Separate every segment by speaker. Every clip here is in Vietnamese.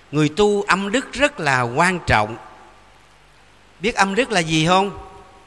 Speaker 1: Người tu âm đức rất là quan trọng. Biết âm đức là gì không?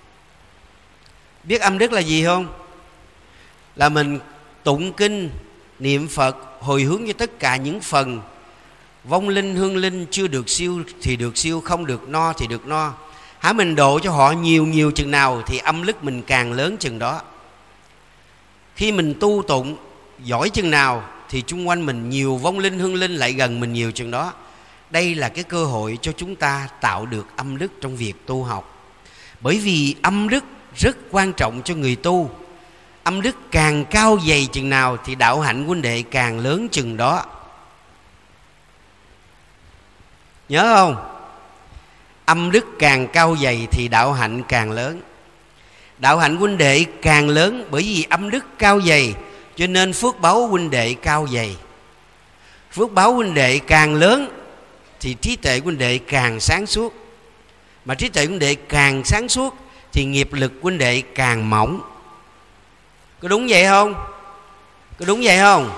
Speaker 1: Biết âm đức là gì không? Là mình tụng kinh, niệm Phật, hồi hướng cho tất cả những phần vong linh, hương linh chưa được siêu thì được siêu, không được no thì được no. Hả, mình độ cho họ nhiều chừng nào thì âm đức mình càng lớn chừng đó. Khi mình tu tụng giỏi chừng nào thì chung quanh mình nhiều vong linh, hương linh lại gần mình nhiều chừng đó. Đây là cái cơ hội cho chúng ta tạo được âm đức trong việc tu học. Bởi vì âm đức rất quan trọng cho người tu. Âm đức càng cao dày chừng nào thì đạo hạnh huynh đệ càng lớn chừng đó. Nhớ không? Âm đức càng cao dày thì đạo hạnh càng lớn. Đạo hạnh huynh đệ càng lớn bởi vì âm đức cao dày, cho nên phước báu huynh đệ cao dày. Phước báu huynh đệ càng lớn thì trí tuệ huynh đệ càng sáng suốt. Mà trí tuệ huynh đệ càng sáng suốt thì nghiệp lực huynh đệ càng mỏng. Có đúng vậy không? Có đúng vậy không?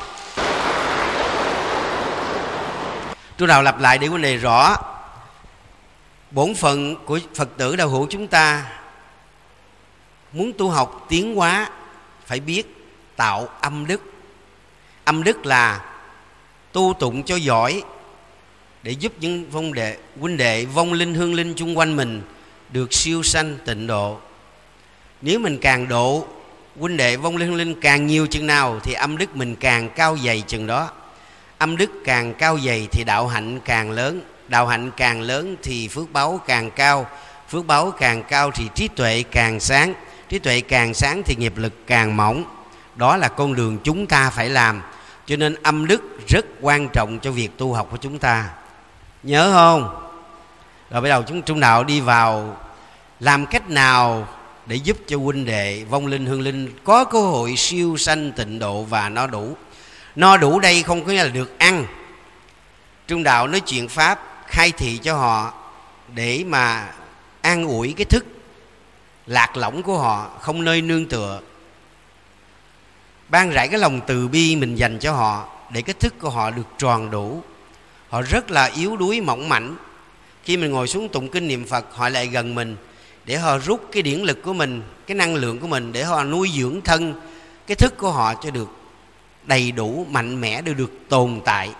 Speaker 1: Tôi nào lặp lại để huynh đệ rõ. Bổn phận của Phật tử đạo hữu chúng ta muốn tu học tiến hóa phải biết tạo âm đức. Âm đức là tu tụng cho giỏi để giúp những huynh đệ vong linh, hương linh chung quanh mình được siêu sanh tịnh độ. Nếu mình càng độ huynh đệ vong linh, hương linh càng nhiều chừng nào thì âm đức mình càng cao dày chừng đó. Âm đức càng cao dày thì đạo hạnh càng lớn. Đạo hạnh càng lớn thì phước báu càng cao. Phước báu càng cao thì trí tuệ càng sáng. Trí tuệ càng sáng thì nghiệp lực càng mỏng. Đó là con đường chúng ta phải làm. Cho nên âm đức rất quan trọng cho việc tu học của chúng ta. Nhớ không? Rồi bắt đầu chúng đạo đi vào làm cách nào để giúp cho huynh đệ vong linh, hương linh có cơ hội siêu sanh tịnh độ và no đủ. No đủ đây không có nghĩa là được ăn. Trung đạo nói chuyện pháp khai thị cho họ để mà an ủi cái thức lạc lõng của họ, không nơi nương tựa. Ban rải cái lòng từ bi mình dành cho họ để cái thức của họ được tròn đủ. Họ rất là yếu đuối mỏng mảnh. Khi mình ngồi xuống tụng kinh niệm Phật, họ lại gần mình để họ rút cái điển lực của mình, cái năng lượng của mình để họ nuôi dưỡng thân, cái thức của họ cho được đầy đủ, mạnh mẽ để được tồn tại.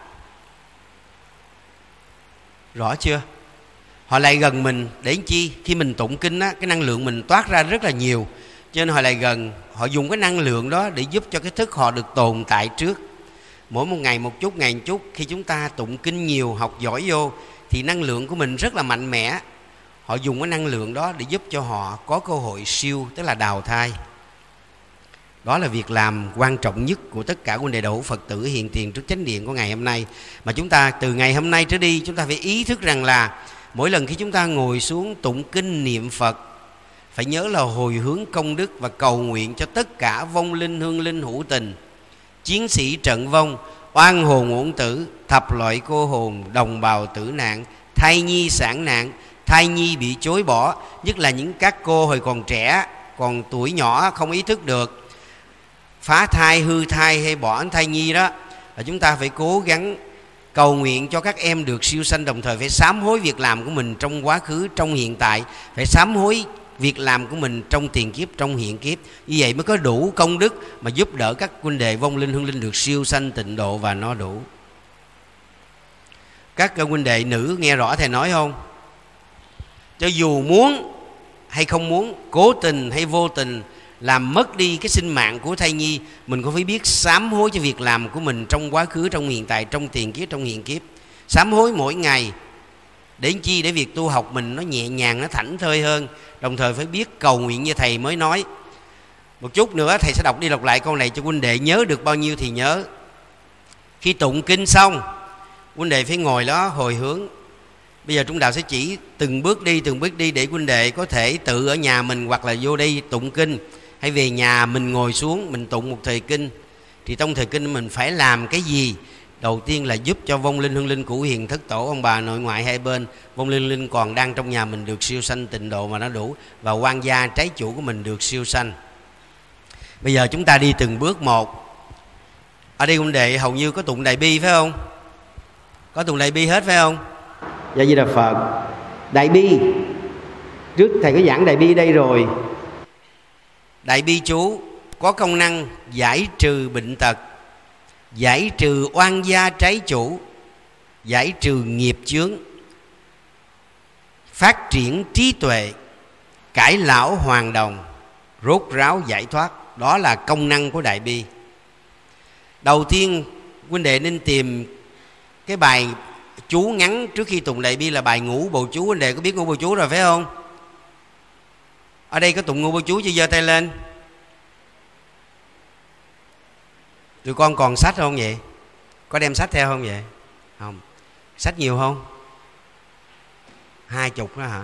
Speaker 1: Rõ chưa? Họ lại gần mình để chi? Khi mình tụng kinh á, cái năng lượng mình toát ra rất là nhiều, cho nên họ lại gần, họ dùng cái năng lượng đó để giúp cho cái thức họ được tồn tại trước. Mỗi một ngày một chút, ngày một chút. Khi chúng ta tụng kinh nhiều, học giỏi vô thì năng lượng của mình rất là mạnh mẽ. Họ dùng cái năng lượng đó để giúp cho họ có cơ hội siêu, tức là đào thai. Đó là việc làm quan trọng nhất của tất cả huynh đệ đạo hữu Phật tử hiện tiền trước chánh điện của ngày hôm nay. Mà chúng ta từ ngày hôm nay trở đi, chúng ta phải ý thức rằng là mỗi lần khi chúng ta ngồi xuống tụng kinh niệm Phật, phải nhớ là hồi hướng công đức và cầu nguyện cho tất cả vong linh, hương linh hữu tình, chiến sĩ trận vong, oan hồn uổng tử, thập loại cô hồn, đồng bào tử nạn, thai nhi sản nạn, thai nhi bị chối bỏ, nhất là những các cô hồi còn trẻ, còn tuổi nhỏ không ý thức được, phá thai, hư thai hay bỏ thai nhi đó, là chúng ta phải cố gắng cầu nguyện cho các em được siêu sanh, đồng thời phải sám hối việc làm của mình trong quá khứ, trong hiện tại, phải sám hối việc làm của mình trong tiền kiếp, trong hiện kiếp. Như vậy mới có đủ công đức mà giúp đỡ các huynh đệ vong linh, hương linh được siêu sanh tịnh độ và no đủ. Các huynh đệ nữ nghe rõ thầy nói không? Cho dù muốn hay không muốn, cố tình hay vô tình làm mất đi cái sinh mạng của thai nhi, mình cũng phải biết sám hối cho việc làm của mình trong quá khứ, trong hiện tại, trong tiền kiếp, trong hiện kiếp. Sám hối mỗi ngày để chi? Để việc tu học mình nó nhẹ nhàng, nó thảnh thơi hơn. Đồng thời phải biết cầu nguyện như thầy mới nói. Một chút nữa thầy sẽ đọc lại câu này cho huynh đệ nhớ được bao nhiêu thì nhớ. Khi tụng kinh xong, huynh đệ phải ngồi đó hồi hướng. Bây giờ Trung đạo sẽ chỉ từng bước đi để huynh đệ có thể tự ở nhà mình hoặc là vô đây tụng kinh, hay về nhà mình ngồi xuống mình tụng một thời kinh. Thì trong thời kinh mình phải làm cái gì? Đầu tiên là giúp cho vong linh, hương linh, cửu hiền, thất tổ, ông bà nội ngoại hai bên, vong linh, linh còn đang trong nhà mình được siêu sanh tịnh độ mà nó đủ, và quan gia trái chủ của mình được siêu sanh. Bây giờ chúng ta đi từng bước một. Ở đây huynh đệ hầu như có tụng đại bi phải không? Có tụng đại bi hết phải không? Dạ Di Đà Phật. Đại bi, trước thầy có giảng đại bi đây rồi. Đại bi chú có công năng giải trừ bệnh tật, giải trừ oan gia trái chủ, giải trừ nghiệp chướng, phát triển trí tuệ, cải lão hoàn đồng, rốt ráo giải thoát. Đó là công năng của đại bi. Đầu tiên huynh đệ nên tìm cái bài chú ngắn trước khi tụng đại bi là bài ngũ bồ chú. Huynh đệ có biết ngũ bồ chú rồi phải không? Ở đây có tụng ngũ bồ chú chưa? Giơ tay lên. Tụi con còn sách không vậy? Có đem sách theo không vậy? Không. Sách nhiều không? 20 đó hả?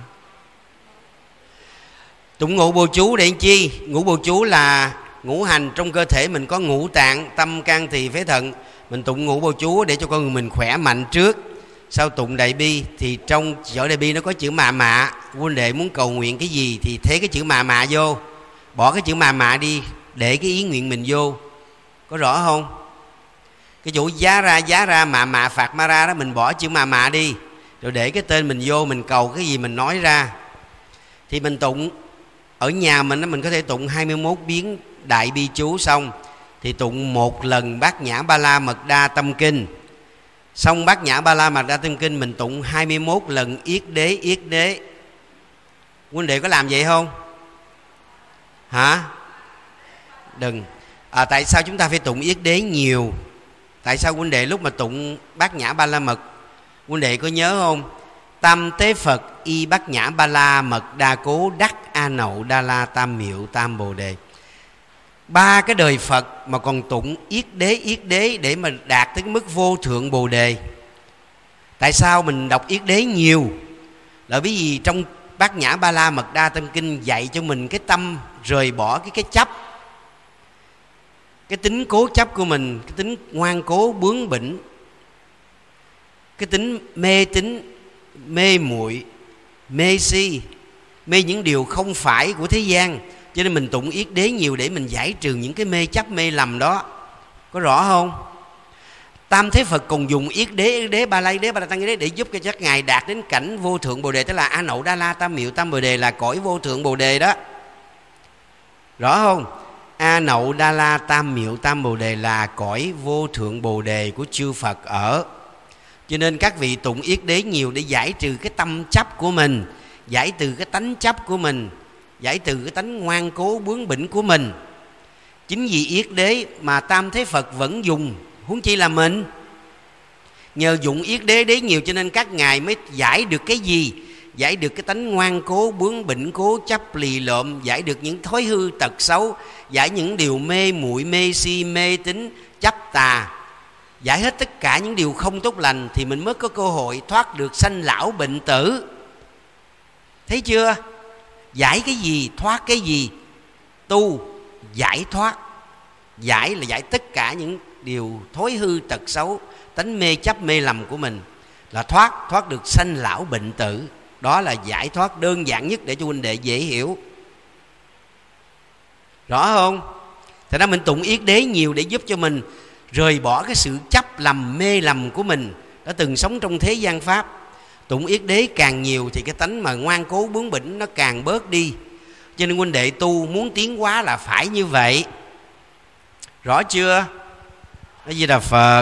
Speaker 1: Tụng ngũ bồ chú để làm chi? Ngũ bồ chú là ngũ hành trong cơ thể mình, có ngũ tạng, tâm, can, tỳ, phế, thận. Mình tụng ngũ bồ chú để cho con người mình khỏe mạnh trước. Sau tụng đại bi thì trong chỗ đại bi nó có chữ mạ mạ. Huynh đệ muốn cầu nguyện cái gì thì thế cái chữ mạ mạ vô, bỏ cái chữ mạ mạ đi, để cái ý nguyện mình vô. Có rõ không? Cái chỗ giá ra mạ mạ phạt ma ra đó, mình bỏ chữ mạ mạ đi, rồi để cái tên mình vô, mình cầu cái gì mình nói ra. Thì mình tụng ở nhà mình có thể tụng 21 biến đại bi chú, xong thì tụng một lần Bát Nhã Ba La Mật Đa Tâm Kinh. Xong Bát Nhã Ba La Mật Đa Tâm Kinh mình tụng 21 lần Yết Đế. Huynh đệ có làm vậy không? Hả? Đừng. Tại sao chúng ta phải tụng Yết Đế nhiều? Tại sao huynh đệ lúc mà tụng Bát Nhã Ba La Mật, huynh đệ có nhớ không? Tam tế Phật y Bát Nhã Ba La Mật Đa Cố đắc A Nậu Đa La Tam Miệu Tam Bồ Đề. 3 cái đời Phật mà còn tụng Yết Đế để mà đạt tới cái mức vô thượng Bồ Đề. Tại sao mình đọc Yết Đế nhiều? Là bởi vì trong Bát Nhã Ba La Mật Đa Tâm Kinh dạy cho mình cái tâm rời bỏ cái chấp, cái tính cố chấp của mình, cái tính ngoan cố bướng bỉnh, cái tính mê tín, mê muội, mê si, mê những điều không phải của thế gian. Cho nên mình tụng Yết Đế nhiều để mình giải trừ những cái mê chấp mê lầm đó. Có rõ không? Tam Thế Phật còn dùng Yết Đế, Ba La Yết Đế, Ba La Tăng Yết Đế để giúp cho các ngài đạt đến cảnh vô thượng Bồ Đề, tức là A Nậu Đa La Tam Miệu Tam Bồ Đề, là cõi vô thượng Bồ Đề đó. Rõ không? A Nậu Đa La Tam Miệu Tam Bồ Đề là cõi vô thượng Bồ Đề của chư Phật ở. Cho nên các vị tụng Yết Đế nhiều để giải trừ cái tâm chấp của mình, giải trừ cái tánh chấp của mình, giải trừ cái tánh ngoan cố bướng bỉnh của mình. Chính vì Yết Đế mà Tam Thế Phật vẫn dùng, huống chi là mình. Nhờ dụng Yết Đế nhiều cho nên các ngài mới giải được cái gì? Giải được cái tánh ngoan cố bướng bỉnh, cố chấp lì lợm, giải được những thói hư tật xấu, giải những điều mê muội, mê si, mê tín, chấp tà, giải hết tất cả những điều không tốt lành, thì mình mới có cơ hội thoát được sanh lão bệnh tử. Thấy chưa? Giải cái gì, thoát cái gì? Tu giải thoát. Giải là giải tất cả những điều thói hư tật xấu, tánh mê chấp mê lầm của mình, là thoát được sanh lão bệnh tử. Đó là giải thoát đơn giản nhất để cho huynh đệ dễ hiểu. Rõ không? Thật ra mình tụng Yết Đế nhiều để giúp cho mình rời bỏ cái sự chấp lầm mê lầm của mình đã từng sống trong thế gian pháp. Tụng Yết Đế càng nhiều thì cái tánh mà ngoan cố bướng bỉnh nó càng bớt đi. Cho nên huynh đệ tu muốn tiến hóa là phải như vậy. Rõ chưa? A Di Đà Phật.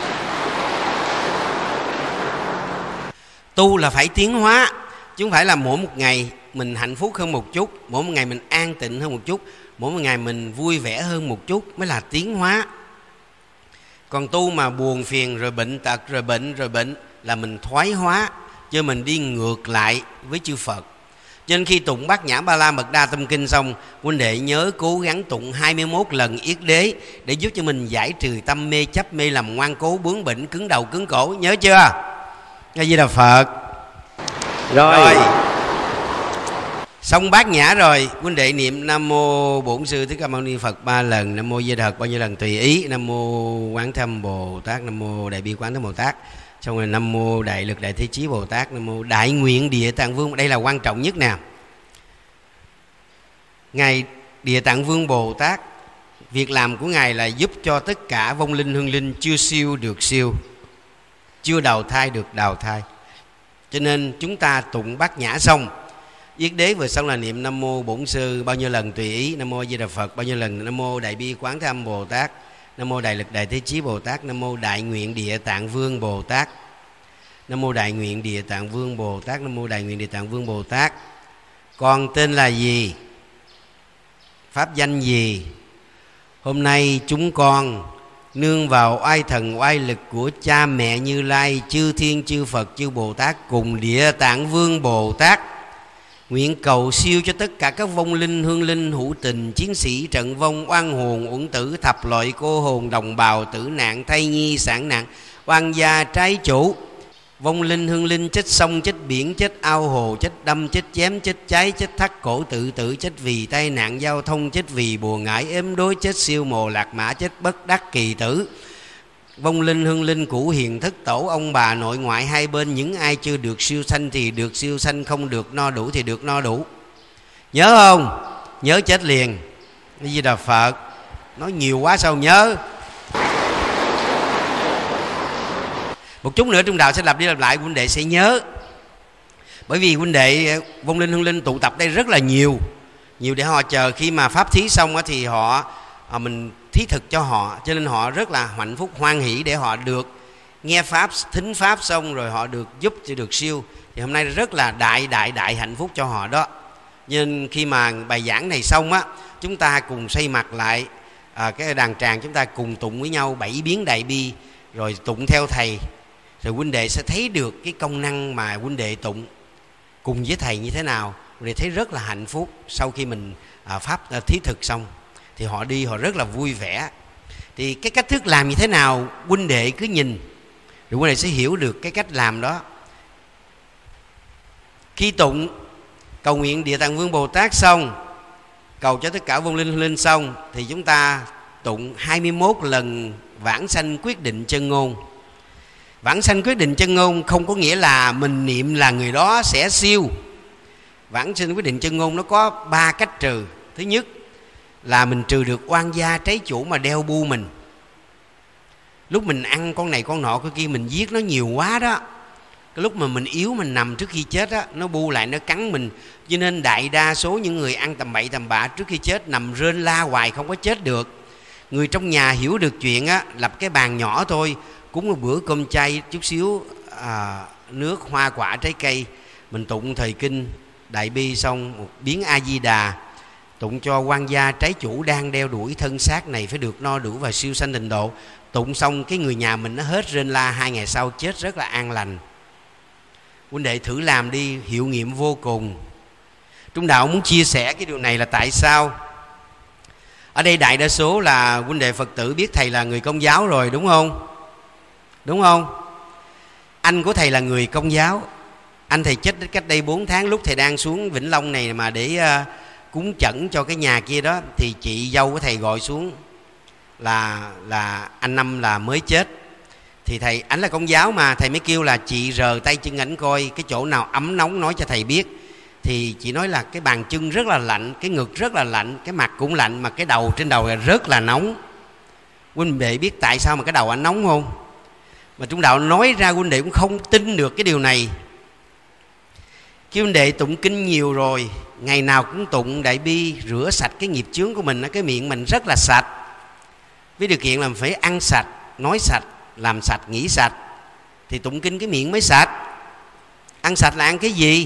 Speaker 1: Tu là phải tiến hóa, chứ không phải là mỗi một ngày mình hạnh phúc hơn một chút, mỗi một ngày mình an tịnh hơn một chút, mỗi một ngày mình vui vẻ hơn một chút mới là tiến hóa. Còn tu mà buồn phiền rồi bệnh tật rồi bệnh là mình thoái hóa, chứ mình đi ngược lại với chư Phật. Cho nên khi tụng Bát Nhã Ba La Mật Đa Tâm Kinh xong, huynh đệ nhớ cố gắng tụng 21 lần Yết Đế để giúp cho mình giải trừ tâm mê chấp mê lầm, ngoan cố bướng bỉnh, cứng đầu cứng cổ. Nhớ chưa? A Di Đà Phật. Rồi xong Bát Nhã rồi, huynh đệ niệm Nam Mô Bổn Sư Thích Ca Mâu Ni Phật 3 lần, Nam Mô Di Đà Phật bao nhiêu lần tùy ý, Nam Mô Quán Thâm Bồ Tát, Nam Mô Đại Bi Quán Thế Bồ Tát, xong rồi Nam Mô Đại Lực Đại Thế Chí Bồ Tát, Nam Mô Đại Nguyện Địa Tạng Vương. Đây là quan trọng nhất nè. Ngài Địa Tạng Vương Bồ Tát, việc làm của Ngài là giúp cho tất cả vong linh hương linh chưa siêu được siêu, chưa đào thai được đào thai. Cho nên chúng ta tụng Bát Nhã xong, Yết Đế vừa xong là niệm Nam Mô Bổn Sư bao nhiêu lần tùy ý, Nam Mô A Di Đà Phật bao nhiêu lần, Nam Mô Đại Bi Quán Thế Âm Bồ Tát, Nam Mô Đại Lực Đại Thế Chí Bồ Tát, Nam Mô Đại Nguyện Địa Tạng Vương Bồ Tát, Nam Mô Đại Nguyện Địa Tạng Vương Bồ Tát, Nam Mô Đại Nguyện Địa Tạng Vương Bồ Tát. Con tên là gì? Pháp danh gì? Hôm nay chúng con nương vào oai thần oai lực của cha mẹ Như Lai, chư thiên chư Phật chư Bồ Tát cùng Địa Tạng Vương Bồ Tát, nguyện cầu siêu cho tất cả các vong linh, hương linh, hữu tình, chiến sĩ, trận vong, oan hồn, uẩn tử, thập loại cô hồn, đồng bào, tử nạn, thai nhi, sản nạn, oan gia, trái chủ, vong linh, hương linh, chết sông, chết biển, chết ao hồ, chết đâm, chết chém, chết cháy, chết thắt cổ tự tử, chết vì tai nạn giao thông, chết vì bùa ngải ếm đối, chết siêu mồ lạc mã, chết bất đắc kỳ tử. Vong linh, hương linh, cũ hiền thất tổ, ông bà nội ngoại hai bên, những ai chưa được siêu sanh thì được siêu sanh, không được no đủ thì được no đủ. Nhớ không? Nhớ chết liền. A Di Đà Phật. Nói nhiều quá sao nhớ. Một chút nữa trong đạo sẽ lặp đi lặp lại, huynh đệ sẽ nhớ. Bởi vì huynh đệ vong linh, hương linh tụ tập đây rất là nhiều để họ chờ khi mà pháp thí xong thì mình thí thực cho họ, cho nên họ rất là hạnh phúc hoan hỷ để họ được nghe pháp, thính pháp xong rồi họ được giúp cho được siêu. Thì hôm nay rất là đại hạnh phúc cho họ đó. Nhưng khi mà bài giảng này xong chúng ta cùng xây mặt lại cái đàn tràng, chúng ta cùng tụng với nhau 7 biến đại bi, rồi tụng theo thầy, rồi huynh đệ sẽ thấy được cái công năng mà huynh đệ tụng cùng với thầy như thế nào. Huynh đệ thấy rất là hạnh phúc. Sau khi mình pháp thí thực xong thì họ đi họ rất là vui vẻ. Thì cái cách thức làm như thế nào huynh đệ cứ nhìn rồi huynh đệ sẽ hiểu được cái cách làm đó. Khi tụng cầu nguyện Địa Tạng Vương Bồ Tát xong, cầu cho tất cả vong linh hương linh xong, thì chúng ta tụng 21 lần vãng sanh quyết định chân ngôn. Vãng sanh quyết định chân ngôn không có nghĩa là mình niệm là người đó sẽ siêu. Vãng sanh quyết định chân ngôn nó có 3 cách trừ. Thứ nhất là mình trừ được oan gia trái chủ mà đeo bu mình. Lúc mình ăn con này con nọ cái kia, mình giết nó nhiều quá đó, cái lúc mà mình yếu, mình nằm trước khi chết nó bu lại, nó cắn mình. Cho nên đại đa số những người ăn tầm bậy tầm bạ trước khi chết nằm rên la hoài không có chết được. Người trong nhà hiểu được chuyện lập cái bàn nhỏ thôi, cúng một bữa cơm chay, chút xíu nước, hoa quả, trái cây, mình tụng thời kinh đại bi xong, một biến A Di Đà, tụng cho oan gia trái chủ đang đeo đuổi thân xác này phải được no đủ và siêu sanh tịnh độ. Tụng xong cái người nhà mình nó hết rên la, 2 ngày sau chết rất là an lành. Huynh đệ thử làm đi, hiệu nghiệm vô cùng. Trung đạo muốn chia sẻ cái điều này là tại sao? Ở đây đại đa số là huynh đệ Phật tử biết thầy là người Công giáo rồi, đúng không? Đúng không? Anh của thầy là người Công giáo. Anh thầy chết cách đây 4 tháng, lúc thầy đang xuống Vĩnh Long này mà để cúng chẩn cho cái nhà kia đó, thì chị dâu của thầy gọi xuống là anh Năm là mới chết. Thì thầy, ảnh là Công giáo mà, thầy mới kêu là chị rờ tay chân ảnh coi cái chỗ nào ấm nóng nói cho thầy biết. Thì chị nói là cái bàn chân rất là lạnh, cái ngực rất là lạnh, cái mặt cũng lạnh, mà cái đầu trên đầu là rất là nóng. Huynh đệ biết tại sao mà cái đầu anh nóng không? Mà Trung đạo nói ra huynh đệ cũng không tin được cái điều này. Khi huynh đệ tụng kinh nhiều rồi, ngày nào cũng tụng đại bi, rửa sạch cái nghiệp chướng của mình, cái miệng mình rất là sạch. Với điều kiện là mình phải ăn sạch, nói sạch, làm sạch, nghĩ sạch, thì tụng kinh cái miệng mới sạch. Ăn sạch là ăn cái gì?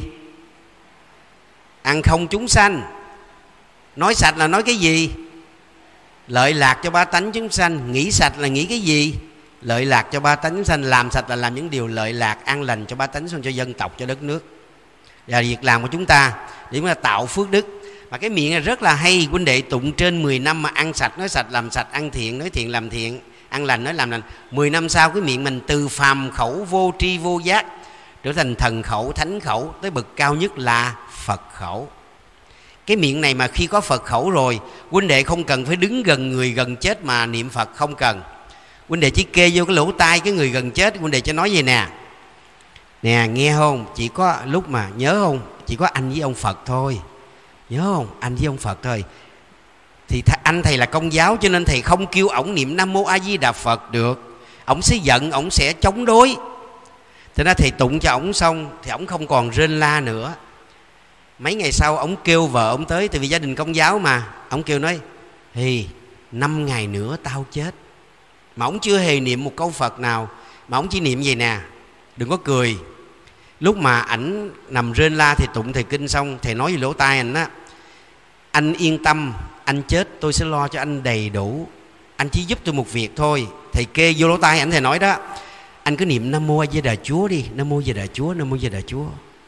Speaker 1: Ăn không chúng sanh. Nói sạch là nói cái gì? Lợi lạc cho ba tánh chúng sanh. Nghĩ sạch là nghĩ cái gì? Lợi lạc cho ba tánh chúng sanh. Làm sạch là làm những điều lợi lạc, an lành cho ba tánh chúng sanh, cho dân tộc, cho đất nước. Và việc làm của chúng ta để chúng ta tạo phước đức. Mà cái miệng này rất là hay. Huynh đệ tụng trên 10 năm mà ăn sạch, nói sạch, làm sạch, ăn thiện, nói thiện, làm thiện, ăn lành, nói làm lành. 10 năm sau cái miệng mình từ phàm khẩu vô tri vô giác trở thành thần khẩu, thánh khẩu, tới bậc cao nhất là Phật khẩu. Cái miệng này mà khi có Phật khẩu rồi, huynh đệ không cần phải đứng gần người gần chết mà niệm Phật, không cần. Huynh đệ chỉ kê vô cái lỗ tai cái người gần chết, huynh đệ cho nói vậy nè: nè, nghe không? Chỉ có lúc mà nhớ không? Chỉ có anh với ông Phật thôi. Nhớ không? Anh với ông Phật thôi. Thì anh thầy là Công giáo, cho nên thầy không kêu ổng niệm Nam Mô A Di Đà Phật được. Ổng sẽ giận, ổng sẽ chống đối. Thế ra thầy tụng cho ổng xong thì ổng không còn rên la nữa. Mấy ngày sau ổng kêu vợ ổng tới, tại vì gia đình Công giáo mà. Ổng kêu nói: thì 5 ngày nữa tao chết. Mà ổng chưa hề niệm một câu Phật nào, mà ổng chỉ niệm vậy nè: đừng có cười. Lúc mà ảnh nằm rên la thì tụng thầy kinh xong, thầy nói với lỗ tai ảnh á: anh yên tâm, anh chết tôi sẽ lo cho anh đầy đủ, anh chỉ giúp tôi một việc thôi. Thầy kê vô lỗ tai ảnh, thầy nói đó: anh cứ niệm Nam Mô A Di Đà Chúa đi, Nam Mô A Di Đà Chúa, Nam Mô A Di Đà Chúa.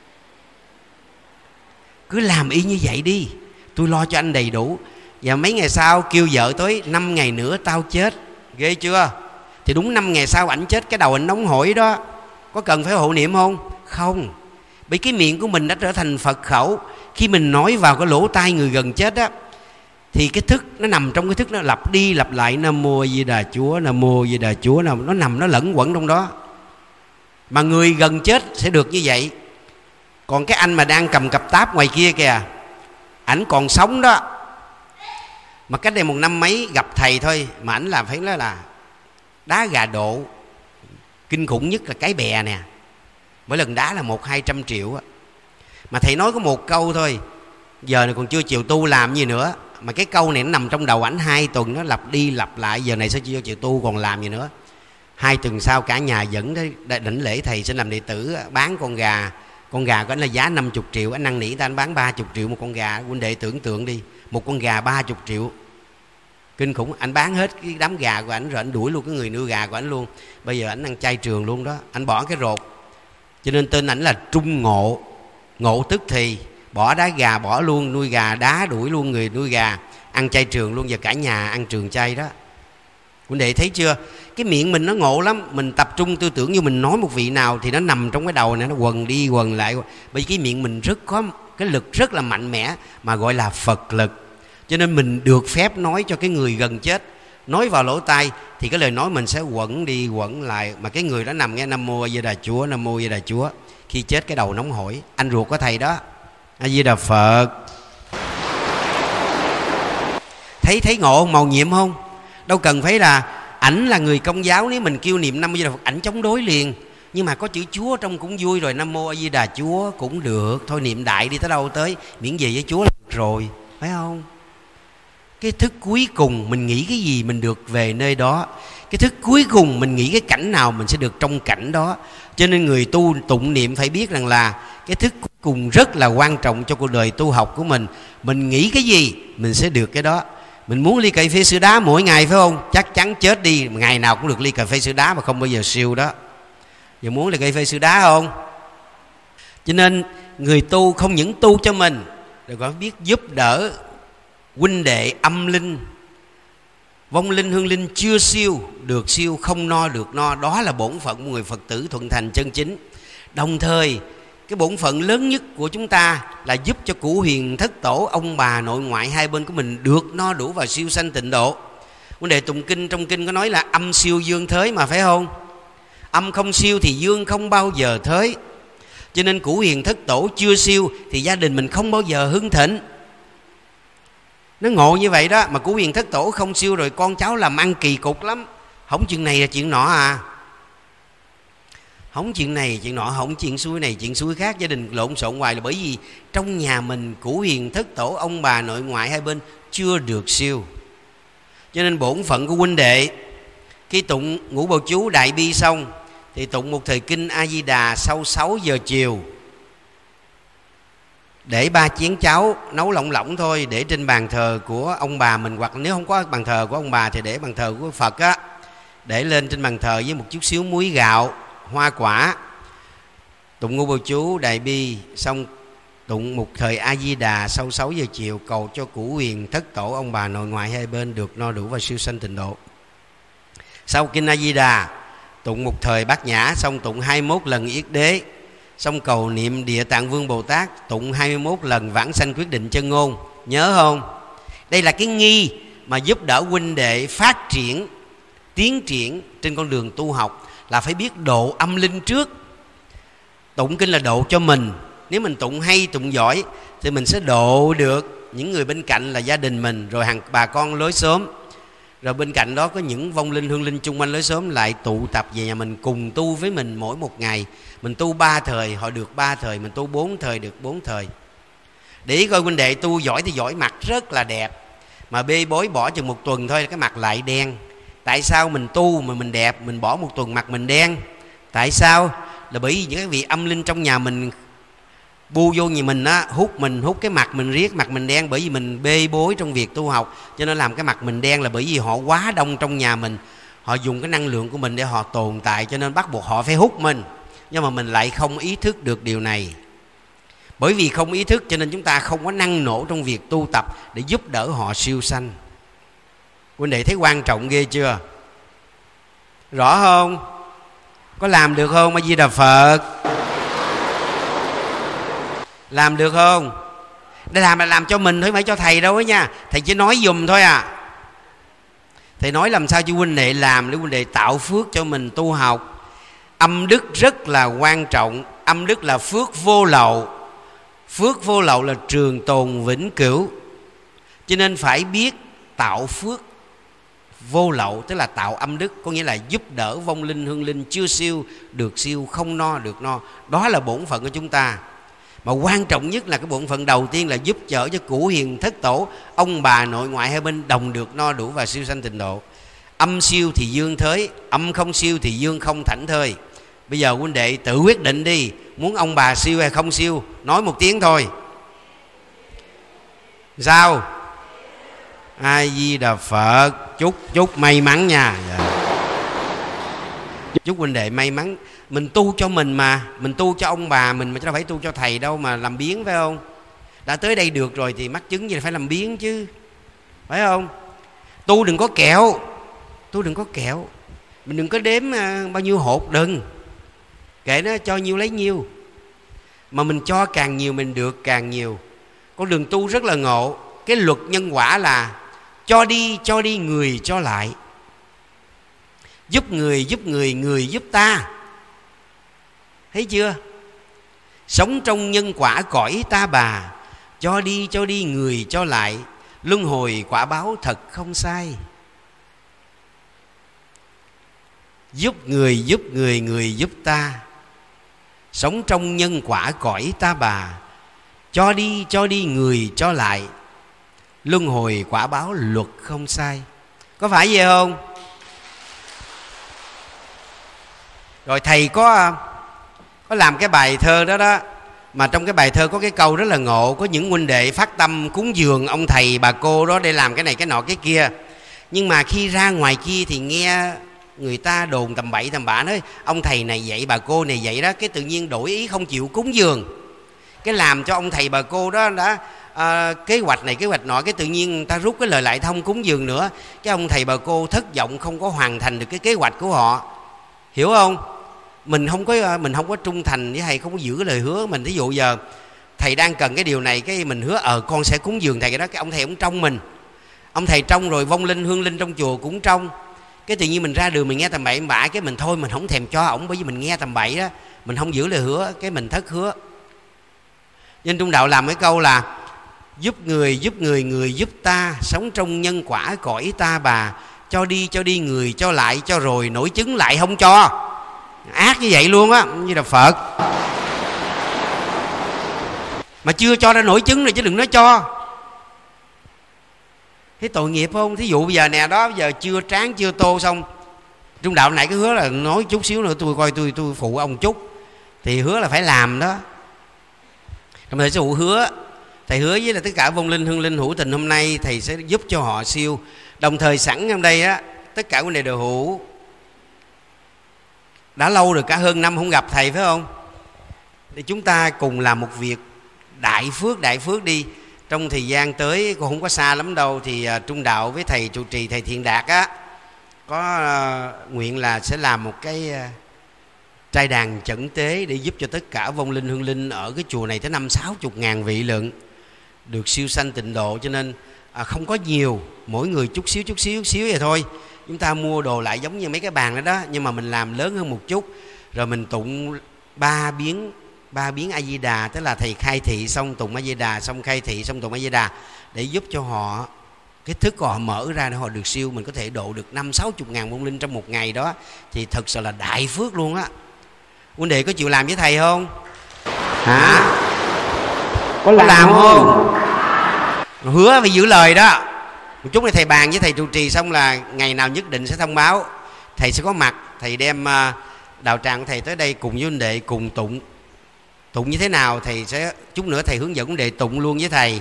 Speaker 1: Cứ làm y như vậy đi, tôi lo cho anh đầy đủ. Và mấy ngày sau kêu vợ tới: 5 ngày nữa tao chết. Ghê chưa? Thì đúng 5 ngày sau ảnh chết, cái đầu ảnh nóng hổi đó. Có cần phải hộ niệm không? Không. Bởi cái miệng của mình đã trở thành Phật khẩu. Khi mình nói vào cái lỗ tai người gần chết á, thì cái thức nó nằm trong cái thức, nó lặp đi lặp lại Nam Mô A Di Đà Chúa, Nam Mô A Di Đà Chúa, nó nằm, nó lẫn quẩn trong đó. Mà người gần chết sẽ được như vậy. Còn cái anh mà đang cầm cặp táp ngoài kia kìa, ảnh còn sống đó, mà cách đây 1 năm mấy gặp thầy thôi mà ảnh làm phải nói là đá gà độ. Kinh khủng nhất là cái bè nè, mỗi lần đá là 100-200 triệu á. Mà thầy nói có một câu thôi, giờ này còn chưa chịu tu làm gì nữa. Mà cái câu này nó nằm trong đầu ảnh 2 tuần, nó lặp đi lặp lại. Giờ này sao chưa chịu tu còn làm gì nữa. 2 tuần sau cả nhà dẫn tới đảnh lễ thầy xin làm đệ tử, bán con gà. Con gà của anh là giá 50 triệu, anh năn nỉ ta anh bán 30 triệu một con gà. Huynh đệ tưởng tượng đi, một con gà 30 triệu, kinh khủng. Anh bán hết cái đám gà của anh rồi anh đuổi luôn cái người nuôi gà của anh luôn. Bây giờ anh ăn chay trường luôn đó, anh bỏ cái rột. Cho nên tên ảnh là Trung Ngộ. Ngộ tức thì bỏ đá gà, bỏ luôn nuôi gà, đá đuổi luôn người nuôi gà, ăn chay trường luôn. Giờ cả nhà ăn trường chay đó. Huynh đệ thấy chưa? Cái miệng mình nó ngộ lắm. Mình tập trung tư tưởng như mình nói một vị nào thì nó nằm trong cái đầu này, nó quần đi quần lại. Bởi vì cái miệng mình rất có cái lực rất là mạnh mẽ, mà gọi là Phật lực. Cho nên mình được phép nói cho cái người gần chết, nói vào lỗ tai thì cái lời nói mình sẽ quẩn đi quẩn lại. Mà cái người đó nằm nghe Nam Mô A Di Đà Chúa, Nam Mô A Di Đà Chúa, khi chết cái đầu nóng hổi. Anh ruột của thầy đó. A Di Đà Phật. Thấy ngộ không, màu nhiệm không? Đâu cần phải là ảnh là người Công giáo, nếu mình kêu niệm Nam Mô A Di Đà Phật ảnh chống đối liền. Nhưng mà có chữ Chúa trong cũng vui rồi, Nam Mô A Di Đà Chúa cũng được. Thôi niệm đại đi, tới đâu tới miễn gì với Chúa là được rồi, phải không? Cái thức cuối cùng mình nghĩ cái gì mình được về nơi đó. Cái thức cuối cùng mình nghĩ cái cảnh nào mình sẽ được trong cảnh đó. Cho nên người tu tụng niệm phải biết rằng là cái thức cuối cùng rất là quan trọng cho cuộc đời tu học của mình. Mình nghĩ cái gì mình sẽ được cái đó. Mình muốn ly cà phê sữa đá mỗi ngày phải không? Chắc chắn chết đi ngày nào cũng được ly cà phê sữa đá mà không bao giờ siêu đó. Giờ muốn ly cà phê sữa đá không? Cho nên người tu không những tu cho mình, rồi còn biết giúp đỡ huynh đệ âm linh, vong linh hương linh chưa siêu được siêu, không no được no. Đó là bổn phận của người Phật tử thuận thành chân chính. Đồng thời cái bổn phận lớn nhất của chúng ta là giúp cho Cửu Huyền Thất Tổ, ông bà nội ngoại hai bên của mình được no đủ và siêu sanh tịnh độ. Vấn đề tụng kinh, trong kinh có nói là âm siêu dương thới mà, phải không? Âm không siêu thì dương không bao giờ thới. Cho nên Cửu Huyền Thất Tổ chưa siêu thì gia đình mình không bao giờ hưng thịnh. Nó ngộ như vậy đó. Mà Cửu Huyền Thất Tổ không siêu rồi con cháu làm ăn kỳ cục lắm. Không chuyện này là chuyện nọ à, không chuyện này chuyện nọ, không chuyện xuôi này chuyện xuôi khác, gia đình lộn xộn hoài. Là bởi vì trong nhà mình Cửu Huyền Thất Tổ, ông bà nội ngoại hai bên chưa được siêu. Cho nên bổn phận của huynh đệ khi tụng ngũ bầu chú đại bi xong thì tụng một thời kinh A Di Đà sau 6 giờ chiều, để 3 chén cháo nấu lỏng lỏng thôi, để trên bàn thờ của ông bà mình, hoặc nếu không có bàn thờ của ông bà thì để bàn thờ của Phật á, để lên trên bàn thờ với một chút xíu muối gạo, hoa quả. Tụng ngũ bầu chú đại bi xong tụng một thời A Di Đà sau 6 giờ chiều, cầu cho Cửu Huyền Thất Tổ, ông bà nội ngoại hai bên được no đủ và siêu sanh tịnh độ. Sau kinh A Di Đà tụng một thời Bát Nhã, xong tụng 21 lần Yết Đế, xong cầu niệm Địa Tạng Vương Bồ Tát, tụng 21 lần Vãng Sanh Quyết Định Chân Ngôn. Nhớ không? Đây là cái nghi mà giúp đỡ huynh đệ phát triển, tiến triển trên con đường tu học, là phải biết độ âm linh trước. Tụng kinh là độ cho mình. Nếu mình tụng hay, tụng giỏi thì mình sẽ độ được những người bên cạnh là gia đình mình, rồi hàng bà con lối xóm, Rồi bên cạnh đó có những vong linh hương linh chung quanh lối xóm lại tụ tập về nhà mình cùng tu với mình mỗi một ngày. Mình tu 3 thời họ được 3 thời, mình tu 4 thời được 4 thời. Để ý coi huynh đệ tu giỏi thì giỏi, mặt rất là đẹp, mà bê bối bỏ chừng 1 tuần thôi cái mặt lại đen. Tại sao mình tu mà mình đẹp, mình bỏ 1 tuần mặt mình đen? Tại sao? Là bởi vì những cái vị âm linh trong nhà mình bu vô nhà mình á, hút cái mặt mình riết, mặt mình đen, bởi vì mình bê bối trong việc tu học, cho nên làm cái mặt mình đen là bởi vì họ quá đông trong nhà mình, họ dùng cái năng lượng của mình để họ tồn tại, cho nên bắt buộc họ phải hút mình. Nhưng mà mình lại không ý thức được điều này. Bởi vì không ý thức cho nên chúng ta không có năng nổ trong việc tu tập để giúp đỡ họ siêu sanh. Huynh đệ thấy quan trọng ghê chưa? Rõ không? Có làm được không? A Di Đà Phật. Làm được không? Để làm là làm cho mình thôi, phải cho thầy đâu ấy nha. Thầy chỉ nói dùm thôi à. Thầy nói làm sao cho huynh đệ làm để huynh đệ tạo phước cho mình tu học. Âm đức rất là quan trọng. Âm đức là phước vô lậu. Phước vô lậu là trường tồn vĩnh cửu. Cho nên phải biết tạo phước vô lậu, tức là tạo âm đức, có nghĩa là giúp đỡ vong linh hương linh chưa siêu được siêu, không no được no. Đó là bổn phận của chúng ta. Mà quan trọng nhất là cái bổn phận đầu tiên là giúp đỡ cho cửu hiền thất tổ, ông bà nội ngoại hai bên đồng được no đủ và siêu sanh tịnh độ. Âm siêu thì dương thới, âm không siêu thì dương không thảnh thơi. Bây giờ huynh đệ tự quyết định đi, muốn ông bà siêu hay không siêu, nói một tiếng thôi. Sao? A Di Đà Phật. Chúc may mắn nha. Chúc huynh đệ may mắn. Mình tu cho mình mà, mình tu cho ông bà mình mà, chứ đâu phải tu cho thầy đâu mà làm biếng, phải không? Đã tới đây được rồi thì mắc chứng gì phải làm biếng chứ, phải không? Tu đừng có kẹo, tu đừng có kẹo. Mình đừng có đếm bao nhiêu hột, đừng. Kệ nó, cho nhiêu lấy nhiêu. Mà mình cho càng nhiều mình được càng nhiều. Con đường tu rất là ngộ. Cái luật nhân quả là cho đi người cho lại. Giúp người, người giúp ta. Thấy chưa? Sống trong nhân quả cõi ta bà. Cho đi người cho lại. Luân hồi quả báo thật không sai. Giúp người, người giúp ta. Sống trong nhân quả cõi ta bà. Cho đi người cho lại. Luân hồi quả báo luật không sai. Có phải vậy không? Rồi thầy có làm cái bài thơ đó đó. Mà trong cái bài thơ có cái câu rất là ngộ. Có những huynh đệ phát tâm cúng dường ông thầy bà cô đó để làm cái này cái nọ cái kia. Nhưng mà khi ra ngoài kia thì nghe người ta đồn tầm bậy tầm bạ, nói ông thầy này vậy bà cô này vậy đó. Cái tự nhiên đổi ý không chịu cúng dường. Cái làm cho ông thầy bà cô đó đã kế hoạch này kế hoạch nọ. Cái tự nhiên người ta rút cái lời lại thông cúng dường nữa. Cái ông thầy bà cô thất vọng, không có hoàn thành được cái kế hoạch của họ. Hiểu không? Mình không có trung thành với thầy, không có giữ lời hứa mình. Thí dụ giờ thầy đang cần cái điều này, cái mình hứa con sẽ cúng dường thầy cái đó. Cái ông thầy cũng trong mình, ông thầy trong rồi vong linh hương linh trong chùa cũng trong. Cái tự nhiên mình ra đường mình nghe tầm bậy bạ, cái mình thôi mình không thèm cho ổng, bởi vì mình nghe tầm bậy đó, mình không giữ lời hứa, cái mình thất hứa. Nên trong đạo làm cái câu là giúp người, người giúp ta. Sống trong nhân quả cõi ta bà. Cho đi người cho lại. Cho rồi nổi chứng lại không cho. Ác như vậy luôn á, như là Phật. Mà chưa cho ra nổi chứng rồi chứ đừng nói cho. Thấy tội nghiệp không? Thí dụ bây giờ nè đó, bây giờ chưa tráng chưa tô xong. Trong đạo này cái hứa là nói chút xíu nữa tôi coi tôi phụ ông chút. Thì hứa là phải làm đó. Trong thầy sẽ hứa. Thầy hứa với là tất cả vong linh hương linh hữu tình hôm nay thầy sẽ giúp cho họ siêu. Đồng thời sẵn trong đây á, tất cả vấn đề đều hữu. Đã lâu rồi, cả hơn năm không gặp thầy phải không? Thì chúng ta cùng làm một việc đại phước đi. Trong thời gian tới cũng không có xa lắm đâu, thì Trung Đạo với thầy trụ trì thầy Thiện Đạt á có nguyện là sẽ làm một cái trai đàn chẩn tế để giúp cho tất cả vong linh hương linh ở cái chùa này tới 50-60 ngàn vị lận được siêu sanh tịnh độ. Cho nên không có nhiều, mỗi người chút xíu vậy thôi. Chúng ta mua đồ lại giống như mấy cái bàn đó đó, nhưng mà mình làm lớn hơn một chút. Rồi mình tụng ba biến A Di Đà, tức là thầy khai thị xong tụng A Di Đà, xong khai thị xong tụng A Di Đà, để giúp cho họ cái thức của họ mở ra để họ được siêu. Mình có thể độ được 50-60 ngàn vong linh trong một ngày đó thì thật sự là đại phước luôn á. Huynh đệ có chịu làm với thầy không? Hả? Có làm không? Hứa phải giữ lời đó. Một chút này thầy bàn với thầy trụ trì xong là ngày nào nhất định sẽ thông báo. Thầy sẽ có mặt. Thầy đem đạo tràng của thầy tới đây cùng với huynh đệ cùng tụng. Tụng như thế nào thầy sẽ chút nữa thầy hướng dẫn huynh đệ tụng luôn với thầy.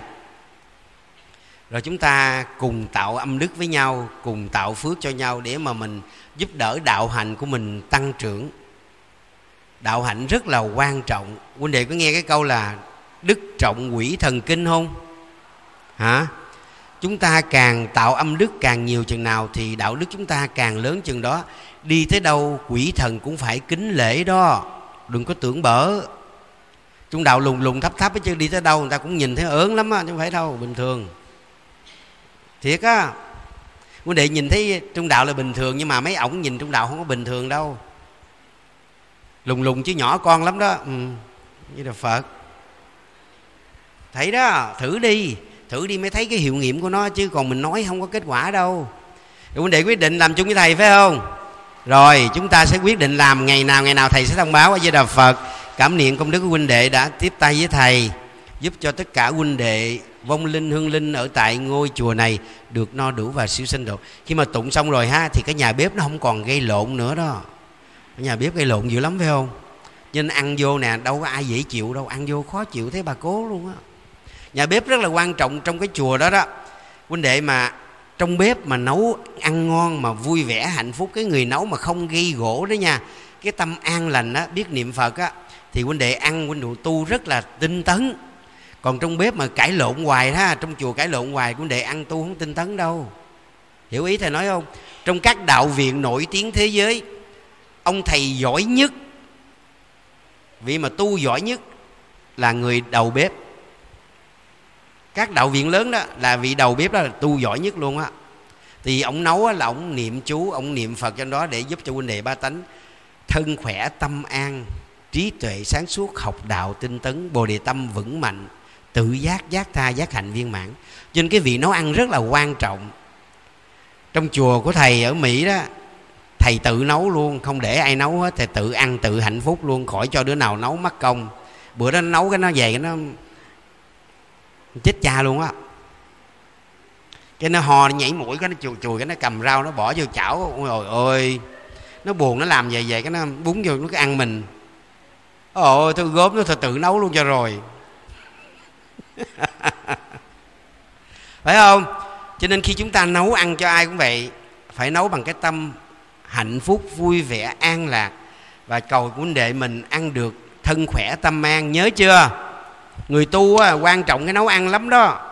Speaker 1: Rồi chúng ta cùng tạo âm đức với nhau, cùng tạo phước cho nhau để mà mình giúp đỡ đạo hạnh của mình tăng trưởng. Đạo hạnh rất là quan trọng. Huynh đệ có nghe cái câu là đức trọng quỷ thần kinh không? Hả? Chúng ta càng tạo âm đức càng nhiều chừng nào thì đạo đức chúng ta càng lớn chừng đó. Đi tới đâu quỷ thần cũng phải kính lễ đó. Đừng có tưởng bở. Trung đạo lùng lùng thấp thấp chứ đi tới đâu người ta cũng nhìn thấy ớn lắm á, chứ không phải đâu, bình thường. Thiệt á. Huynh đệ nhìn thấy trung đạo là bình thường, nhưng mà mấy ổng nhìn trung đạo không có bình thường đâu. Lùng lùng chứ nhỏ con lắm đó. Như là Phật. Thấy đó, thử đi mới thấy cái hiệu nghiệm của nó, chứ còn mình nói không có kết quả đâu. Rồi huynh đệ quyết định làm chung với thầy phải không? Rồi chúng ta sẽ quyết định làm ngày nào thầy sẽ thông báo. A Di Đà Phật. Cảm niệm công đức của huynh đệ đã tiếp tay với thầy, giúp cho tất cả huynh đệ vong linh hương linh ở tại ngôi chùa này được no đủ và siêu sanh độ. Khi mà tụng xong rồi ha, thì cái nhà bếp nó không còn gây lộn nữa đó. Cái nhà bếp gây lộn dữ lắm phải không? Nên ăn vô nè, đâu có ai dễ chịu đâu, ăn vô khó chịu thấy bà cố luôn á. Nhà bếp rất là quan trọng trong cái chùa đó đó. Huynh đệ mà trong bếp mà nấu ăn ngon mà vui vẻ hạnh phúc, cái người nấu mà không gây gỗ đó nha, cái tâm an lành á, biết niệm Phật á, thì huynh đệ ăn huynh đệ tu rất là tinh tấn. Còn trong bếp mà cãi lộn hoài ha, trong chùa cãi lộn hoài, huynh đệ ăn tu không tinh tấn đâu. Hiểu ý thầy nói không? Trong các đạo viện nổi tiếng thế giới, ông thầy giỏi nhất, vị mà tu giỏi nhất là người đầu bếp. Các đạo viện lớn đó là vị đầu bếp đó là tu giỏi nhất luôn á. Thì ông nấu là ông niệm chú, ông niệm Phật trong đó để giúp cho huynh đệ ba tánh thân khỏe, tâm an, trí tuệ sáng suốt, học đạo tinh tấn, bồ đề tâm vững mạnh, tự giác, giác tha, giác hạnh viên mãn. Cho nên cái vị nấu ăn rất là quan trọng. Trong chùa của thầy ở Mỹ đó, thầy tự nấu luôn, không để ai nấu hết, thầy tự ăn tự hạnh phúc luôn, khỏi cho đứa nào nấu mất công. Bữa đó nó nấu cái nó về cái nó chết cha luôn á. Cái nó ho, nó nhảy mũi, cái nó chùi cái nó cầm rau nó bỏ vô chảo. Ôi ơi, nó buồn, nó làm về cái nó búng vô nó cái ăn mình. Ôi tôi gốm nó thôi tự nấu luôn cho rồi. Phải không? Cho nên khi chúng ta nấu ăn cho ai cũng vậy, phải nấu bằng cái tâm hạnh phúc, vui vẻ, an lạc, và cầu huynh đệ mình ăn được thân khỏe tâm an. Nhớ chưa? Người tu á, quan trọng cái nấu ăn lắm đó.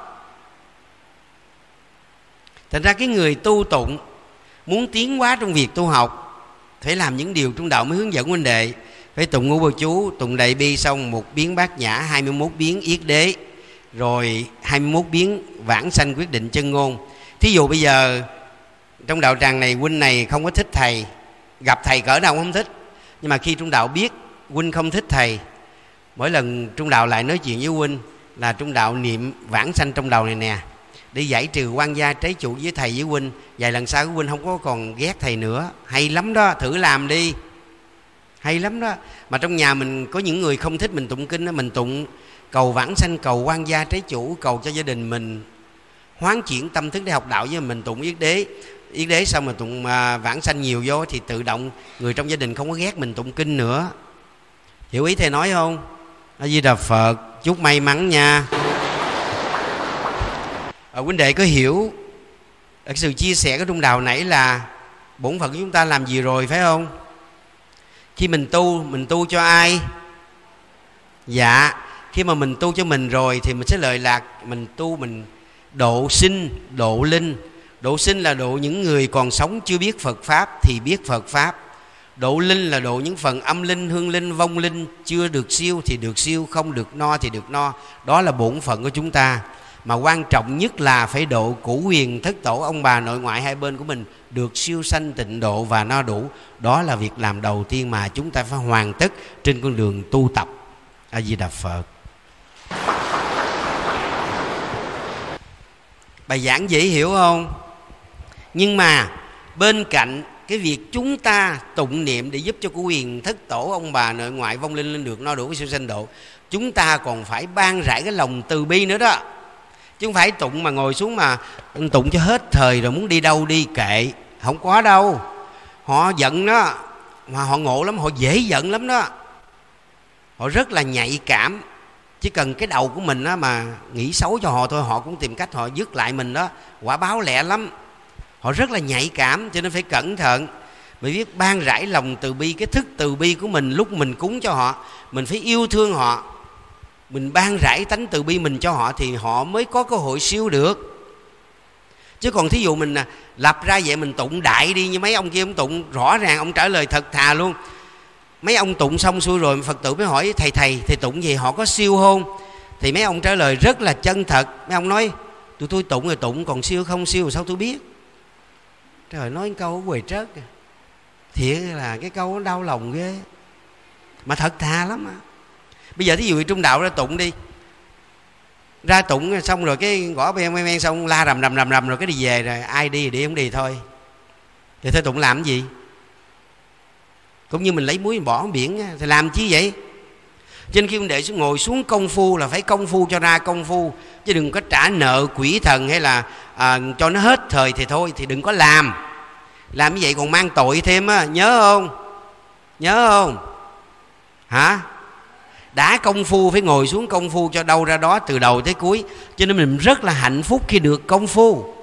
Speaker 1: Thành ra cái người tu tụng muốn tiến hóa trong việc tu học phải làm những điều trung đạo mới hướng dẫn huynh đệ. Phải tụng ngũ bộ chú, tụng đại bi xong một biến bát nhã, 21 biến yết đế, rồi 21 biến vãng sanh quyết định chân ngôn. Thí dụ bây giờ trong đạo tràng này huynh này không có thích thầy, gặp thầy cỡ nào cũng không thích, nhưng mà khi trung đạo biết huynh không thích thầy, mỗi lần trung đạo lại nói chuyện với huynh là trung đạo niệm vãng sanh trong đầu này nè, để giải trừ quan gia trái chủ với thầy với huynh. Vài lần sau huynh không có còn ghét thầy nữa. Hay lắm đó, thử làm đi, hay lắm đó. Mà trong nhà mình có những người không thích mình tụng kinh đó, mình tụng cầu vãng sanh, cầu quan gia trái chủ, cầu cho gia đình mình hoán chuyển tâm thức để học đạo, với mình tụng yết đế. Yết đế xong mà tụng vãng sanh nhiều vô thì tự động người trong gia đình không có ghét mình tụng kinh nữa. Hiểu ý thầy nói không? A Di Đà Phật. Chúc may mắn nha. Huynh đệ có hiểu cái sự chia sẻ của trung đạo nãy là bổn phận của chúng ta làm gì rồi phải không? Khi mình tu cho ai? Dạ, khi mà mình tu cho mình rồi thì mình sẽ lợi lạc. Mình tu mình độ sinh, độ linh. Độ sinh là độ những người còn sống chưa biết Phật Pháp thì biết Phật Pháp. Độ linh là độ những phần âm linh, hương linh, vong linh chưa được siêu thì được siêu, không được no thì được no. Đó là bổn phận của chúng ta. Mà quan trọng nhất là phải độ cửu huyền thất tổ, ông bà nội ngoại hai bên của mình được siêu sanh tịnh độ và no đủ. Đó là việc làm đầu tiên mà chúng ta phải hoàn tất trên con đường tu tập. A Di Đà Phật. Bài giảng dễ hiểu không? Nhưng mà bên cạnh cái việc chúng ta tụng niệm để giúp cho của quyền thất tổ, ông bà nội ngoại, vong linh lên được no đủ với siêu sanh độ, chúng ta còn phải ban rải cái lòng từ bi nữa đó. Chứ không phải tụng mà ngồi xuống mà tụng cho hết thời rồi muốn đi đâu đi kệ. Không có đâu. Họ giận đó, mà họ ngộ lắm, họ dễ giận lắm đó. Họ rất là nhạy cảm. Chỉ cần cái đầu của mình đó mà nghĩ xấu cho họ thôi, họ cũng tìm cách họ dứt lại mình đó. Quả báo lẹ lắm. Họ rất là nhạy cảm, cho nên phải cẩn thận. Bởi vì ban rải lòng từ bi, cái thức từ bi của mình lúc mình cúng cho họ, mình phải yêu thương họ, mình ban rải tánh từ bi mình cho họ thì họ mới có cơ hội siêu được. Chứ còn thí dụ mình lập ra vậy, mình tụng đại đi như mấy ông kia, ông tụng rõ ràng, ông trả lời thật thà luôn. Mấy ông tụng xong xuôi rồi Phật tử mới hỏi thầy tụng gì họ có siêu không? Thì mấy ông trả lời rất là chân thật. Mấy ông nói tụi tôi tụng rồi tụng, còn siêu không siêu sao tôi biết. Trời, nói cái câu quầy trớt thiệt là cái câu nó đau lòng ghê, mà thật thà lắm mà. Bây giờ thí dụ trung đạo ra tụng đi, ra tụng xong rồi cái gõ ben xong la rầm rồi cái đi về, rồi ai đi thì đi, không đi thôi. Thì thôi tụng làm cái gì? Cũng như mình lấy muối mình bỏ biển thì làm chi vậy? Trên khi ông đệ ngồi xuống công phu là phải công phu cho ra công phu, chứ đừng có trả nợ quỷ thần hay là cho nó hết thời thì thôi, thì đừng có làm. Làm như vậy còn mang tội thêm á, nhớ không? Nhớ không? Hả? Đã công phu phải ngồi xuống công phu cho đâu ra đó từ đầu tới cuối. Cho nên mình rất là hạnh phúc khi được công phu.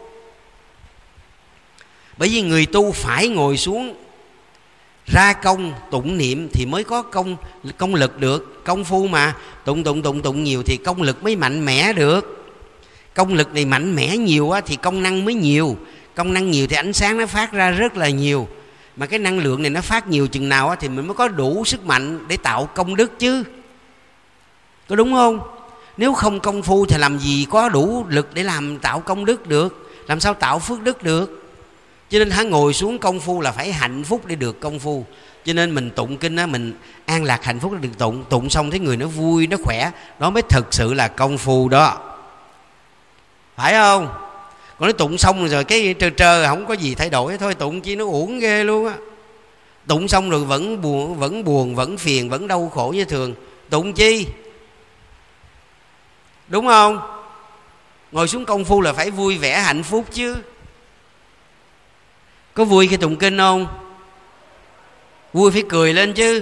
Speaker 1: Bởi vì người tu phải ngồi xuống ra công tụng niệm thì mới có công lực được. Công phu mà tụng nhiều thì công lực mới mạnh mẽ được. Công lực này mạnh mẽ nhiều á, thì công năng mới nhiều. Công năng nhiều thì ánh sáng nó phát ra rất là nhiều. Mà cái năng lượng này nó phát nhiều chừng nào á, thì mình mới có đủ sức mạnh để tạo công đức chứ. Có đúng không? Nếu không công phu thì làm gì có đủ lực để tạo công đức được. Làm sao tạo phước đức được? Cho nên hắn ngồi xuống công phu là phải hạnh phúc để được công phu. Cho nên mình tụng kinh á, mình an lạc hạnh phúc để được tụng. Tụng xong thấy người nó vui, nó khỏe, đó mới thực sự là công phu đó. Phải không? Còn nó tụng xong rồi cái trơ không có gì thay đổi, thôi tụng chi nó uổng ghê luôn á. Tụng xong rồi vẫn buồn, vẫn phiền, vẫn đau khổ như thường. Tụng chi? Đúng không? Ngồi xuống công phu là phải vui vẻ hạnh phúc chứ. Có vui khi tụng kinh không? Vui phải cười lên chứ.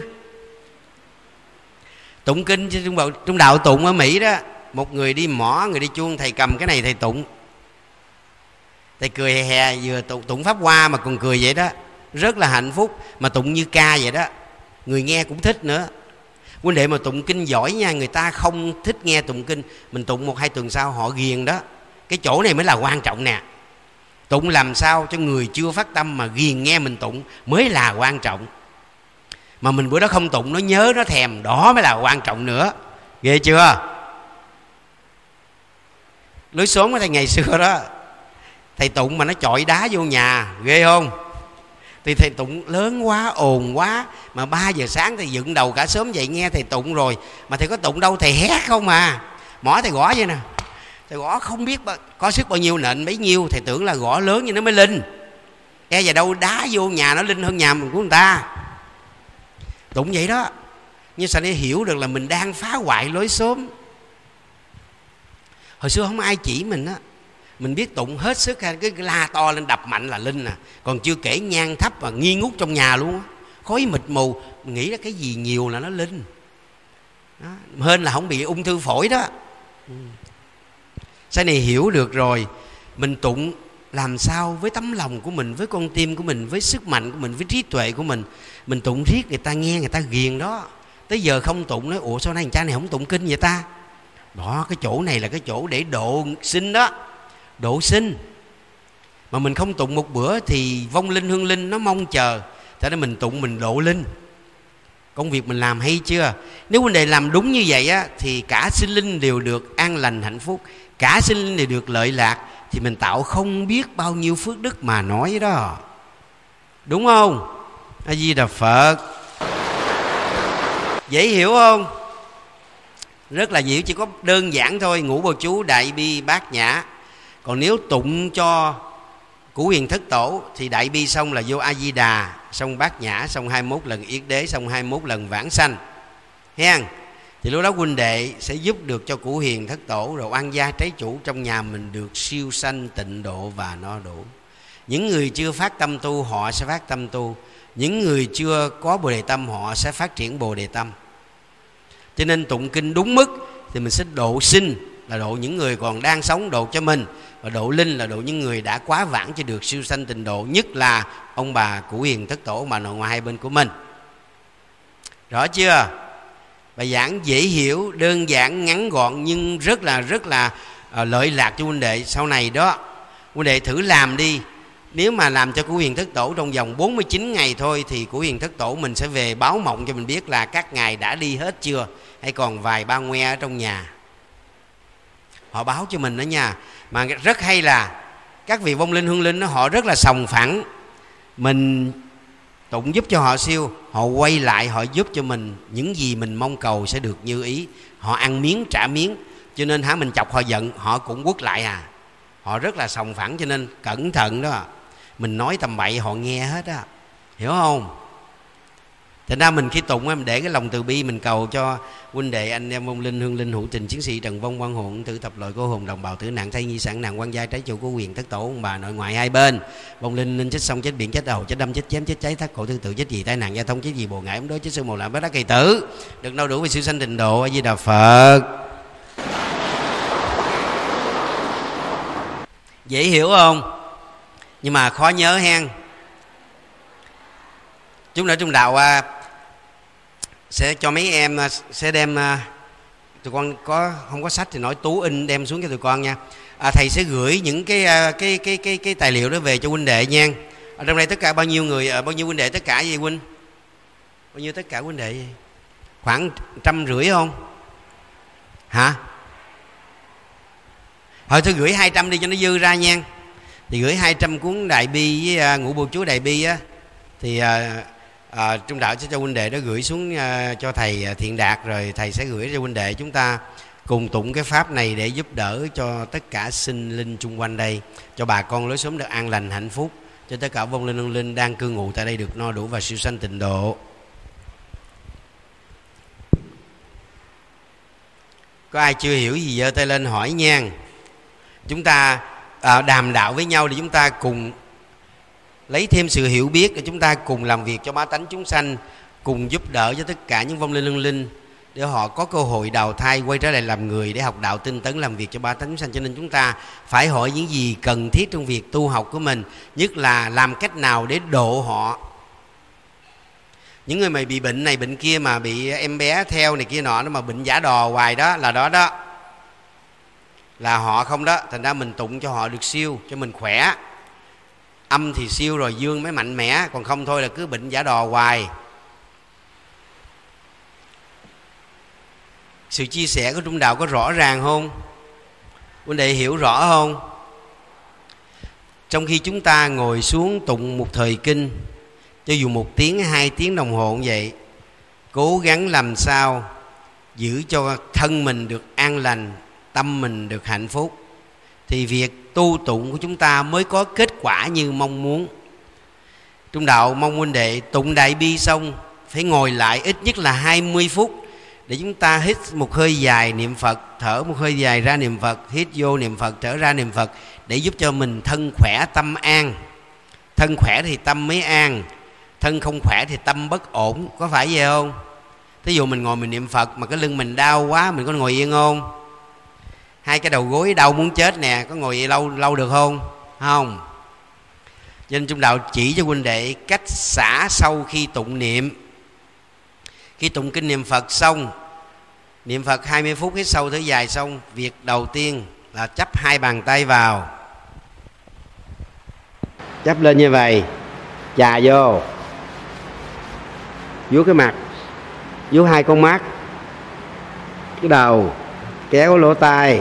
Speaker 1: Tụng kinh trong đạo tụng ở Mỹ đó, một người đi mõ, người đi chuông, thầy cầm cái này thầy tụng. Thầy cười hè hè, vừa tụng pháp hoa mà còn cười vậy đó. Rất là hạnh phúc. Mà tụng như ca vậy đó, người nghe cũng thích nữa. Huynh đệ mà tụng kinh giỏi nha, người ta không thích nghe tụng kinh, mình tụng 1-2 tuần sau họ ghiền đó. Cái chỗ này mới là quan trọng nè. Tụng làm sao cho người chưa phát tâm mà ghiền nghe mình tụng mới là quan trọng. Mà mình bữa đó không tụng, nó nhớ, nó thèm, đó mới là quan trọng nữa. Ghê chưa? Lối xóm của thầy ngày xưa đó, thầy tụng mà nó chọi đá vô nhà, ghê không? Thì thầy tụng lớn quá, ồn quá, mà 3 giờ sáng thầy dựng đầu cả sớm dậy nghe thầy tụng rồi. Mà thầy có tụng đâu, thầy hét không à. Mỏ thầy gõ vậy nè, thầy gõ không biết có sức bao nhiêu nện bấy nhiêu. Thầy tưởng là gõ lớn như nó mới linh, e giờ đâu đá vô nhà nó linh hơn nhà mình của người ta. Tụng vậy đó. Nhưng sao để hiểu được là mình đang phá hoại lối xóm. Hồi xưa không ai chỉ mình á, mình biết tụng hết sức, cái la to lên đập mạnh là linh nè. Còn chưa kể nhang thấp và nghi ngút trong nhà luôn á, khói mịt mù, mình nghĩ là cái gì nhiều là nó linh đó. Hên là không bị ung thư phổi đó. Sau này hiểu được rồi, mình tụng làm sao với tấm lòng của mình, với con tim của mình, với sức mạnh của mình, với trí tuệ của mình. Mình tụng riết người ta nghe, người ta ghiền đó. Tới giờ không tụng nói ủa sao nay cha này không tụng kinh vậy ta? Đó, cái chỗ này là cái chỗ để độ sinh đó, độ sinh. Mà mình không tụng một bữa thì vong linh hương linh nó mong chờ. Thế nên mình tụng mình độ linh. Công việc mình làm hay chưa? Nếu vấn đề làm đúng như vậy á, thì cả sinh linh đều được an lành hạnh phúc, cả sinh linh đều được lợi lạc, thì mình tạo không biết bao nhiêu phước đức mà nói đó. Đúng không? A Di Đà Phật. Dễ hiểu không? Rất là dễ, chỉ có đơn giản thôi. Ngũ Bồ Chú, Đại Bi, Bát Nhã. Còn nếu tụng cho Cửu Huyền Thất Tổ thì đại bi xong là vô A Di Đà, xong Bát Nhã, xong 21 lần Yết Đế, xong 21 lần Vãng Sanh. Hen. Thì lúc đó huynh đệ sẽ giúp được cho Cửu Huyền Thất Tổ rồi oan gia trái chủ trong nhà mình được siêu sanh tịnh độ và no đủ. Những người chưa phát tâm tu họ sẽ phát tâm tu, những người chưa có Bồ Đề tâm họ sẽ phát triển Bồ Đề tâm. Cho nên tụng kinh đúng mức thì mình sẽ độ sinh là độ những người còn đang sống, độ cho mình, và độ linh là độ những người đã quá vãng cho được siêu sanh tịnh độ, nhất là ông bà Cửu Huyền Thất Tổ, ông bà nội ngoại hai bên của mình. Rõ chưa? Bài giảng dễ hiểu, đơn giản, ngắn gọn nhưng rất là lợi lạc cho huynh đệ sau này đó. Huynh đệ thử làm đi. Nếu mà làm cho Cửu Huyền Thất Tổ trong vòng 49 ngày thôi thì Cửu Huyền Thất Tổ mình sẽ về báo mộng cho mình biết là các ngài đã đi hết chưa, hay còn vài ba ngoe ở trong nhà. Họ báo cho mình đó nha. Mà rất hay là các vị vong linh hương linh đó, họ rất là sòng phẳng. Mình tụng giúp cho họ siêu, họ quay lại họ giúp cho mình, những gì mình mong cầu sẽ được như ý. Họ ăn miếng trả miếng, cho nên mình chọc họ giận họ cũng quất lại à. Họ rất là sòng phẳng, cho nên cẩn thận đó. Mình nói tầm bậy họ nghe hết á, hiểu không? Thành ra mình khi tụng mình để cái lòng từ bi mình cầu cho huynh đệ anh em vong linh hương linh hữu tình chiến sĩ trần vong quan hồn tử thập loại cô hồn đồng bào tử nạn thay nhi sản nạn quan gia trái chủ của Huyền Thất Tổ, ông bà nội ngoại hai bên. Vong linh linh chết sông chết biển chết đầu chết đâm chết chém chết cháy thắt cổ thương tự chết gì tai nạn giao thông chết gì bồ ngại ấm đối chết sư mồ lạm bát đắc kỳ tử, được no đủ về siêu sanh tịnh độ. A Di Đà Phật. Dễ hiểu không? Nhưng mà khó nhớ hen. Chúng nữa trong đạo sẽ cho mấy em sẽ đem tụi con không có sách thì nói tú in đem xuống cho tụi con nha. Thầy sẽ gửi những cái tài liệu đó về cho huynh đệ nha. Ở trong đây tất cả bao nhiêu người, bao nhiêu huynh đệ tất cả vậy huynh? Bao nhiêu tất cả huynh đệ vậy? Khoảng 150 không? Hả? Thôi tôi gửi 200 đi cho nó dư ra nha. Thì gửi 200 cuốn Đại Bi với Ngũ Bộ Chú Đại Bi á, thì trung đạo sẽ cho huynh đệ đó gửi xuống cho thầy Thiện Đạt, rồi thầy sẽ gửi cho huynh đệ, chúng ta cùng tụng cái pháp này để giúp đỡ cho tất cả sinh linh chung quanh đây, cho bà con lối xóm được an lành hạnh phúc, cho tất cả vong linh hương linh đang cư ngụ tại đây được no đủ và siêu sanh tịnh độ. Có ai chưa hiểu gì giơ tay lên hỏi nha. Chúng ta đàm đạo với nhau để chúng ta cùng lấy thêm sự hiểu biết, để chúng ta cùng làm việc cho bá tánh chúng sanh, cùng giúp đỡ cho tất cả những vong linh hương linh để họ có cơ hội đào thai quay trở lại làm người, để học đạo tinh tấn làm việc cho bá tánh chúng sanh. Cho nên chúng ta phải hỏi những gì cần thiết trong việc tu học của mình, nhất là làm cách nào để độ họ. Những người mà bị bệnh này bệnh kia, mà bị em bé theo này kia nọ, nó mà bệnh giả đò hoài đó là đó là họ không đó. Thành ra mình tụng cho họ được siêu, cho mình khỏe. Âm thì siêu rồi dương mới mạnh mẽ, còn không thôi là cứ bệnh giả đò hoài. Sự chia sẻ của trung đạo có rõ ràng không? Huynh đệ hiểu rõ không? Trong khi chúng ta ngồi xuống tụng một thời kinh, cho dù 1 tiếng 2 tiếng đồng hồ cũng vậy, cố gắng làm sao giữ cho thân mình được an lành, tâm mình được hạnh phúc, thì việc tu tụng của chúng ta mới có kết quả như mong muốn. Trung đạo mong huynh đệ tụng Đại Bi xong phải ngồi lại ít nhất là 20 phút để chúng ta hít một hơi dài niệm Phật, thở một hơi dài ra niệm Phật, hít vô niệm Phật, thở ra niệm Phật, để giúp cho mình thân khỏe tâm an. Thân khỏe thì tâm mới an, thân không khỏe thì tâm bất ổn, có phải vậy không? Thí dụ mình ngồi mình niệm Phật mà cái lưng mình đau quá, mình có ngồi yên không? Hai cái đầu gối đau muốn chết nè, có ngồi lâu được không? Không. Nên trung đạo chỉ cho huynh đệ cách xả sau khi tụng niệm. Khi tụng kinh niệm Phật xong, niệm Phật 20 phút hít sâu thở dài xong, việc đầu tiên là chắp 2 bàn tay vào, chắp lên như vậy, chà vô, vuốt cái mặt, vuốt 2 con mắt, cái đầu, kéo lỗ tai,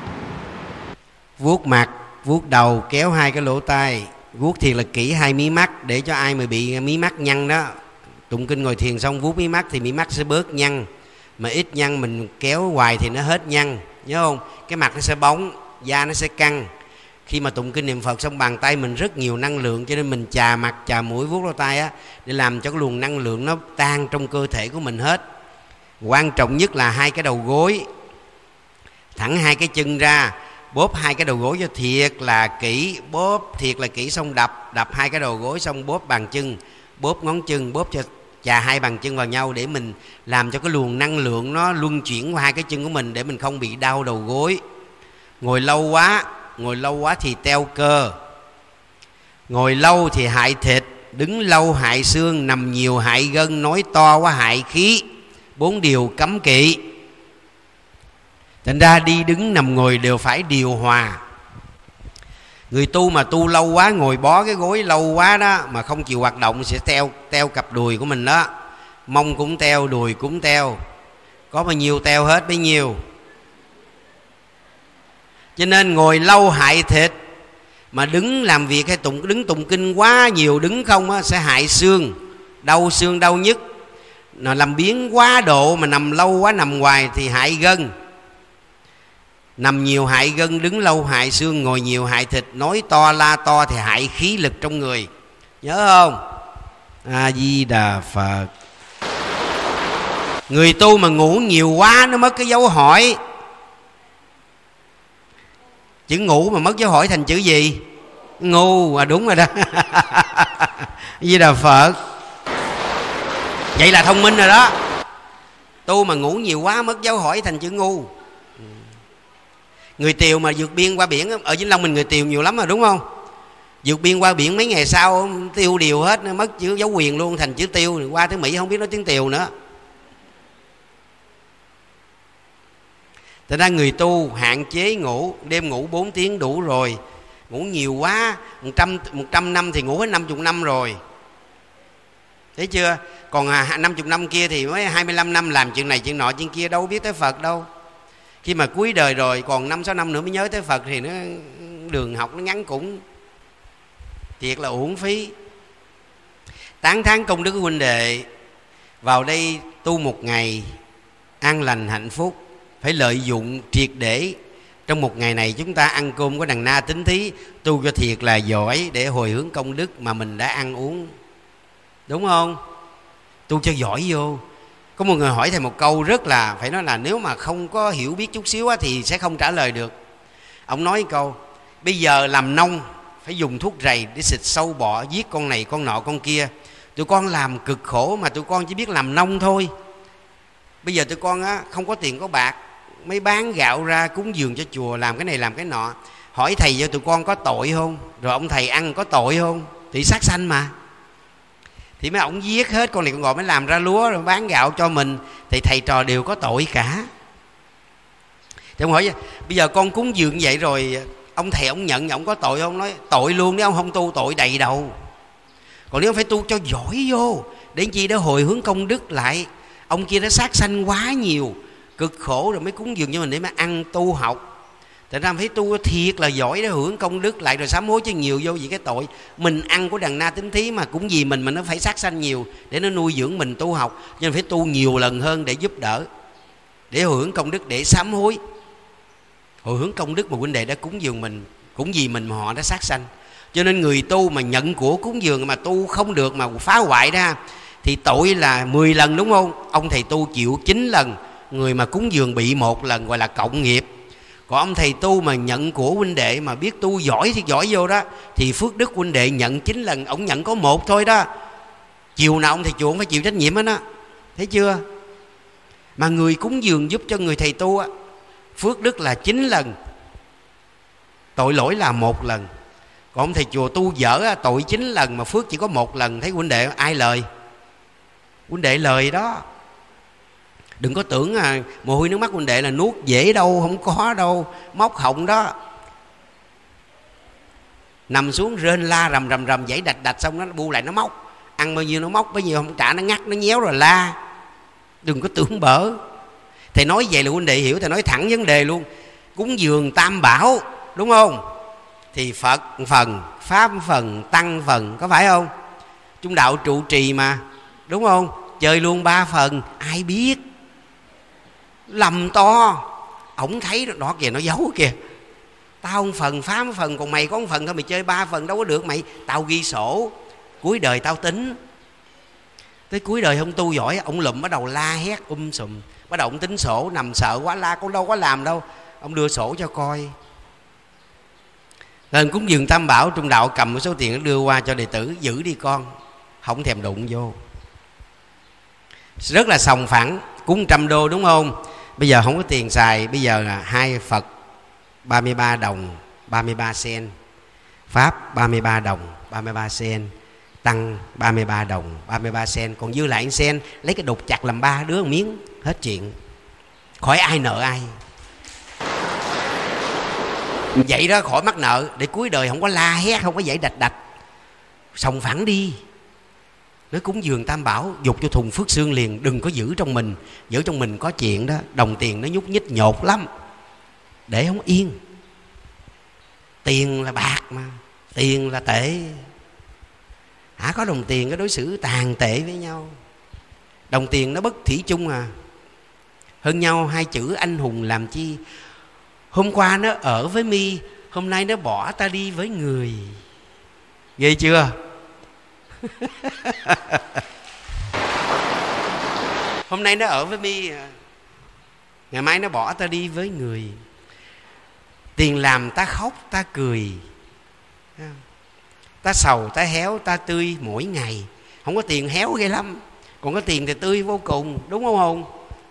Speaker 1: vuốt mặt, vuốt đầu, kéo 2 cái lỗ tai, vuốt thiệt là kỹ 2 mí mắt, để cho ai mà bị mí mắt nhăn đó, tụng kinh ngồi thiền xong vuốt mí mắt thì mí mắt sẽ bớt nhăn, mà ít nhăn mình kéo hoài thì nó hết nhăn, nhớ không? Cái mặt nó sẽ bóng, da nó sẽ căng, Khi mà tụng kinh niệm Phật xong bàn tay mình rất nhiều năng lượng, cho nên mình chà mặt, chà mũi, vuốt lỗ tai á, để làm cho cái luồng năng lượng nó tan trong cơ thể của mình hết. Quan trọng nhất là hai cái đầu gối, thẳng hai cái chân ra, bóp hai cái đầu gối cho thiệt là kỹ, bóp thiệt là kỹ, xong đập hai cái đầu gối, xong bóp bàn chân, bóp ngón chân, bóp cho chà hai bàn chân vào nhau để mình làm cho cái luồng năng lượng nó luân chuyển qua hai cái chân của mình để mình không bị đau đầu gối. Ngồi lâu quá thì teo cơ, ngồi lâu thì hại thịt, đứng lâu hại xương, nằm nhiều hại gân, nói to quá hại khí. 4 điều cấm kỵ. Thành ra đi đứng nằm ngồi đều phải điều hòa. Người tu mà tu lâu quá, ngồi bó cái gối lâu quá đó mà không chịu hoạt động sẽ teo cặp đùi của mình đó. Mông cũng teo, đùi cũng teo, có bao nhiêu teo hết bấy nhiêu. Cho nên ngồi lâu hại thịt, mà đứng làm việc hay đứng tụng kinh quá nhiều, đứng không á, sẽ hại xương đau nhức. Nó làm biến quá độ, mà nằm lâu quá, nằm hoài thì hại gân. Nằm nhiều hại gân, đứng lâu hại xương, ngồi nhiều hại thịt, nói to la to thì hại khí lực trong người. Nhớ không? A Di Đà Phật. Người tu mà ngủ nhiều quá nó mất cái dấu hỏi. Chữ ngủ mà mất dấu hỏi thành chữ gì? Ngu. À đúng rồi đó. Di Đà Phật. Vậy là thông minh rồi đó. Tu mà ngủ nhiều quá mất dấu hỏi thành chữ ngu. Người Tiều mà vượt biên qua biển, ở Vĩnh Long mình người Tiều nhiều lắm rồi đúng không? Vượt biên qua biển mấy ngày sau tiêu điều hết, mất chữ dấu quyền luôn thành chữ tiêu. Qua tới Mỹ không biết nói tiếng Tiều nữa. Thật ra người tu hạn chế ngủ, đêm ngủ 4 tiếng đủ rồi. Ngủ nhiều quá 100 năm thì ngủ hết 50 năm rồi. Thấy chưa? Còn 50 năm kia thì mới 25 năm làm chuyện này chuyện nọ chuyện kia, đâu biết tới Phật đâu. Khi mà cuối đời rồi còn 5-6 năm nữa mới nhớ tới Phật thì nó đường học nó ngắn cũng thiệt là uổng phí. Tán thán công đức của huynh đệ vào đây tu một ngày an lành hạnh phúc, phải lợi dụng triệt để. Trong một ngày này chúng ta ăn cơm có đằng na tính thí, tu cho thiệt là giỏi để hồi hướng công đức mà mình đã ăn uống. Đúng không? Tu cho giỏi vô. Có một người hỏi thầy một câu rất là, phải nói là nếu mà không có hiểu biết chút xíu thì sẽ không trả lời được. Ông nói câu: bây giờ làm nông phải dùng thuốc rầy để xịt sâu bọ, giết con này con nọ con kia. Tụi con làm cực khổ mà tụi con chỉ biết làm nông thôi. Bây giờ tụi con á, không có tiền có bạc, mới bán gạo ra cúng dường cho chùa, làm cái này làm cái nọ. Hỏi thầy cho tụi con có tội không? Rồi ông thầy ăn có tội không? Thì sát sanh mà. Thì mấy ông giết hết con này con gọi mới làm ra lúa rồi bán gạo cho mình, thì thầy trò đều có tội cả. Thì ông hỏi bây giờ con cúng dường vậy rồi ông thầy ông nhận ông có tội không? Nói tội luôn, nếu ông không tu tội đầy đầu. Còn nếu ông phải tu cho giỏi vô, để chi? Để hồi hướng công đức lại. Ông kia đã sát sanh quá nhiều, cực khổ rồi mới cúng dường cho mình để mà ăn tu học. Tại ra phải tu thiệt là giỏi để hưởng công đức lại rồi sám hối cho nhiều vô. Vì cái tội mình ăn của đằng na tính thí mà cũng vì mình mà nó phải sát sanh nhiều để nó nuôi dưỡng mình tu học, cho nên phải tu nhiều lần hơn để giúp đỡ, để hồi hướng công đức, để sám hối, hồi hướng công đức mà huynh đệ đã cúng dường mình, cũng vì mình mà họ đã sát sanh. Cho nên người tu mà nhận của cúng dường mà tu không được mà phá hoại ra thì tội là 10 lần đúng không? Ông thầy tu chịu 9 lần, người mà cúng dường bị 1 lần, gọi là cộng nghiệp. Còn ông thầy tu mà nhận của huynh đệ mà biết tu giỏi thì giỏi vô đó, thì phước đức huynh đệ nhận 9 lần, ông nhận có 1 thôi đó. Chiều nào ông thầy chùa phải chịu trách nhiệm hết đó. Thấy chưa? Mà người cúng dường giúp cho người thầy tu á, phước đức là 9 lần, tội lỗi là 1 lần. Còn ông thầy chùa tu dở á, tội 9 lần mà phước chỉ có 1 lần. Thấy huynh đệ ai lời? Huynh đệ lời đó. Đừng có tưởng mồ hôi nước mắt huynh đệ là nuốt dễ đâu, không có đâu, móc họng đó. Nằm xuống rên la rầm rầm dãy đạch xong nó bu lại nó móc. Ăn bao nhiêu nó móc bấy nhiêu, không trả nó ngắt nó nhéo rồi la. Đừng có tưởng bở. Thầy nói vậy là huynh đệ hiểu, thầy nói thẳng vấn đề luôn. Cúng dường tam bảo đúng không? Thì Phật phần, Pháp phần, Tăng phần, có phải không? Trung đạo trụ trì mà, đúng không? Chơi luôn 3 phần, ai biết? Lầm to. Ổng thấy đó kìa, nó giấu kìa. Tao một phần phá một phần, còn mày có một phần thôi, mày chơi 3 phần đâu có được mày. Tao ghi sổ, cuối đời tao tính. Tới cuối đời không tu giỏi, ông lụm bắt đầu la hét sùm. Bắt đầu ông tính sổ, nằm sợ quá la, con đâu có làm đâu. Ông đưa sổ cho coi. Lên cúng dường Tam Bảo, Trung Đạo cầm một số tiền đưa qua cho đệ tử: giữ đi con, không thèm đụng vô. Rất là sòng phẳng. Cúng 100 đô đúng không? Bây giờ không có tiền xài. Bây giờ là 2 Phật 33 đồng 33 sen, Pháp 33 đồng 33 sen, Tăng 33 đồng 33 sen. Còn dư lại 1 sen lấy cái đục chặt làm 3 đứa một miếng. Hết chuyện, khỏi ai nợ ai. Vậy đó, khỏi mắc nợ, để cuối đời không có la hét, không có dãy đạch đạch. Sòng phẳng đi. Nói cúng dường Tam Bảo, dục cho thùng phước xương liền. Đừng có giữ trong mình. Giữ trong mình có chuyện đó. Đồng tiền nó nhúc nhích nhột lắm, để không yên. Tiền là bạc mà, tiền là tệ. Có đồng tiền cái đối xử tàn tệ với nhau. Đồng tiền nó bất thủy chung à. Hơn nhau 2 chữ anh hùng làm chi. Hôm qua nó ở với mi, hôm nay nó bỏ ta đi với người. Ghê chưa? Hôm nay nó ở với mi, ngày mai nó bỏ ta đi với người. Tiền làm ta khóc ta cười, ta sầu ta héo ta tươi mỗi ngày. Không có tiền héo ghê lắm, còn có tiền thì tươi vô cùng, đúng không?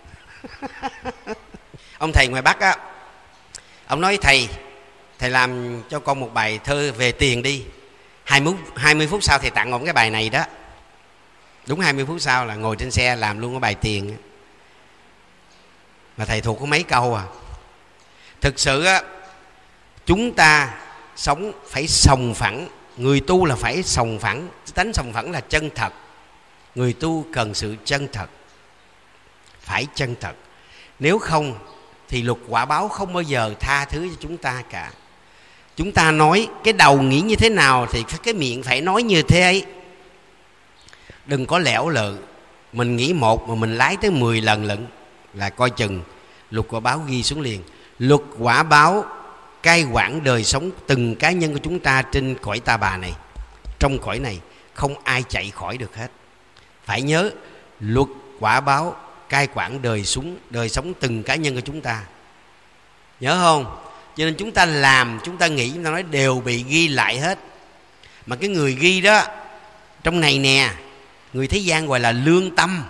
Speaker 1: Ông thầy ngoài Bắc á, ông nói thầy làm cho con một bài thơ về tiền đi. 20 phút sau thầy tặng ông cái bài này đó. Đúng 20 phút sau là ngồi trên xe làm luôn cái bài tiền. Mà thầy thuộc có mấy câu à. Thực sự á, chúng ta sống phải sòng phẳng. Người tu là phải sòng phẳng. Tánh sòng phẳng là chân thật. Người tu cần sự chân thật, phải chân thật. Nếu không thì luật quả báo không bao giờ tha thứ cho chúng ta cả. Chúng ta nói cái đầu nghĩ như thế nào thì cái miệng phải nói như thế ấy. Đừng có lẻo lự. Mình nghĩ một mà mình lái tới 10 lần lận là coi chừng luật quả báo ghi xuống liền. Luật quả báo cai quản đời sống từng cá nhân của chúng ta trên cõi ta bà này. Trong cõi này không ai chạy khỏi được hết. Phải nhớ luật quả báo cai quản đời sống từng cá nhân của chúng ta. Nhớ không? Cho nên chúng ta làm, chúng ta nghĩ, chúng ta nói đều bị ghi lại hết. Mà cái người ghi đó trong này nè, người thế gian gọi là lương tâm,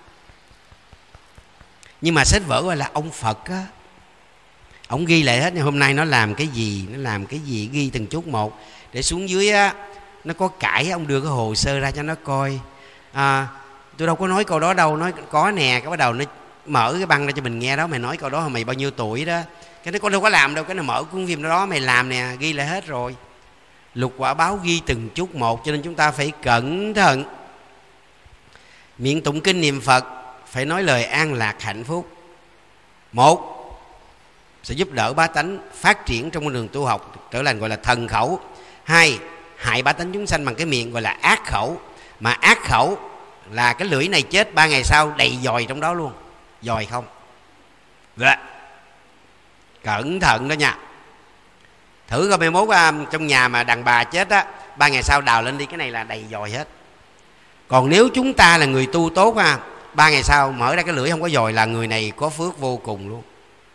Speaker 1: nhưng mà sách vở gọi là ông Phật á. Ông ghi lại hết. Hôm nay nó làm cái gì, nó làm cái gì, ghi từng chút một. Để xuống dưới á, nó có cãi, ông đưa cái hồ sơ ra cho nó coi. Tôi đâu có nói câu đó đâu. Nói có nè, cái bắt đầu nó mở cái băng ra cho mình nghe đó. Mày nói câu đó mày bao nhiêu tuổi đó. Cái nó con đâu có làm đâu. Cái nó mở cuốn phim đó mày làm nè, ghi lại hết rồi. Luật quả báo ghi từng chút một. Cho nên chúng ta phải cẩn thận. Miệng tụng kinh niệm Phật phải nói lời an lạc hạnh phúc. Một, sẽ giúp đỡ bá tánh phát triển trong con đường tu học, trở thành gọi là thần khẩu. Hai, hại bá tánh chúng sanh bằng cái miệng gọi là ác khẩu. Mà ác khẩu là cái lưỡi này chết 3 ngày sau đầy dòi trong đó luôn. Dòi không? Dạ. Cẩn thận đó nha. Thử coi 21 trong nhà mà đàn bà chết á, 3 ngày sau đào lên đi, cái này là đầy dòi hết. Còn nếu chúng ta là người tu tốt 3 ngày sau mở ra cái lưỡi không có dòi là người này có phước vô cùng luôn.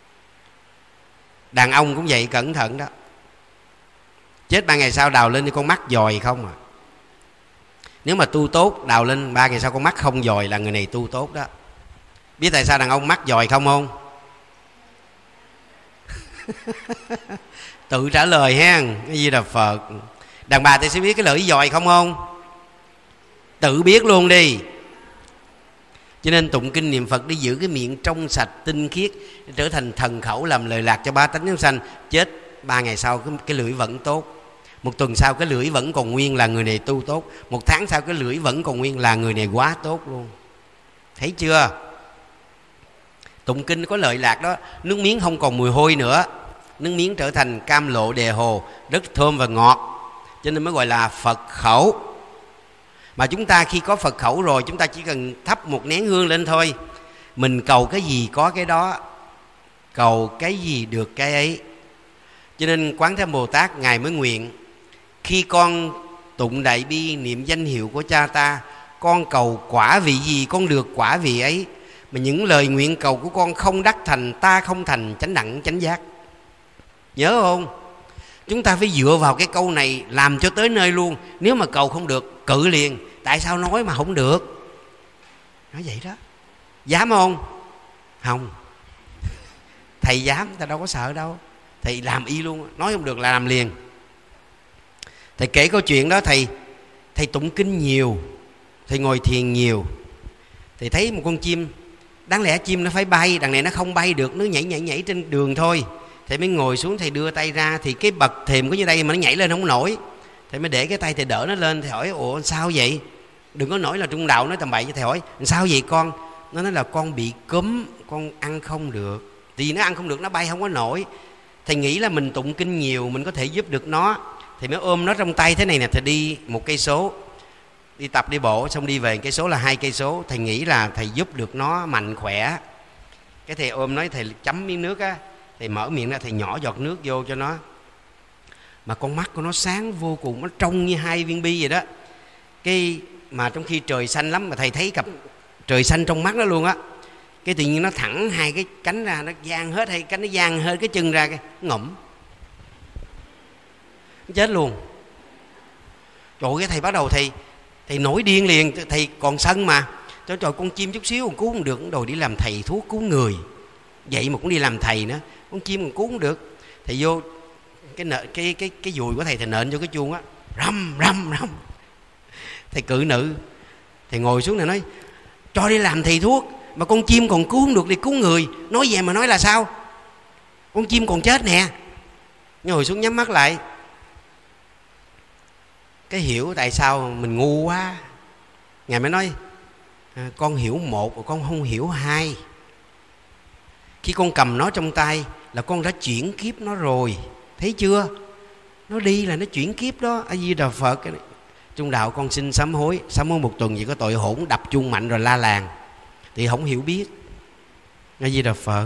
Speaker 1: Đàn ông cũng vậy, cẩn thận đó. Chết 3 ngày sau đào lên thì con mắt dòi không à. Nếu mà tu tốt đào lên 3 ngày sau con mắt không dòi là người này tu tốt đó. Biết tại sao đàn ông mắt dòi không? Tự trả lời hen. Cái gì là Phật. Đàn bà thì sẽ biết cái lưỡi dòi không? Tự biết luôn đi. Cho nên tụng kinh niệm Phật để giữ cái miệng trong sạch tinh khiết, để trở thành thần khẩu làm lời lạc cho bá tánh chúng sanh. Chết 3 ngày sau cái lưỡi vẫn tốt. 1 tuần sau cái lưỡi vẫn còn nguyên là người này tu tốt. 1 tháng sau cái lưỡi vẫn còn nguyên là người này quá tốt luôn. Thấy chưa? Tụng kinh có lợi lạc đó. Nước miếng không còn mùi hôi nữa. Nước miếng trở thành cam lộ đề hồ, rất thơm và ngọt. Cho nên mới gọi là Phật khẩu. Mà chúng ta khi có Phật khẩu rồi, chúng ta chỉ cần thắp 1 nén hương lên thôi. Mình cầu cái gì có cái đó, cầu cái gì được cái ấy. Cho nên Quán Thế Âm Bồ Tát Ngài mới nguyện: khi con tụng đại bi niệm danh hiệu của cha ta, con cầu quả vị gì con được quả vị ấy. Mà những lời nguyện cầu của con không đắc thành, ta không thành chánh đẳng chánh giác. Nhớ không? Chúng ta phải dựa vào cái câu này làm cho tới nơi luôn. Nếu mà cầu không được, cự liền. Tại sao nói mà không được? Nói vậy đó. Dám không? Không. Thầy dám, ta đâu có sợ đâu. Thầy làm y luôn. Nói không được là làm liền. Thầy kể câu chuyện đó. Thầy tụng kinh nhiều, thầy ngồi thiền nhiều. Thầy thấy một con chim, đáng lẽ chim nó phải bay, đằng này nó không bay được, nó nhảy trên đường thôi. Thầy mới ngồi xuống, thầy đưa tay ra, thì cái bậc thềm có như đây mà nó nhảy lên không nổi. Thầy mới để cái tay thầy đỡ nó lên. Thầy hỏi: ủa sao vậy? Đừng có nổi là trung đạo nói tầm bậy. Thầy hỏi: sao vậy con? Nó nói là con bị cúm, con ăn không được. Vì nó ăn không được, nó bay không có nổi. Thầy nghĩ là mình tụng kinh nhiều, mình có thể giúp được nó. Thầy mới ôm nó trong tay thế này nè. Thầy đi 1 cây số, đi tập đi bộ, xong đi về 1 cây số là 2 cây số. Thầy nghĩ là thầy giúp được nó mạnh khỏe. Cái thầy ôm nói, thầy chấm miếng nước á, thầy mở miệng ra, thầy nhỏ giọt nước vô cho nó. Mà con mắt của nó sáng vô cùng, nó trong như 2 viên bi vậy đó. Cái mà trong khi trời xanh lắm, mà thầy thấy cặp trời xanh trong mắt nó luôn á. Cái tự nhiên nó thẳng 2 cái cánh ra, nó dang hết 2 cánh, nó dang hết cái chân ra, cái ngủm chết luôn. Trời ơi, cái thầy bắt đầu thầy nổi điên liền. Thầy còn sân mà. Trời con chim chút xíu còn cứu không được, đòi đi làm thầy thuốc cứu người. Vậy mà cũng đi làm thầy nữa, con chim còn cứu không được. Thầy vô cái dùi của thầy nện vô cái chuông á, rầm rầm rầm. Thầy cự nữ, thầy ngồi xuống này nói: cho đi làm thầy thuốc mà con chim còn cứu không được, đi cứu người. Nói về mà nói là sao? Con chim còn chết nè. Ngồi xuống nhắm mắt lại. Cái hiểu tại sao mình ngu quá. Ngài mới nói: con hiểu 1 và con không hiểu 2. Khi con cầm nó trong tay là con đã chuyển kiếp nó rồi. Thấy chưa? Nó đi là nó chuyển kiếp đó. A Di Đà Phật. Trung đạo con xin sám hối 1 tuần vì có tội hỗn đập chuông mạnh rồi la làng, thì không hiểu biết. A Di Đà Phật.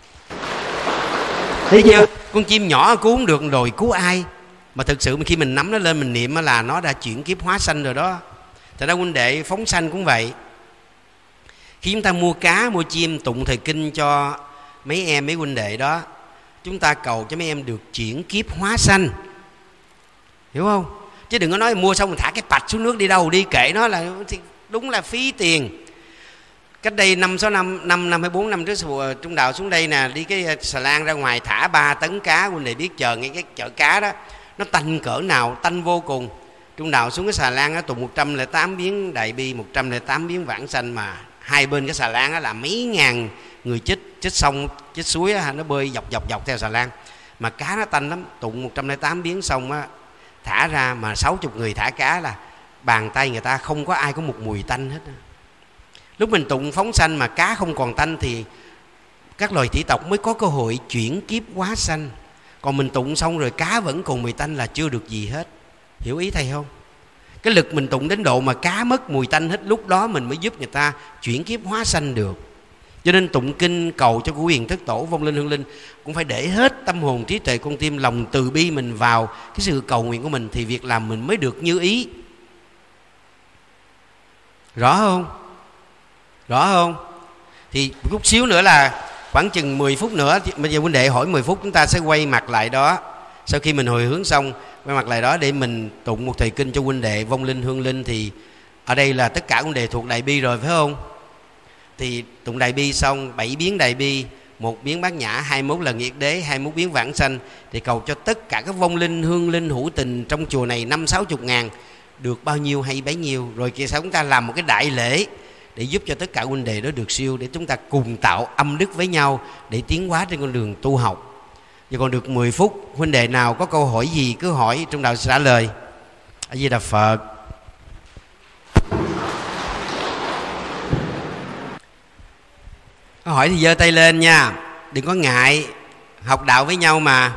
Speaker 1: Thấy chưa? Con chim nhỏ cứu không được rồi cứu ai? Mà thực sự khi mình nắm nó lên mình niệm là nó đã chuyển kiếp hóa sanh rồi đó. Thật ra huynh đệ phóng sanh cũng vậy. Khi chúng ta mua cá mua chim tụng thời kinh cho mấy em mấy huynh đệ đó, chúng ta cầu cho mấy em được chuyển kiếp hóa sanh, hiểu không? Chứ đừng có nói mua xong mình thả cái pạch xuống nước đi đâu đi, kệ nó là đúng là phí tiền. Cách đây 5 hay 4 năm trước, Trung đạo xuống đây nè, đi cái xà lan ra ngoài thả 3 tấn cá. Huynh đệ biết chờ ngay cái chợ cá đó nó tanh cỡ nào, tanh vô cùng. Trung đạo xuống cái xà lan á, tụng 108 biến đại bi, 108 biến vãng sanh, mà hai bên cái xà lan á là mấy ngàn người chết sông chết suối á, nó bơi dọc theo xà lan. Mà cá nó tanh lắm. Tụng 108 biến xong á, thả ra mà 60 người thả cá là bàn tay người ta không có ai có một mùi tanh hết. Lúc mình tụng phóng sanh mà cá không còn tanh thì các loài thủy tộc mới có cơ hội chuyển kiếp hóa sanh. Còn mình tụng xong rồi cá vẫn còn mùi tanh là chưa được gì hết. Hiểu ý thầy không? Cái lực mình tụng đến độ mà cá mất mùi tanh hết, lúc đó mình mới giúp người ta chuyển kiếp hóa sanh được. Cho nên tụng kinh cầu cho của Quyền Thất Tổ, vong linh hương linh cũng phải để hết tâm hồn trí tuệ con tim, lòng từ bi mình vào cái sự cầu nguyện của mình, thì việc làm mình mới được như ý. Rõ không? Rõ không? Thì chút xíu nữa là khoảng chừng 10 phút nữa, bây giờ huynh đệ hỏi 10 phút chúng ta sẽ quay mặt lại đó. Sau khi mình hồi hướng xong, quay mặt lại đó để mình tụng một thời kinh cho huynh đệ vong linh hương linh. Thì ở đây là tất cả huynh đệ thuộc đại bi rồi phải không? Thì tụng đại bi xong 7 biến đại bi, 1 biến bát nhã, 21 lần yết đế, 21 biến vãng sanh, thì cầu cho tất cả các vong linh hương linh hữu tình trong chùa này 50-60 ngàn được bao nhiêu hay bấy nhiêu. Rồi kia sau chúng ta làm một cái đại lễ để giúp cho tất cả huynh đệ đó được siêu, để chúng ta cùng tạo âm đức với nhau để tiến hóa trên con đường tu học. Giờ còn được 10 phút, huynh đệ nào có câu hỏi gì cứ hỏi, Trung đạo sẽ trả lời. A Di Đà Phật. Có hỏi thì giơ tay lên nha, đừng có ngại, học đạo với nhau mà.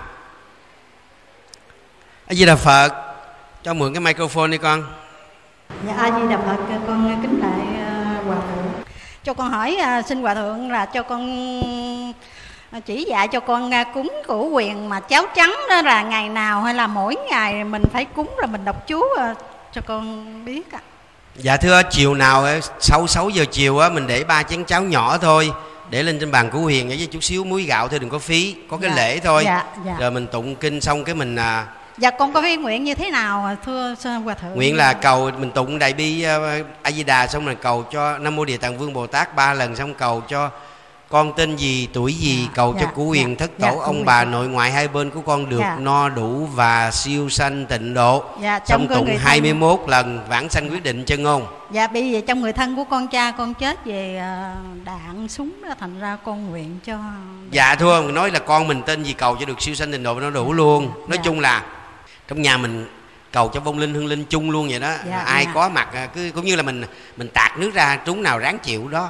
Speaker 1: A Di Đà Phật. Cho mượn cái microphone đi con.
Speaker 2: Dạ A Di Đà Phật, con kính lạy hòa thượng. Cho con hỏi xin hòa thượng là cho con chỉ dạy cho con cúng củ huyền mà cháo trắng đó là ngày nào hay là mỗi ngày mình phải cúng rồi mình đọc chú cho con biết ạ.
Speaker 1: Dạ thưa, chiều nào sau 6 giờ chiều á, mình để 3 chén cháo nhỏ thôi, để lên trên bàn củ huyền với chút xíu muối gạo thôi, đừng có phí, có cái lễ thôi.
Speaker 2: Dạ.
Speaker 1: Rồi mình tụng kinh xong cái mình
Speaker 2: dạ con có cái nguyện như thế nào thưa Hòa Thượng?
Speaker 1: Nguyện là cầu mình tụng Đại Bi A Di Đà, xong rồi cầu cho Nam Mô Địa Tạng Vương Bồ Tát 3 lần, xong cầu cho con tên gì, tuổi gì, cầu cho củ huyền thất tổ ông bà nội ngoại hai bên của con được no đủ và siêu sanh tịnh độ. Xong tụng 21 lần vãng sanh quyết định chân ngôn.
Speaker 2: Dạ bây giờ trong người thân của con cha con chết về đạn súng đó, thành ra con nguyện cho.
Speaker 1: Dạ thưa, mình nói là con mình tên gì cầu cho được siêu sanh tịnh độ nó đủ luôn. Nói chung là trong nhà mình cầu cho vong linh hương linh chung luôn vậy đó. Ai có mặt cứ cũng như là mình tạt nước ra, trúng nào ráng chịu đó.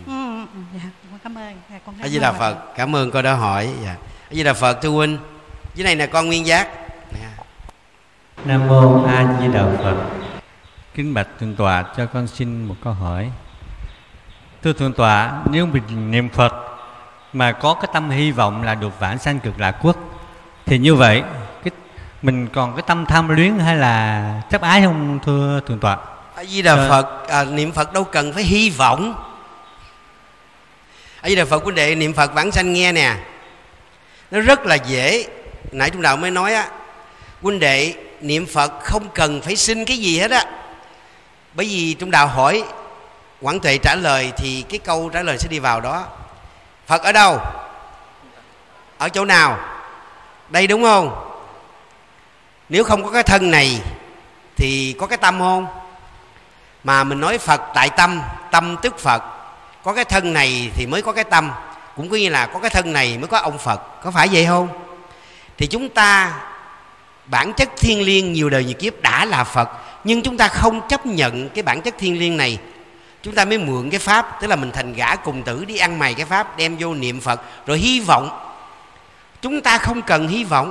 Speaker 2: Cảm ơn.
Speaker 1: A Di Đà Phật. Cảm ơn cô đã hỏi. A Di Đà Phật thưa huynh. Dưới này là con Nguyên Giác.
Speaker 3: Nam Mô A Di Đà Phật. Kính bạch thượng tọa, cho con xin một câu hỏi. Thưa thượng tọa, nếu mình niệm Phật mà có cái tâm hy vọng là được vãng sanh Cực Lạc Quốc, thì như vậy mình còn cái tâm tham luyến hay là chấp ái không thưa thượng tọa?
Speaker 1: A Di Đà Phật, niệm Phật đâu cần phải hy vọng. A Di Đà Phật, quý đệ niệm Phật vãng sanh nghe nè, nó rất là dễ. Nãy Trung Đạo mới nói á, huynh đệ niệm Phật không cần phải xin cái gì hết á. Bởi vì Trung Đạo hỏi, Quảng Tuệ trả lời thì cái câu trả lời sẽ đi vào đó. Phật ở đâu? Ở chỗ nào? Đây đúng không? Nếu không có cái thân này thì có cái tâm không? Mà mình nói Phật tại tâm, tâm tức Phật. Có cái thân này thì mới có cái tâm, cũng có như là có cái thân này mới có ông Phật. Có phải vậy không? Thì chúng ta bản chất thiêng liêng nhiều đời nhiều kiếp đã là Phật, nhưng chúng ta không chấp nhận cái bản chất thiêng liêng này. Chúng ta mới mượn cái pháp, tức là mình thành gã cùng tử đi ăn mày cái pháp, đem vô niệm Phật rồi hy vọng. Chúng ta không cần hy vọng.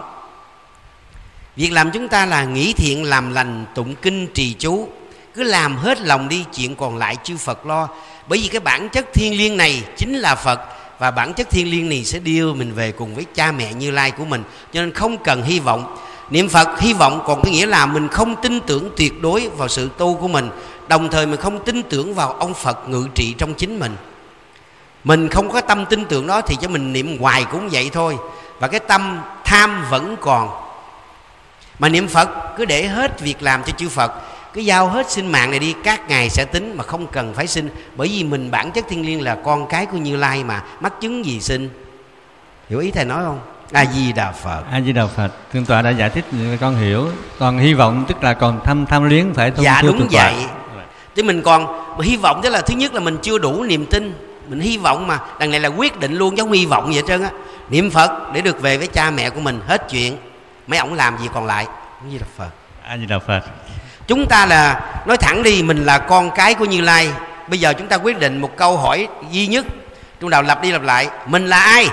Speaker 1: Việc làm chúng ta là nghĩ thiện làm lành, tụng kinh trì chú, cứ làm hết lòng đi, chuyện còn lại chư Phật lo. Bởi vì cái bản chất thiêng liêng này chính là Phật, và bản chất thiêng liêng này sẽ đưa mình về cùng với cha mẹ Như Lai của mình. Cho nên không cần hy vọng. Niệm Phật hy vọng còn có nghĩa là mình không tin tưởng tuyệt đối vào sự tu của mình, đồng thời mình không tin tưởng vào ông Phật ngự trị trong chính mình. Mình không có tâm tin tưởng đó thì cho mình niệm hoài cũng vậy thôi, và cái tâm tham vẫn còn. Mà niệm Phật cứ để hết việc làm cho chư Phật, cứ giao hết sinh mạng này đi, các ngài sẽ tính mà không cần phải sinh. Bởi vì mình bản chất thiêng liêng là con cái của Như Lai mà, mắc chứng gì sinh. Hiểu ý thầy nói không? A Di Đà Phật.
Speaker 3: A Di Đà Phật. Thượng tọa đã giải thích con hiểu. Còn hy vọng tức là còn tham luyến phải không?
Speaker 1: Dạ đúng vậy. Chứ mình còn mà hy vọng, tức là thứ nhất là mình chưa đủ niềm tin. Mình hy vọng mà đằng này là quyết định luôn, giống hy vọng vậy trơn á. Niệm Phật để được về với cha mẹ của mình, hết chuyện. Mấy ổng làm gì còn lại. A Di Đà Phật.
Speaker 3: A Di Đà Phật.
Speaker 1: Chúng ta là nói thẳng đi, mình là con cái của Như Lai. Bây giờ chúng ta quyết định một câu hỏi duy nhất, Trung Đạo lặp đi lặp lại, mình là ai?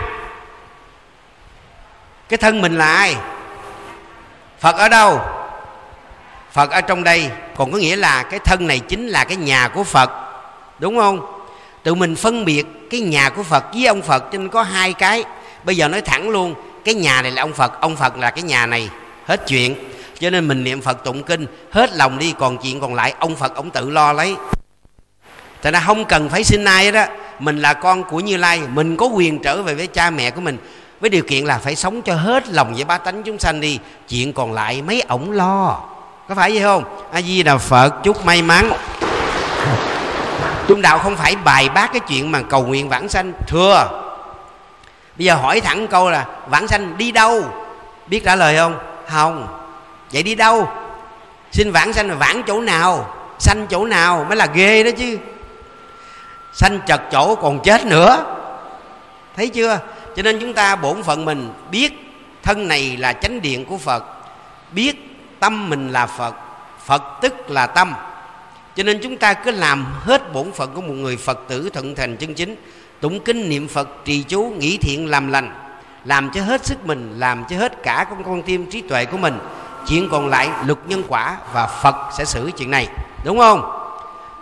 Speaker 1: Cái thân mình là ai? Phật ở đâu? Phật ở trong đây. Còn có nghĩa là cái thân này chính là cái nhà của Phật, đúng không? Tự mình phân biệt cái nhà của Phật với ông Phật, cho nên có hai cái. Bây giờ nói thẳng luôn, cái nhà này là ông Phật là cái nhà này, hết chuyện. Cho nên mình niệm Phật tụng kinh hết lòng đi, còn chuyện còn lại ông Phật ông tự lo lấy. Tại ra không cần phải xin ai đó. Mình là con của Như Lai, mình có quyền trở về với cha mẹ của mình, với điều kiện là phải sống cho hết lòng với bá tánh chúng sanh đi, chuyện còn lại mấy ổng lo. Có phải vậy không? A Di Đà Phật. Chúc may mắn. Trung Đạo không phải bài bác cái chuyện mà cầu nguyện vãng sanh. Thưa, bây giờ hỏi thẳng câu là vãng sanh đi đâu? Biết trả lời không? Không. Vậy đi đâu? Xin vãng sanh là vãng chỗ nào? Sanh chỗ nào mới là ghê đó chứ. Sanh chật chỗ còn chết nữa. Thấy chưa? Cho nên chúng ta bổn phận mình biết thân này là chánh điện của Phật, biết tâm mình là Phật, Phật tức là tâm. Cho nên chúng ta cứ làm hết bổn phận của một người Phật tử thuận thành chân chính, tụng kinh niệm Phật trì chú, nghĩ thiện làm lành, làm cho hết sức mình, làm cho hết cả con tim trí tuệ của mình. Chuyện còn lại luật nhân quả và Phật sẽ xử chuyện này, đúng không?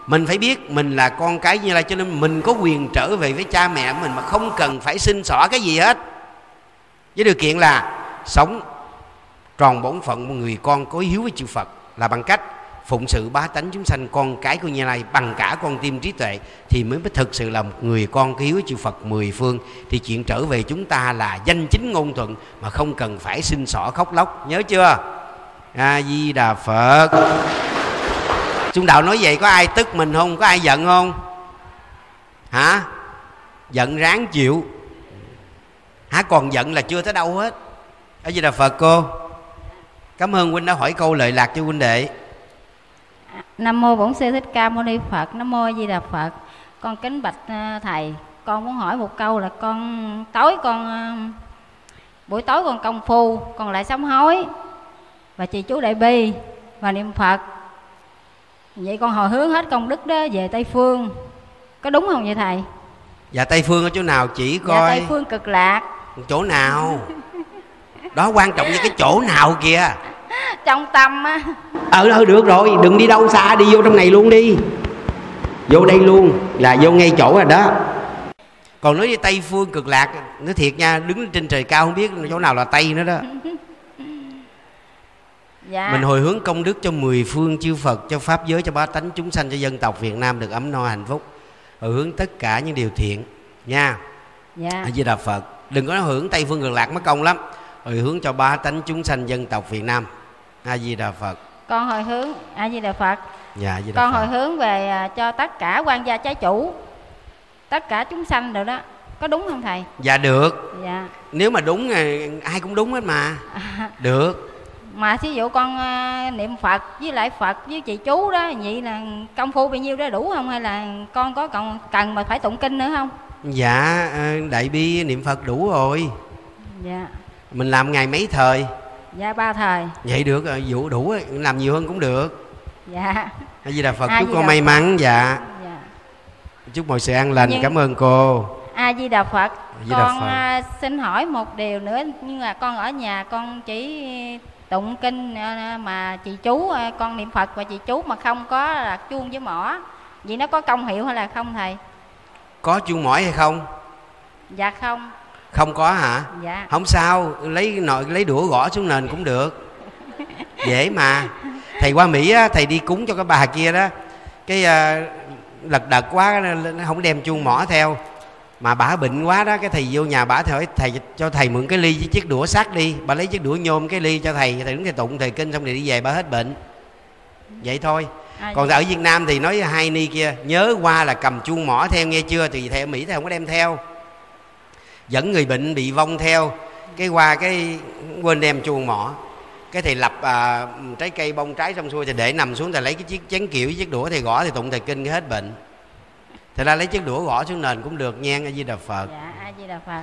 Speaker 1: Mình phải biết mình là con cái Như Lai, cho nên mình có quyền trở về với cha mẹ mình mà không cần phải xin xỏ cái gì hết, với điều kiện là sống tròn bổn phận một người con có hiếu với chư Phật, là bằng cách phụng sự bá tánh chúng sanh, con cái của Như Lai bằng cả con tim trí tuệ, thì mới thực sự là một người con có hiếu với chư Phật mười phương. Thì chuyện trở về chúng ta là danh chính ngôn thuận mà không cần phải xin xỏ khóc lóc, nhớ chưa? A Di Đà Phật. Trung đạo nói vậy có ai tức mình không? Có ai giận không? Hả? Giận ráng chịu. Hả? Còn giận là chưa tới đâu hết. A Di Đà Phật cô. Cảm ơn huynh đã hỏi câu lợi lạc cho huynh đệ.
Speaker 4: Nam mô Bổn Sư Thích Ca Mâu Ni Phật. Nam mô A Di Đà Phật. Con kính bạch thầy, con muốn hỏi một câu là buổi tối con công phu, con lại sám hối và trì chú Đại Bi và niệm Phật. Vậy con hồi hướng hết công đức đó về Tây Phương, có đúng không vậy thầy?
Speaker 1: Dạ Tây Phương ở chỗ nào chỉ coi?
Speaker 4: Dạ Tây Phương Cực Lạc.
Speaker 1: Chỗ nào? Đó quan trọng như cái chỗ nào kìa.
Speaker 4: Trong tâm á.
Speaker 1: Được rồi, đừng đi đâu xa, đi vô trong này luôn đi. Vô đây luôn, là vô ngay chỗ rồi đó. Còn nói với Tây Phương Cực Lạc, nói thiệt nha, đứng trên trời cao không biết chỗ nào là Tây nữa đó.
Speaker 4: Dạ.
Speaker 1: Mình hồi hướng công đức cho mười phương chư Phật, cho pháp giới, cho bá tánh chúng sanh, cho dân tộc Việt Nam được ấm no hạnh phúc. Hồi hướng tất cả những điều thiện nha.
Speaker 4: Dạ.
Speaker 1: A Di Đà Phật. Đừng có hồi hướng Tây Phương Cực Lạc mất công lắm. Hồi hướng cho bá tánh chúng sanh dân tộc Việt Nam. A Di Đà Phật.
Speaker 4: Con hồi hướng A Di Đà Phật.
Speaker 1: Dạ, A Di Đà
Speaker 4: con
Speaker 1: Phật.
Speaker 4: hồi hướng về cho tất cả quan gia trái chủ, tất cả chúng sanh rồi đó, có đúng không thầy?
Speaker 1: Dạ được.
Speaker 4: Dạ.
Speaker 1: Nếu mà đúng ai cũng đúng hết mà. Được.
Speaker 4: Mà thí dụ con niệm Phật với lại Phật với chị chú đó, vậy là công phu bao nhiêu đó đủ không, hay là con có cần mà phải tụng kinh nữa không?
Speaker 1: Dạ Đại Bi niệm Phật đủ rồi.
Speaker 4: Dạ.
Speaker 1: Mình làm ngày mấy thời?
Speaker 4: Dạ 3 thời.
Speaker 1: Vậy được rồi, vụ đủ rồi, làm nhiều hơn cũng được.
Speaker 4: Dạ.
Speaker 1: A Di Đà Phật.
Speaker 4: A
Speaker 1: Chúc
Speaker 4: Di
Speaker 1: con
Speaker 4: Đà
Speaker 1: may
Speaker 4: Phật.
Speaker 1: mắn. Dạ.
Speaker 4: Dạ.
Speaker 1: Chúc mọi sự an lành.
Speaker 4: Nhưng...
Speaker 1: Cảm ơn cô.
Speaker 4: A Di Đà Phật.
Speaker 1: Di Đà
Speaker 4: Con
Speaker 1: Phật.
Speaker 4: xin hỏi một điều nữa, nhưng mà con ở nhà con chỉ tụng kinh mà chị chú, con niệm Phật và chị chú mà không có là chuông với mõ, vậy nó có công hiệu hay là không thầy?
Speaker 1: Có chuông mỏi hay không?
Speaker 4: Dạ không.
Speaker 1: Không có hả?
Speaker 4: Dạ.
Speaker 1: Không sao, lấy đũa gõ xuống nền cũng được. Dễ mà. Thầy qua Mỹ á, thầy đi cúng cho cái bà kia đó, cái lật đật quá nó không đem chuông mỏ theo, mà bà bệnh quá đó, cái thầy vô nhà bà hỏi thầy cho thầy mượn cái ly với chiếc đũa sắt đi. Bà lấy chiếc đũa nhôm cái ly cho thầy đứng thầy tụng thầy kinh xong rồi đi về, bà hết bệnh. Vậy thôi. Còn ở Việt Nam thì nói hai ni kia nhớ qua là cầm chuông mỏ theo nghe chưa. Thì thầy ở Mỹ thầy không có đem theo, dẫn người bệnh bị vong theo, cái qua cái quên đem chuông mỏ, cái thầy lập trái cây bông trái xong xuôi thì để nằm xuống, thầy lấy cái chiếc chén kiểu với chiếc đũa thầy gõ, thầy tụng thầy kinh cái hết bệnh. Thầy ra lấy chiếc đũa gõ xuống nền cũng được nha. A Di Đà Phật.
Speaker 4: Dạ. A Di Đà Phật.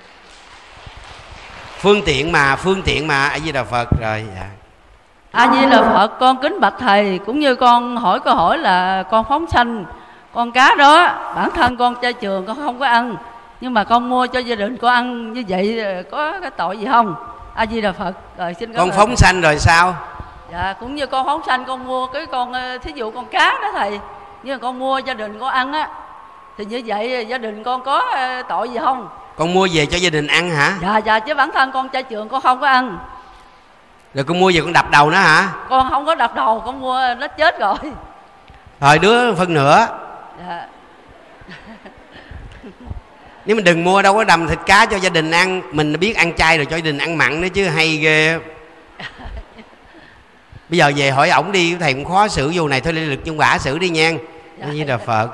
Speaker 1: Phương tiện mà A Di Đà Phật rồi. Dạ.
Speaker 5: A Di Đà Phật. Con kính bạch thầy, cũng như con hỏi câu hỏi là con phóng sanh con cá đó, bản thân con chay trường con không có ăn, nhưng mà con mua cho gia đình con ăn, như vậy có cái tội gì không? A Di Đà Phật. Rồi xin
Speaker 1: con phóng sanh rồi sao?
Speaker 5: Dạ, cũng như con phóng sanh con mua cái con thí dụ con cá đó thầy, nhưng mà con mua gia đình con ăn á, thì như vậy gia đình con có tội gì không?
Speaker 1: Con mua về cho gia đình ăn hả?
Speaker 5: Dạ, chứ bản thân con chay trường con không có ăn.
Speaker 1: Rồi con mua về con đập đầu nó hả?
Speaker 5: Con không có đập đầu, con mua nó chết rồi.
Speaker 1: Rồi đứa phân nữa.
Speaker 5: Dạ.
Speaker 1: Nếu mình đừng mua đâu có đầm thịt cá cho gia đình ăn, mình biết ăn chay rồi cho gia đình ăn mặn nữa chứ, hay ghê. Bây giờ về hỏi ổng đi, thầy cũng khó xử vô này thôi, lên lực nhân quả xử đi nha. A Di Đà Phật.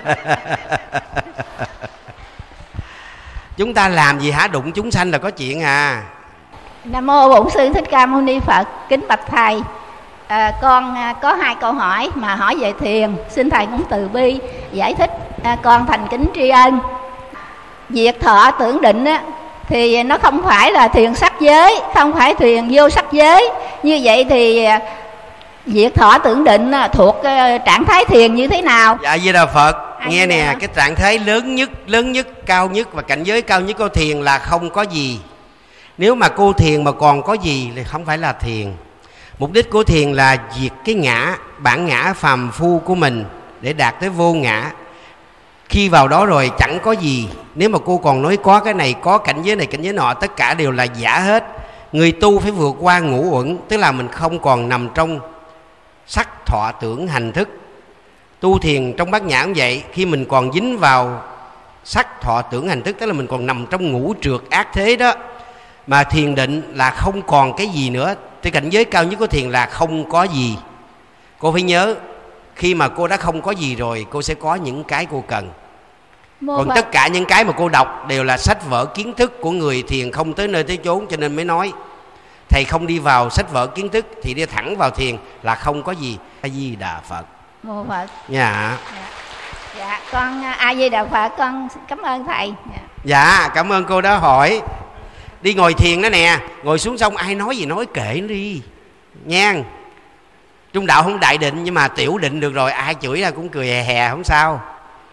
Speaker 1: Chúng ta làm gì hả, đụng chúng sanh là có chuyện à.
Speaker 6: Nam mô Bổn Sư Thích Ca Mâu Ni Phật. Kính bạch thầy, con có 2 câu hỏi mà hỏi về thiền, xin thầy cũng từ bi giải thích, con thành kính tri ân. Việc thọ tưởng định á, thì nó không phải là thiền sắc giới, không phải thiền vô sắc giới. Như vậy thì việc thọ tưởng định thuộc trạng thái thiền như thế nào?
Speaker 1: Dạ Di Đà Phật. Nghe nè,
Speaker 6: dạ.
Speaker 1: cái trạng thái lớn nhất, cao nhất và cảnh giới cao nhất của thiền là không có gì. Nếu mà cô thiền mà còn có gì thì không phải là thiền. Mục đích của thiền là diệt cái ngã, bản ngã phàm phu của mình, để đạt tới vô ngã. Khi vào đó rồi chẳng có gì. Nếu mà cô còn nói có cái này, có cảnh giới này, cảnh giới nọ, tất cả đều là giả hết. Người tu phải vượt qua ngũ uẩn, tức là mình không còn nằm trong sắc thọ tưởng hành thức. Tu thiền trong Bát Nhã cũng vậy, khi mình còn dính vào sắc thọ tưởng hành thức, tức là mình còn nằm trong ngũ trược ác thế đó. Mà thiền định là không còn cái gì nữa. Cái cảnh giới cao nhất của thiền là không có gì. Cô phải nhớ, khi mà cô đã không có gì rồi, cô sẽ có những cái cô cần. Còn tất cả những cái mà cô đọc đều là sách vở kiến thức của người thiền không tới nơi tới chốn. Cho nên mới nói thầy không đi vào sách vở kiến thức thì đi thẳng vào thiền là không có gì. A Di Đà Phật.
Speaker 6: Mô Phật.
Speaker 1: Dạ.
Speaker 6: Dạ, con A Di Đà Phật, con cảm ơn thầy.
Speaker 1: Dạ, cảm ơn cô đã hỏi. Đi ngồi thiền đó nè, ngồi xuống xong ai nói gì nói kệ nó đi nha. Trung đạo không đại định nhưng mà tiểu định được rồi, ai chửi ra cũng cười hè hè không sao.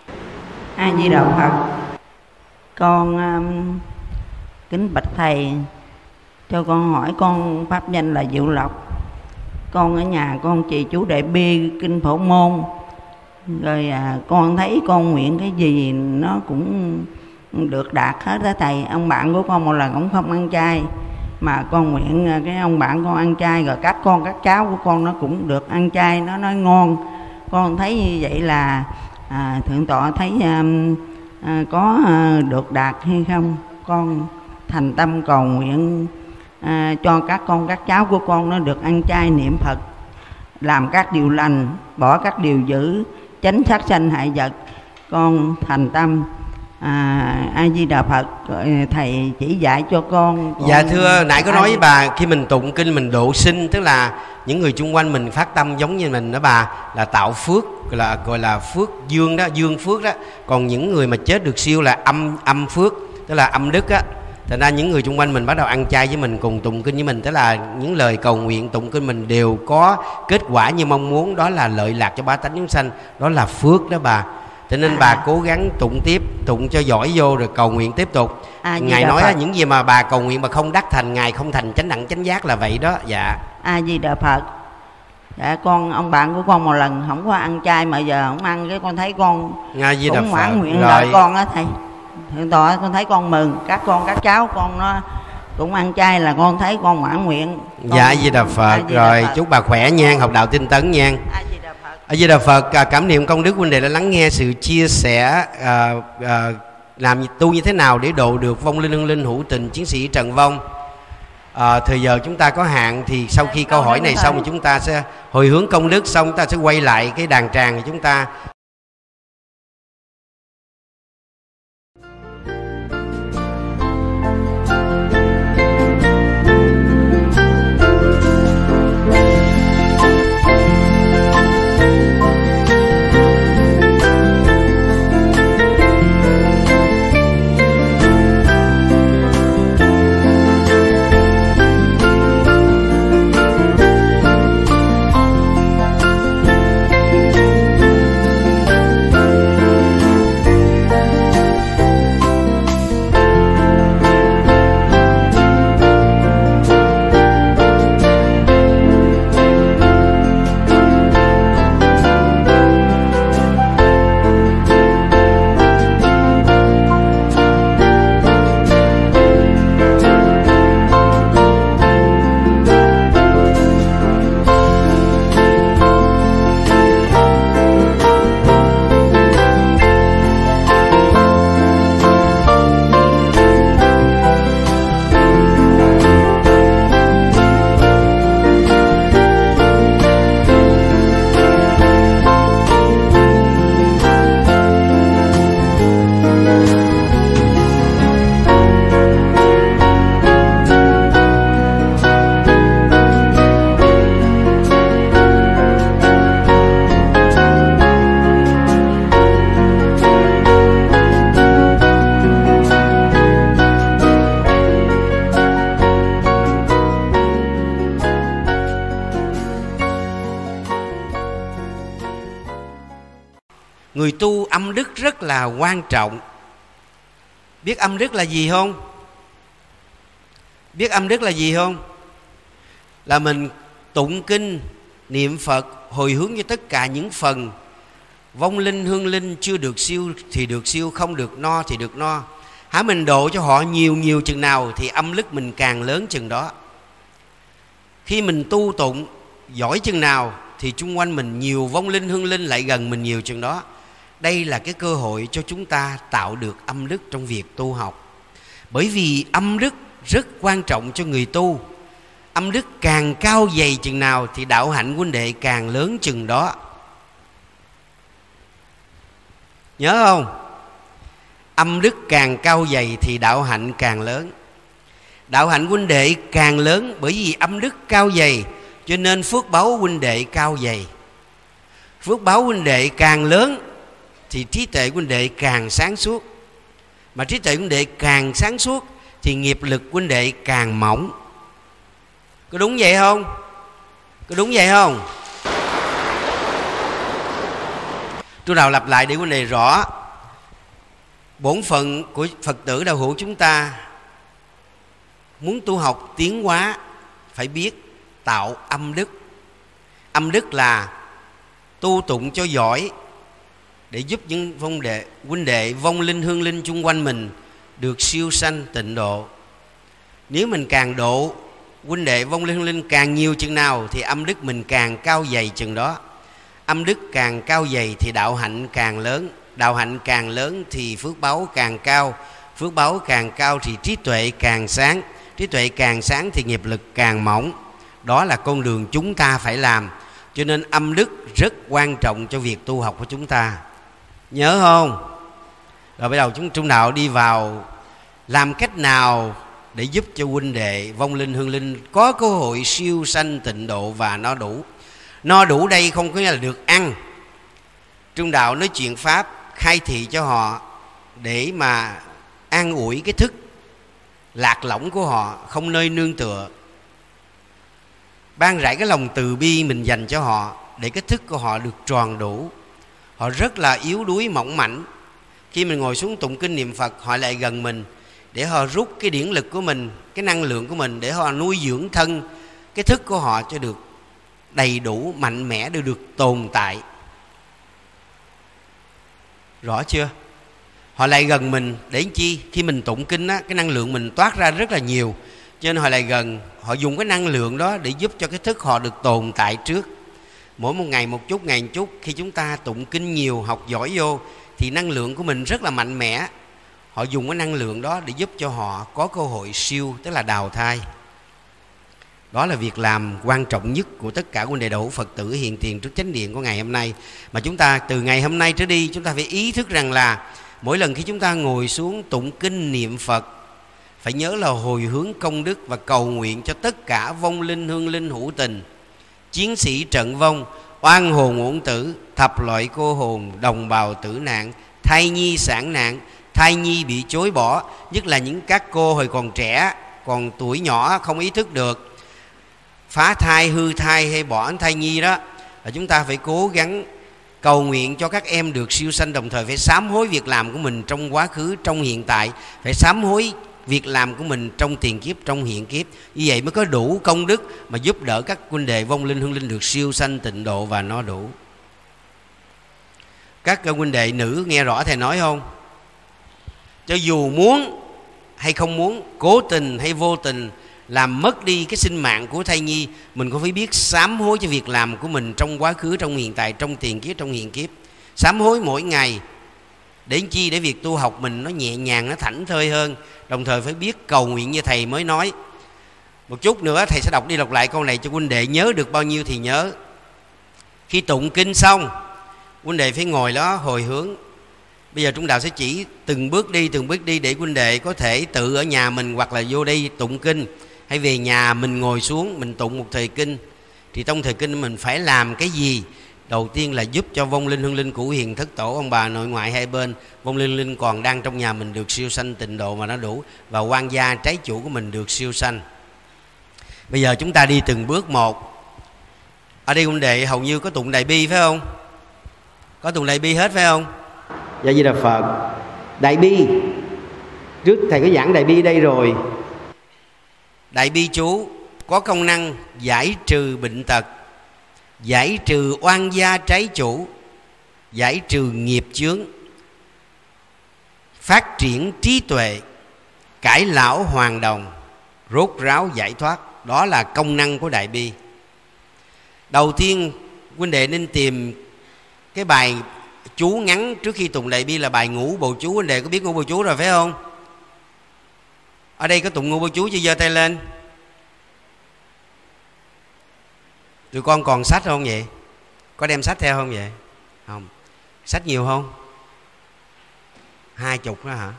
Speaker 7: A Di Đà Phật. Con kính bạch thầy, cho con hỏi con pháp danh là Diệu Lộc. Con ở nhà con trì chú Đại Bi kinh Phổ Môn. Rồi con thấy con nguyện cái gì nó cũng được đạt hết đó thầy. Ông bạn của con một lần cũng không ăn chay, mà con nguyện cái ông bạn con ăn chay, rồi các cháu của con nó cũng được ăn chay, nó nói ngon. Con thấy như vậy là thượng tọa thấy có được đạt hay không? Con thành tâm cầu nguyện cho các cháu của con nó được ăn chay niệm Phật, làm các điều lành, bỏ các điều dữ, tránh sát sanh hại vật. Con thành tâm A Di Đà Phật, thầy chỉ dạy cho con.
Speaker 1: Dạ thưa, nãy có nói với bà, khi mình tụng kinh mình độ sinh, tức là những người chung quanh mình phát tâm giống như mình đó bà, là tạo phước, gọi là phước dương đó, dương phước đó. Còn những người mà chết được siêu là âm phước, tức là âm đức á. Thành ra những người chung quanh mình bắt đầu ăn chay với mình, cùng tụng kinh với mình, tức là những lời cầu nguyện tụng kinh mình đều có kết quả như mong muốn, đó là lợi lạc cho bá tánh chúng sanh, đó là phước đó bà. Cho nên bà cố gắng tụng tiếp, tụng cho giỏi vô rồi cầu nguyện tiếp tục. Ngài nói Phật. Những gì mà bà cầu nguyện mà không đắc thành, Ngài không thành chánh đẳng chánh giác là vậy đó. Dạ.
Speaker 7: A Di Đà Phật. Dạ, ông bạn của con một lần không có ăn chay mà giờ không ăn, cái con thấy con cũng mãn nguyện lời con á thầy. Hiện tại con thấy con mừng, các cháu con nó cũng ăn chay là con thấy con mãn nguyện.
Speaker 1: Dạ, A Di Đà Phật. Rồi chúc bà khỏe nha, học đạo tinh tấn nha. A Di Đà Phật. Cảm niệm công đức huynh đệ đã lắng nghe sự chia sẻ làm tu như thế nào để độ được vong linh hương linh hữu tình chiến sĩ Trần Vong. Thời giờ chúng ta có hạn, thì sau khi câu hỏi này xong thì chúng ta sẽ hồi hướng công đức, xong chúng ta sẽ quay lại cái đàn tràng thì chúng ta người tu âm đức rất là quan trọng. Biết âm đức là gì không? Biết âm đức là gì không? Là mình tụng kinh, niệm Phật, hồi hướng cho tất cả những phần Vong linh hương linh chưa được siêu thì được siêu, không được no thì được no. Hả, mình độ cho họ nhiều chừng nào thì âm đức mình càng lớn chừng đó. Khi mình tu tụng giỏi chừng nào thì chung quanh mình nhiều vong linh hương linh lại gần mình nhiều chừng đó. Đây là cái cơ hội cho chúng ta tạo được âm đức trong việc tu học. Bởi vì âm đức rất quan trọng cho người tu. Âm đức càng cao dày chừng nào thì đạo hạnh huynh đệ càng lớn chừng đó. Nhớ không? Âm đức càng cao dày thì đạo hạnh càng lớn. Đạo hạnh huynh đệ càng lớn bởi vì âm đức cao dày, cho nên phước báu huynh đệ cao dày. Phước báu huynh đệ càng lớn thì trí tuệ huynh đệ càng sáng suốt. Mà trí tuệ huynh đệ càng sáng suốt thì nghiệp lực huynh đệ càng mỏng. Có đúng vậy không? Có đúng vậy không? Tôi nào lặp lại để huynh đệ rõ. Bổn phận của Phật tử đạo hữu chúng ta muốn tu học tiến hóa phải biết tạo âm đức. Âm đức là tu tụng cho giỏi để giúp những huynh đệ vong linh hương linh chung quanh mình được siêu sanh tịnh độ. Nếu mình càng độ huynh đệ vong linh hương linh càng nhiều chừng nào thì âm đức mình càng cao dày chừng đó. Âm đức càng cao dày thì đạo hạnh càng lớn. Đạo hạnh càng lớn thì phước báu càng cao. Phước báu càng cao thì trí tuệ càng sáng. Trí tuệ càng sáng thì nghiệp lực càng mỏng. Đó là con đường chúng ta phải làm. Cho nên âm đức rất quan trọng cho việc tu học của chúng ta. Nhớ không? Rồi bắt đầu chúng đạo đi vào làm cách nào để giúp cho huynh đệ vong linh hương linh có cơ hội siêu sanh tịnh độ và no đủ. No đủ đây không có nghĩa là được ăn. Trung đạo nói chuyện pháp khai thị cho họ để mà an ủi cái thức lạc lõng của họ, không nơi nương tựa. Ban rải cái lòng từ bi mình dành cho họ để cái thức của họ được tròn đủ. Họ rất là yếu đuối mỏng mảnh. Khi mình ngồi xuống tụng kinh niệm Phật, họ lại gần mình để họ rút cái điển lực của mình, cái năng lượng của mình để họ nuôi dưỡng thân, cái thức của họ cho được đầy đủ, mạnh mẽ để được tồn tại. Rõ chưa? Họ lại gần mình để chi? Khi mình tụng kinh á, cái năng lượng mình toát ra rất là nhiều, cho nên họ lại gần, họ dùng cái năng lượng đó để giúp cho cái thức họ được tồn tại trước. Mỗi một ngày một chút, ngày một chút. Khi chúng ta tụng kinh nhiều, học giỏi vô thì năng lượng của mình rất là mạnh mẽ. Họ dùng cái năng lượng đó để giúp cho họ có cơ hội siêu, tức là đào thai. Đó là việc làm quan trọng nhất của tất cả huynh đệ đạo hữu Phật tử hiện tiền trước chánh điện của ngày hôm nay. Mà chúng ta từ ngày hôm nay trở đi, chúng ta phải ý thức rằng là mỗi lần khi chúng ta ngồi xuống tụng kinh niệm Phật, phải nhớ là hồi hướng công đức và cầu nguyện cho tất cả vong linh hương linh hữu tình, chiến sĩ trận vong, oan hồn uổng tử, thập loại cô hồn, đồng bào tử nạn, thai nhi sản nạn, thai nhi bị chối bỏ, nhất là những các cô hồi còn trẻ, còn tuổi nhỏ không ý thức được, phá thai, hư thai hay bỏ thai nhi đó, là chúng ta phải cố gắng cầu nguyện cho các em được siêu sanh, đồng thời phải sám hối việc làm của mình trong quá khứ, trong hiện tại, phải sám hối việc làm của mình trong tiền kiếp, trong hiện kiếp. Như vậy mới có đủ công đức mà giúp đỡ các huynh đệ vong linh hương linh được siêu sanh tịnh độ và no đủ. Các huynh đệ nữ nghe rõ thầy nói không? Cho dù muốn hay không muốn, cố tình hay vô tình làm mất đi cái sinh mạng của thai nhi, mình cũng phải biết sám hối cho việc làm của mình trong quá khứ, trong hiện tại, trong tiền kiếp, trong hiện kiếp. Sám hối mỗi ngày để chi? Để việc tu học mình nó nhẹ nhàng, nó thảnh thơi hơn. Đồng thời phải biết cầu nguyện như thầy mới nói. Một chút nữa thầy sẽ đọc lại câu này cho huynh đệ nhớ được bao nhiêu thì nhớ. Khi tụng kinh xong, huynh đệ phải ngồi đó hồi hướng. Bây giờ Trung Đạo sẽ chỉ từng bước đi để huynh đệ có thể tự ở nhà mình hoặc là vô đây tụng kinh, hay về nhà mình ngồi xuống mình tụng một thời kinh. Thì trong thời kinh mình phải làm cái gì? Đầu tiên là giúp cho vong linh hương linh cửu hiền thất tổ, ông bà nội ngoại hai bên, vong linh linh còn đang trong nhà mình được siêu sanh tịnh độ mà nó đủ, và quan gia trái chủ của mình được siêu sanh. Bây giờ chúng ta đi từng bước một. Ở đây huynh đệ hầu như có tụng đại bi phải không? Có tụng đại bi hết phải không? Dạ Di Đà Phật. Đại bi, trước thầy có giảng đại bi đây rồi. Đại bi chú có công năng giải trừ bệnh tật, giải trừ oan gia trái chủ, giải trừ nghiệp chướng, phát triển trí tuệ, cải lão hoàn đồng, rốt ráo giải thoát. Đó là công năng của Đại Bi. Đầu tiên huynh đệ nên tìm cái bài chú ngắn trước khi tụng Đại Bi là bài Ngũ Bồ Chú. Huynh đệ có biết Ngũ Bồ Chú rồi phải không? Ở đây có tụng Ngũ Bồ Chú chưa? Giơ tay lên. Tụi con còn sách không vậy? Có đem sách theo không vậy? Không. Sách nhiều không? 20 đó hả?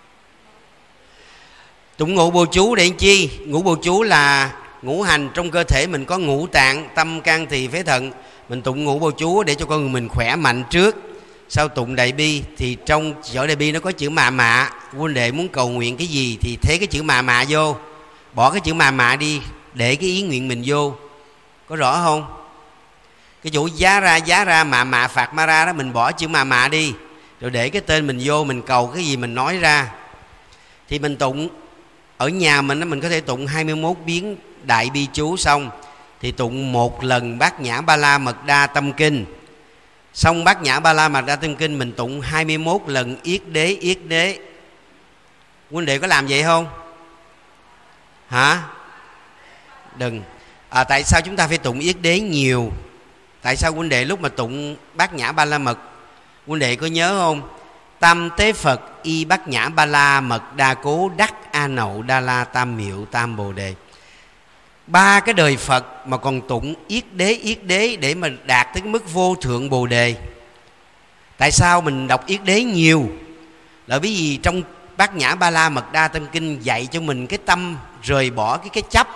Speaker 1: Tụng Ngũ Bồ Chú để làm chi? Ngũ Bồ Chú là ngũ hành trong cơ thể mình, có ngũ tạng, tâm, can, tỳ, phế, thận. Mình tụng Ngũ Bồ Chú để cho con người mình khỏe mạnh trước. Sau tụng Đại Bi thì trong chỗ Đại Bi nó có chữ mạ mạ. Huynh đệ muốn cầu nguyện cái gì thì thế cái chữ mạ mạ vô, bỏ cái chữ mạ mạ đi, để cái ý nguyện mình vô. Có rõ không? Cái chỗ giá ra mạ mạ phạt ma ra đó, mình bỏ chữ mạ mạ đi, rồi để cái tên mình vô, mình cầu cái gì mình nói ra. Thì mình tụng ở nhà mình có thể tụng 21 biến Đại Bi chú, xong thì tụng một lần Bát Nhã Ba La Mật Đa Tâm Kinh. Xong Bát Nhã Ba La Mật Đa Tâm Kinh mình tụng 21 lần Yết Đế. Huynh đệ có làm vậy không? Hả? Đừng. Tại sao chúng ta phải tụng Yết Đế nhiều? Tại sao huynh đệ lúc mà tụng Bát Nhã Ba La Mật, huynh đệ có nhớ không? Tam Tế Phật y Bát Nhã Ba La Mật Đa Cố đắc A Nậu Đa La Tam Miệu Tam Bồ Đề. 3 cái đời Phật mà còn tụng Yết Đế để mà đạt tới cái mức vô thượng Bồ Đề. Tại sao mình đọc Yết Đế nhiều? Là bởi vì trong Bát Nhã Ba La Mật Đa Tâm Kinh dạy cho mình cái tâm rời bỏ cái chấp,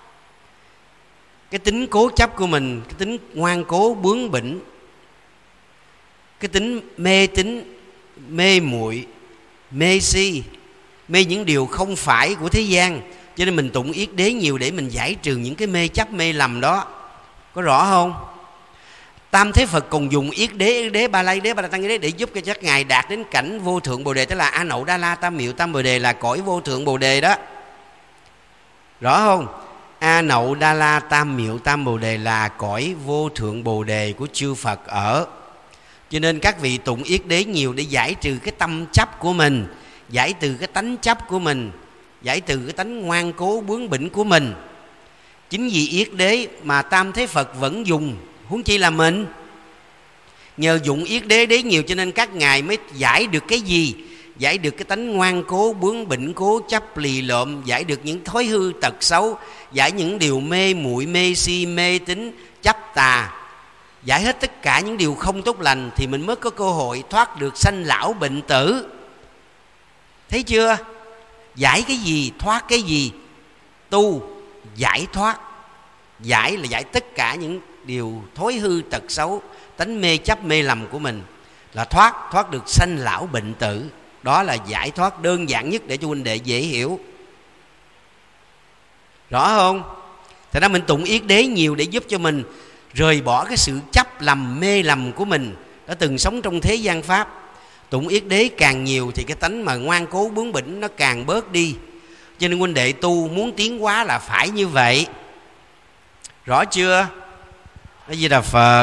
Speaker 1: cái tính cố chấp của mình, cái tính ngoan cố bướng bỉnh, cái tính mê tín, mê muội, mê si, mê những điều không phải của thế gian. Cho nên mình tụng Yết Đế nhiều để mình giải trừ những cái mê chấp mê lầm đó. Có rõ không? Tam Thế Phật còn dùng Yết Đế, Ba La Yết Đế, Ba La Tăng Yết Đế để giúp cho các ngài đạt đến cảnh vô thượng Bồ Đề, tức là A Nậu Đa La Tam Miệu Tam Bồ Đề, là cõi vô thượng Bồ Đề đó. Rõ không? A Nậu Đa La Tam Miệu Tam Bồ Đề là cõi vô thượng Bồ Đề của chư Phật ở. Cho nên các vị tụng Yết Đế nhiều để giải trừ cái tâm chấp của mình, giải trừ cái tánh chấp của mình, giải trừ cái tánh ngoan cố bướng bỉnh của mình. Chính vì Yết Đế mà Tam Thế Phật vẫn dùng, huống chi là mình. Nhờ dụng Yết Đế nhiều cho nên các ngài mới giải được cái gì? Giải được cái tánh ngoan cố bướng bỉnh, cố chấp lì lợm, giải được những thói hư tật xấu, giải những điều mê muội, mê si, mê tín, chấp tà, giải hết tất cả những điều không tốt lành, thì mình mới có cơ hội thoát được sanh lão bệnh tử. Thấy chưa? Giải cái gì, thoát cái gì? Tu giải thoát. Giải là giải tất cả những điều thói hư tật xấu, tánh mê chấp mê lầm của mình, là thoát được sanh lão bệnh tử. Đó là giải thoát đơn giản nhất để cho huynh đệ dễ hiểu. Rõ không? Thật ra mình tụng Yết Đế nhiều để giúp cho mình rời bỏ cái sự chấp lầm mê lầm của mình đã từng sống trong thế gian pháp. Tụng Yết Đế càng nhiều thì cái tánh mà ngoan cố bướng bỉnh nó càng bớt đi. Cho nên huynh đệ tu muốn tiến hóa là phải như vậy. Rõ chưa? A Di Đà Phật.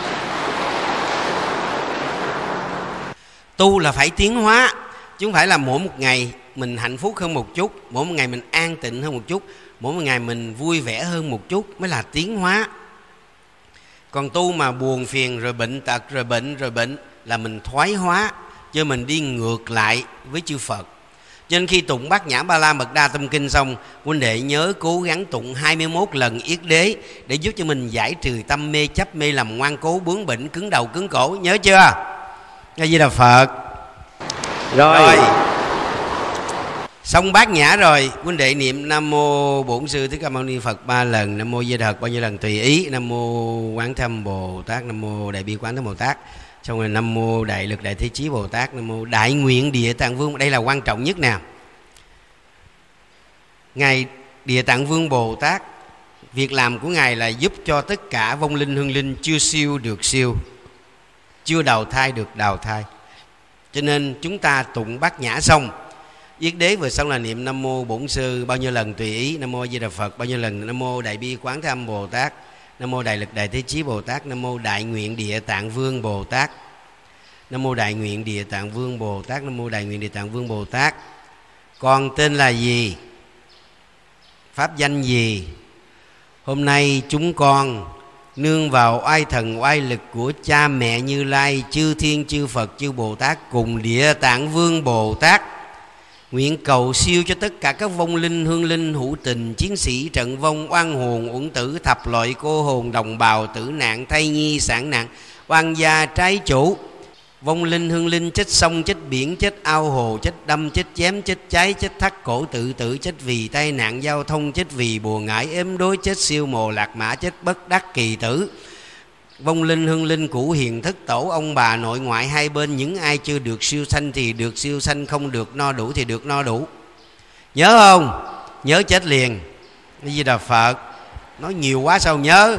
Speaker 1: Tu là phải tiến hóa, chứ không phải là mỗi một ngày mình hạnh phúc hơn một chút, mỗi một ngày mình an tịnh hơn một chút, mỗi một ngày mình vui vẻ hơn một chút mới là tiến hóa. Còn tu mà buồn phiền rồi bệnh tật rồi bệnh là mình thoái hóa, chứ mình đi ngược lại với chư Phật. Cho nên khi tụng Bát Nhã Ba La Mật Đa Tâm Kinh xong, huynh đệ nhớ cố gắng tụng 21 lần Yết Đế để giúp cho mình giải trừ tâm mê chấp mê lầm, ngoan cố bướng bỉnh, cứng đầu cứng cổ. Nhớ chưa? A Di Đà Phật. Rồi. Xong Bát Nhã rồi, huynh đệ niệm Nam Mô Bổn Sư Thích Ca Mâu Ni Phật 3 lần, Nam Mô Di Đà Phật bao nhiêu lần tùy ý, Nam Mô Quán Thâm Bồ Tát, Nam Mô Đại Bi Quán Thâm Bồ Tát, xong rồi Nam Mô Đại Lực Đại Thế Chí Bồ Tát, Nam Mô Đại Nguyện Địa Tạng Vương. Đây là quan trọng nhất nè. Ngài Địa Tạng Vương Bồ Tát, việc làm của Ngài là giúp cho tất cả vong linh hương linh chưa siêu được siêu, chưa đào thai được đào thai. Cho nên chúng ta tụng Bát Nhã xong, Yết Đế vừa xong là niệm Nam Mô Bổn Sư bao nhiêu lần tùy ý, Nam Mô Di Đà Phật bao nhiêu lần, Nam Mô Đại Bi Quán Thâm Bồ Tát, Nam Mô Đại Lực Đại Thế Chí Bồ Tát, Nam Mô Đại Nguyện Địa Tạng Vương Bồ Tát. Nam mô Đại Nguyện Địa Tạng Vương Bồ Tát. Nam mô Đại Nguyện Địa Tạng Vương Bồ Tát. Con tên là gì? Pháp danh gì? Hôm nay chúng con nương vào oai thần oai lực của cha mẹ Như Lai, chư thiên chư Phật chư Bồ Tát cùng Địa Tạng Vương Bồ Tát, nguyện cầu siêu cho tất cả các vong linh, hương linh, hữu tình, chiến sĩ, trận vong, oan hồn, uẩn tử, thập loại cô hồn, đồng bào, tử nạn, thai nhi, sản nạn, oan gia, trái chủ, vong linh, hương linh, chết sông, chết biển, chết ao hồ, chết đâm, chết chém, chết cháy, chết thắt cổ tự tử, chết vì tai nạn giao thông, chết vì bùa ngải ếm đối, chết siêu mồ lạc mã, chết bất đắc kỳ tử. Vong linh, hương linh, cũ hiền thất tổ, ông bà nội ngoại hai bên, những ai chưa được siêu sanh thì được siêu sanh, không được no đủ thì được no đủ. Nhớ không? Nhớ chết liền. Cái gì Đà Phật? Nói nhiều quá sao nhớ.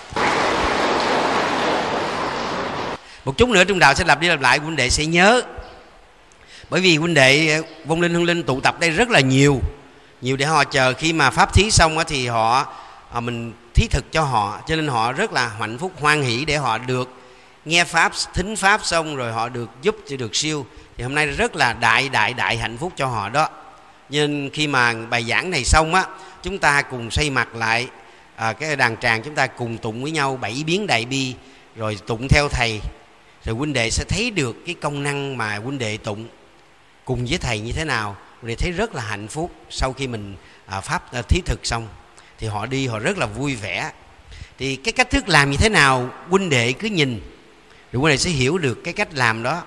Speaker 1: Một chút nữa trong đạo sẽ lặp đi lặp lại, huynh đệ sẽ nhớ. Bởi vì huynh đệ vong linh, hương linh tụ tập đây rất là nhiều để họ chờ khi mà pháp thí xong thì mình thí thực cho họ, cho nên họ rất là hạnh phúc hoan hỷ để họ được nghe pháp, thính pháp xong rồi họ được giúp cho được siêu. Thì hôm nay rất là đại hạnh phúc cho họ đó. Nhưng khi mà bài giảng này xong chúng ta cùng xây mặt lại cái đàn tràng, chúng ta cùng tụng với nhau 7 biến đại bi, rồi tụng theo thầy, rồi huynh đệ sẽ thấy được cái công năng mà huynh đệ tụng cùng với thầy như thế nào. Huynh đệ thấy rất là hạnh phúc. Sau khi mình pháp thí thực xong thì họ đi, họ rất là vui vẻ. Thì cái cách thức làm như thế nào huynh đệ cứ nhìn rồi huynh đệ sẽ hiểu được cái cách làm đó.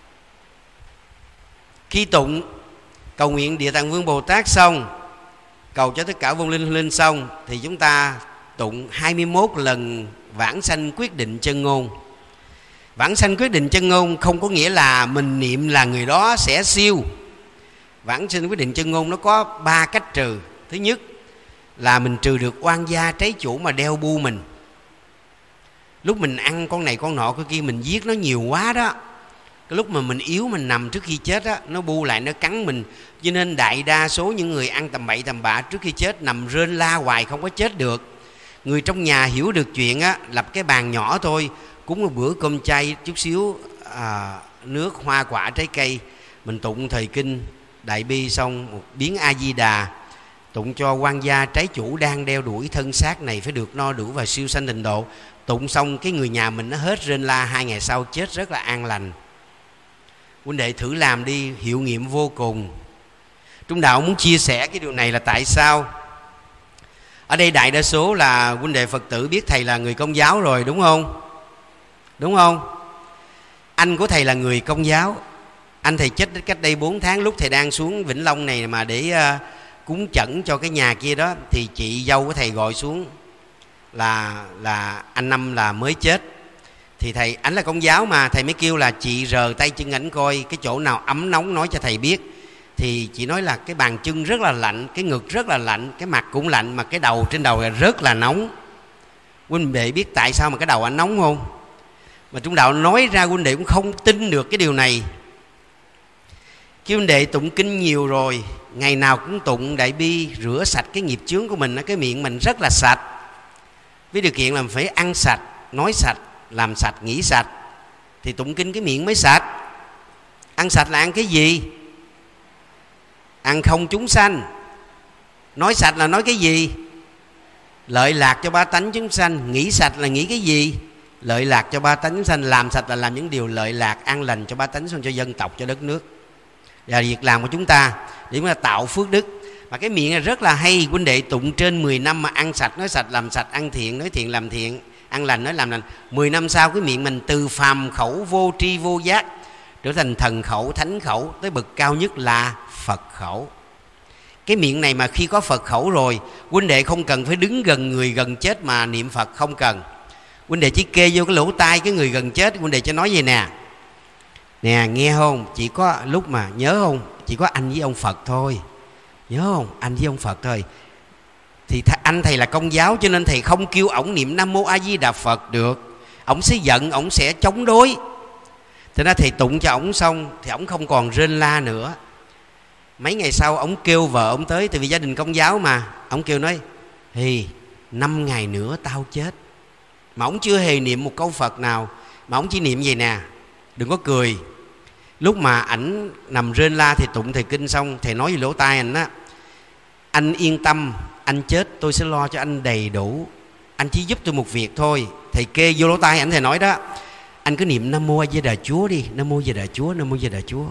Speaker 1: Khi tụng cầu nguyện Địa Tạng Vương Bồ Tát xong, cầu cho tất cả vong linh hương linh xong, thì chúng ta tụng 21 lần vãng sanh quyết định chân ngôn. Vãng sanh quyết định chân ngôn không có nghĩa là mình niệm là người đó sẽ siêu. Vãng sanh quyết định chân ngôn nó có 3 cách trừ. Thứ nhất là mình trừ được oan gia trái chủ mà đeo bu mình. Lúc mình ăn con này con nọ cái kia, mình giết nó nhiều quá đó, cái lúc mà mình yếu, mình nằm trước khi chết nó bu lại, nó cắn mình. Cho nên đại đa số những người ăn tầm bậy tầm bạ trước khi chết nằm rên la hoài không có chết được. Người trong nhà hiểu được chuyện lập cái bàn nhỏ thôi, cúng một bữa cơm chay, chút xíu nước hoa quả trái cây, mình tụng thời kinh đại bi xong, một biến A Di Đà, tụng cho oan gia trái chủ đang đeo đuổi thân xác này phải được no đủ và siêu sanh tịnh độ. Tụng xong cái người nhà mình nó hết rên la, 2 ngày sau chết rất là an lành. Huynh đệ thử làm đi, hiệu nghiệm vô cùng. Trung đạo muốn chia sẻ cái điều này là tại sao? Ở đây đại đa số là huynh đệ Phật tử biết thầy là người Công giáo rồi, đúng không? Đúng không? Anh của thầy là người Công giáo. Anh thầy chết cách đây 4 tháng, lúc thầy đang xuống Vĩnh Long này mà để cúng chẩn cho cái nhà kia đó, thì chị dâu của thầy gọi xuống là anh Năm là mới chết. Thì thầy, ảnh là Công giáo mà, thầy mới kêu là chị rờ tay chân ảnh coi cái chỗ nào ấm nóng nói cho thầy biết. Thì chị nói là cái bàn chân rất là lạnh, cái ngực rất là lạnh, cái mặt cũng lạnh, mà cái đầu trên đầu là rất là nóng. Huynh đệ biết tại sao mà cái đầu anh nóng không? Mà Trung đạo nói ra huynh đệ cũng không tin được cái điều này. Khi huynh đệ tụng kinh nhiều rồi, ngày nào cũng tụng đại bi, rửa sạch cái nghiệp chướng của mình, cái miệng mình rất là sạch. Với điều kiện là mình phải ăn sạch, nói sạch, làm sạch, nghĩ sạch, thì tụng kinh cái miệng mới sạch. Ăn sạch là ăn cái gì? Ăn không chúng sanh. Nói sạch là nói cái gì? Lợi lạc cho ba tánh chúng sanh. Nghĩ sạch là nghĩ cái gì? Lợi lạc cho ba tánh chúng sanh. Làm sạch là làm những điều lợi lạc, an lành cho ba tánh chúng sanh, cho dân tộc, cho đất nước. Và việc làm của chúng ta để chúng ta tạo phước đức. Mà cái miệng này rất là hay. Huynh đệ tụng trên 10 năm mà ăn sạch, nói sạch, làm sạch, ăn thiện, nói thiện, làm thiện, ăn lành, nói làm lành. 10 năm sau cái miệng mình từ phàm khẩu vô tri vô giác trở thành thần khẩu, thánh khẩu, tới bậc cao nhất là Phật khẩu. Cái miệng này mà khi có Phật khẩu rồi, huynh đệ không cần phải đứng gần người gần chết mà niệm Phật, không cần. Huynh đệ chỉ kê vô cái lỗ tai cái người gần chết, huynh đệ cho nói vậy nè: nè, nghe không? Chỉ có lúc mà nhớ không? Chỉ có anh với ông Phật thôi. Nhớ không? Anh với ông Phật thôi. Thì anh thầy là Công giáo, cho nên thầy không kêu ổng niệm Nam Mô A Di Đà Phật được. Ổng sẽ giận, ổng sẽ chống đối. Thế nên thầy tụng cho ổng xong thì ổng không còn rên la nữa. Mấy ngày sau ổng kêu vợ ổng tới, tại vì gia đình Công giáo mà. Ổng kêu nói: thì 5 ngày nữa tao chết. Mà ổng chưa hề niệm một câu Phật nào, mà ổng chỉ niệm vậy nè: đừng có cười. Lúc mà ảnh nằm rên la thì tụng thầy kinh xong, thầy nói với lỗ tai ảnh á: anh yên tâm, anh chết tôi sẽ lo cho anh đầy đủ, anh chỉ giúp tôi một việc thôi. Thầy kê vô lỗ tai ảnh, thầy nói đó: anh cứ niệm Nam Mô A Di Đà Chúa đi, Nam Mô A Di Đà Chúa, Nam Mô A Di Đà Chúa.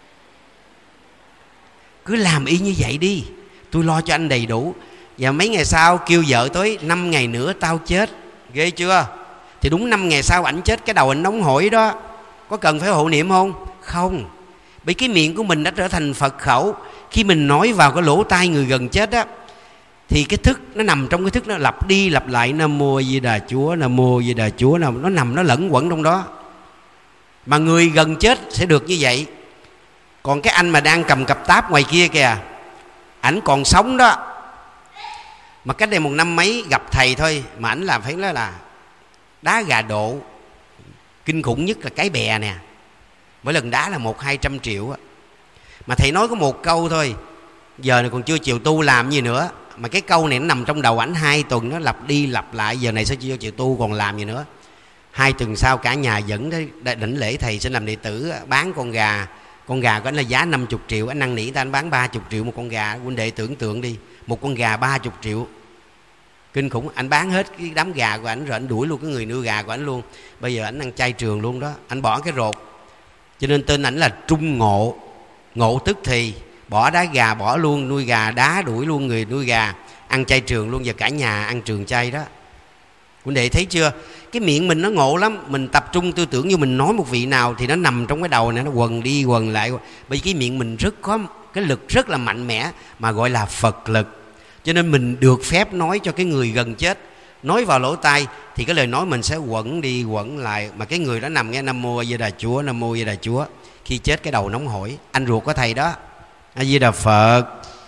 Speaker 1: Cứ làm y như vậy đi, tôi lo cho anh đầy đủ. Và mấy ngày sau kêu vợ tới: 5 ngày nữa tao chết. Ghê chưa? Thì đúng 5 ngày sau ảnh chết, cái đầu ảnh nóng hổi đó. Có cần phải hộ niệm không? Không. Bởi cái miệng của mình đã trở thành Phật khẩu. Khi mình nói vào cái lỗ tai người gần chết á, thì cái thức nó nằm trong cái thức, nó lặp đi lặp lại Nam Mô A Di Đà Chúa, Nam Mô A Di Đà Chúa, nó nằm, nó lẫn quẩn trong đó. Mà người gần chết sẽ được như vậy. Còn cái anh mà đang cầm cặp táp ngoài kia kìa, ảnh còn sống đó, mà cách đây 1 năm mấy gặp thầy thôi mà ảnh làm phải nói là đá gà độ. Kinh khủng nhất là cái bè nè, mỗi lần đá là 100-200 triệu á. Mà thầy nói có một câu thôi, giờ này còn chưa chịu tu làm gì nữa. Mà cái câu này nó nằm trong đầu ảnh 2 tuần, nó lặp đi lặp lại. Giờ này sao chưa chịu tu còn làm gì nữa. 2 tuần sau cả nhà dẫn tới đảnh lễ thầy xin làm đệ tử, bán con gà. Con gà của anh là giá 50 triệu, anh năn nỉ ta anh bán 30 triệu một con gà. Huynh đệ tưởng tượng đi, một con gà 30 triệu, kinh khủng. Anh bán hết cái đám gà của anh rồi anh đuổi luôn cái người nuôi gà của anh luôn. Bây giờ anh ăn chay trường luôn đó, anh bỏ cái rột. Cho nên tên ảnh là Trung Ngộ. Ngộ tức thì bỏ đá gà, bỏ luôn nuôi gà, đá đuổi luôn người nuôi gà, ăn chay trường luôn. Giờ cả nhà ăn trường chay đó. Huynh đệ thấy chưa? Cái miệng mình nó ngộ lắm. Mình tập trung tư tưởng như mình nói một vị nào thì nó nằm trong cái đầu này, nó quần đi quần lại. Bởi vì cái miệng mình rất có cái lực rất là mạnh mẽ, mà gọi là Phật lực. Cho nên mình được phép nói cho cái người gần chết, nói vào lỗ tai thì cái lời nói mình sẽ quẩn đi quẩn lại. Mà cái người đó nằm nghe Nam Mô A Di Đà Chúa, Nam Mô A Di Đà Chúa, khi chết cái đầu nóng hổi. Anh ruột của thầy đó. A Di Đà Phật.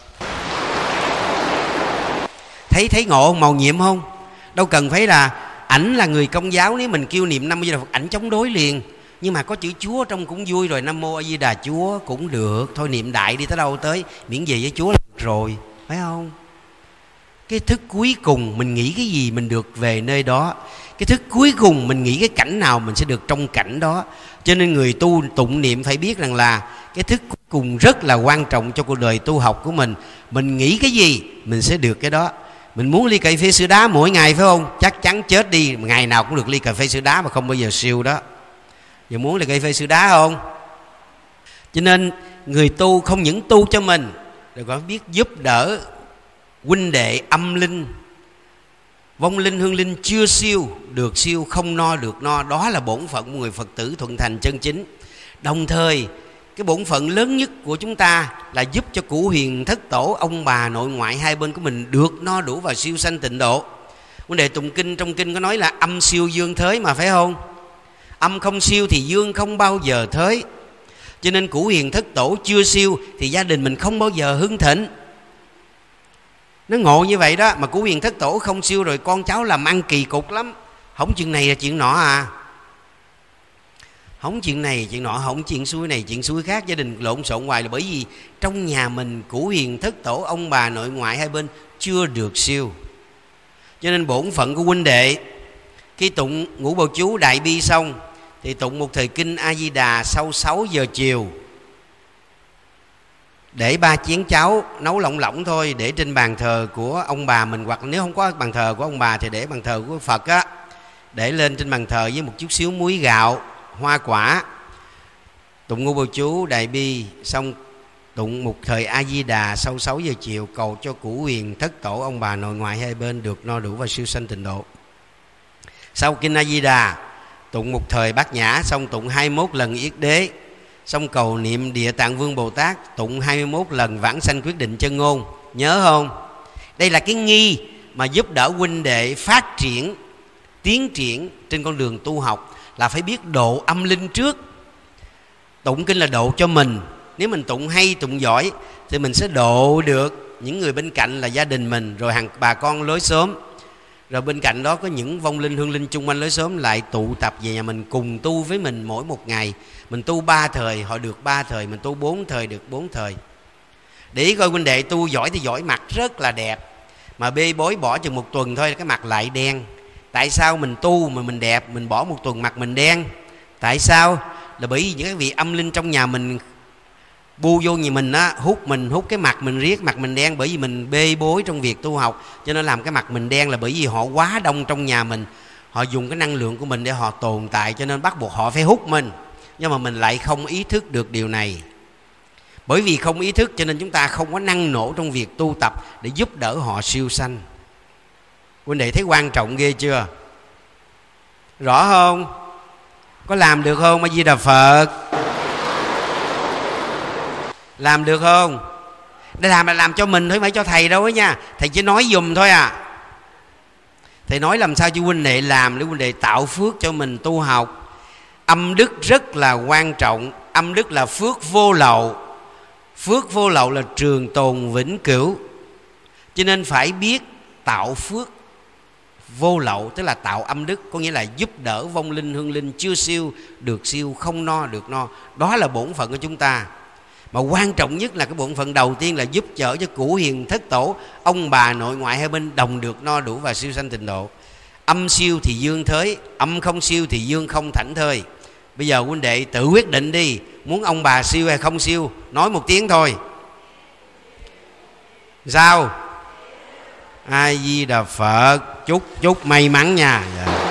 Speaker 1: Thấy ngộ không, màu nhiệm không? Đâu cần phải là ảnh là người Công giáo, nếu mình kêu niệm Nam Mô A Di Đà Phật ảnh chống đối liền. Nhưng mà có chữ Chúa trong cũng vui rồi, Nam Mô A Di Đà Chúa cũng được. Thôi niệm đại đi tới đâu tới, miễn gì với Chúa là được rồi, phải không? Cái thức cuối cùng mình nghĩ cái gì mình được về nơi đó. Cái thức cuối cùng mình nghĩ cái cảnh nào mình sẽ được trong cảnh đó. Cho nên người tu tụng niệm phải biết rằng là cái thức cuối cùng rất là quan trọng cho cuộc đời tu học của mình. Mình nghĩ cái gì mình sẽ được cái đó. Mình muốn ly cà phê sữa đá mỗi ngày phải không? Chắc chắn chết đi ngày nào cũng được ly cà phê sữa đá mà không bao giờ siêu đó. Giờ muốn ly cà phê sữa đá không? Cho nên người tu không những tu cho mình, rồi còn biết giúp đỡ huynh đệ âm linh, vong linh hương linh chưa siêu được siêu, không no được no. Đó là bổn phận của người Phật tử thuận thành chân chính. Đồng thời cái bổn phận lớn nhất của chúng ta là giúp cho Cửu Huyền Thất Tổ, ông bà nội ngoại hai bên của mình được no đủ và siêu sanh tịnh độ. Vấn đề tụng kinh, trong kinh có nói là âm siêu dương thới mà, phải không? Âm không siêu thì dương không bao giờ thới. Cho nên Cửu Huyền Thất Tổ chưa siêu thì gia đình mình không bao giờ hưng thịnh. Nó ngộ như vậy đó. Mà Cửu Huyền Thất Tổ không siêu rồi con cháu làm ăn kỳ cục lắm. Không chuyện này là chuyện nọ à. Không chuyện này chuyện nọ, không chuyện xuôi này chuyện xuôi khác, gia đình lộn xộn hoài là bởi vì trong nhà mình Cửu Huyền Thất Tổ, ông bà nội ngoại hai bên chưa được siêu. Cho nên bổn phận của huynh đệ khi tụng ngũ bầu chú đại bi xong thì tụng một thời kinh A Di Đà sau 6 giờ chiều, để 3 chén cháo nấu lỏng lỏng thôi, để trên bàn thờ của ông bà mình, hoặc nếu không có bàn thờ của ông bà thì để bàn thờ của Phật á, để lên trên bàn thờ với một chút xíu muối gạo, hoa quả. Tụng ngũ bầu chú đại bi xong tụng một thời A Di Đà sau 6 giờ chiều, cầu cho Cửu Huyền Thất Tổ, ông bà nội ngoại hai bên được no đủ và siêu sanh tịnh độ. Sau kinh A Di Đà tụng một thời Bát Nhã, xong tụng 21 lần Yết Đế, xong cầu niệm Địa Tạng Vương Bồ Tát, tụng 21 lần Vãng Sanh Quyết Định Chân Ngôn. Nhớ không? Đây là cái nghi mà giúp đỡ huynh đệ phát triển, tiến triển trên con đường tu học, là phải biết độ âm linh trước. Tụng kinh là độ cho mình. Nếu mình tụng hay, tụng giỏi thì mình sẽ độ được những người bên cạnh là gia đình mình, rồi hàng bà con lối xóm. Rồi bên cạnh đó có những vong linh hương linh chung quanh lối xóm lại tụ tập về nhà mình cùng tu với mình mỗi một ngày. Mình tu 3 thời họ được 3 thời, mình tu 4 thời được 4 thời. Để ý coi huynh đệ tu giỏi thì giỏi, mặt rất là đẹp, mà bê bối bỏ chừng 1 tuần thôi cái mặt lại đen. Tại sao mình tu mà mình đẹp, mình bỏ 1 tuần mặt mình đen? Tại sao? Là bởi vì những cái vị âm linh trong nhà mình bu vô nhà mình á, hút cái mặt mình riết, mặt mình đen, bởi vì mình bê bối trong việc tu học, cho nên làm cái mặt mình đen. Là bởi vì họ quá đông trong nhà mình, họ dùng cái năng lượng của mình để họ tồn tại, cho nên bắt buộc họ phải hút mình. Nhưng mà mình lại không ý thức được điều này. Bởi vì không ý thức cho nên chúng ta không có năng nổ trong việc tu tập để giúp đỡ họ siêu sanh. Huynh đệ thấy quan trọng ghê chưa? Rõ không? Có làm được không? A Di Đà Phật. Làm được không? Để làm là làm cho mình thôi, phải cho thầy đâu ấy nha. Thầy chỉ nói dùm thôi à. Thầy nói làm sao cho huynh đệ làm để huynh đệ tạo phước cho mình tu học. Âm đức rất là quan trọng. Âm đức là phước vô lậu. Phước vô lậu là trường tồn vĩnh cửu. Cho nên phải biết tạo phước vô lậu, tức là tạo âm đức, có nghĩa là giúp đỡ vong linh hương linh chưa siêu được siêu, không no được no. Đó là bổn phận của chúng ta. Mà quan trọng nhất là cái bổn phận đầu tiên là giúp đỡ cho cửu hiền thất tổ, ông bà nội ngoại hai bên đồng được no đủ và siêu sanh tịnh độ. Âm siêu thì dương thới, âm không siêu thì dương không thảnh thơi. Bây giờ huynh đệ tự quyết định đi, muốn ông bà siêu hay không siêu, nói một tiếng thôi. Sao? A Di Đà Phật. Chúc may mắn nha.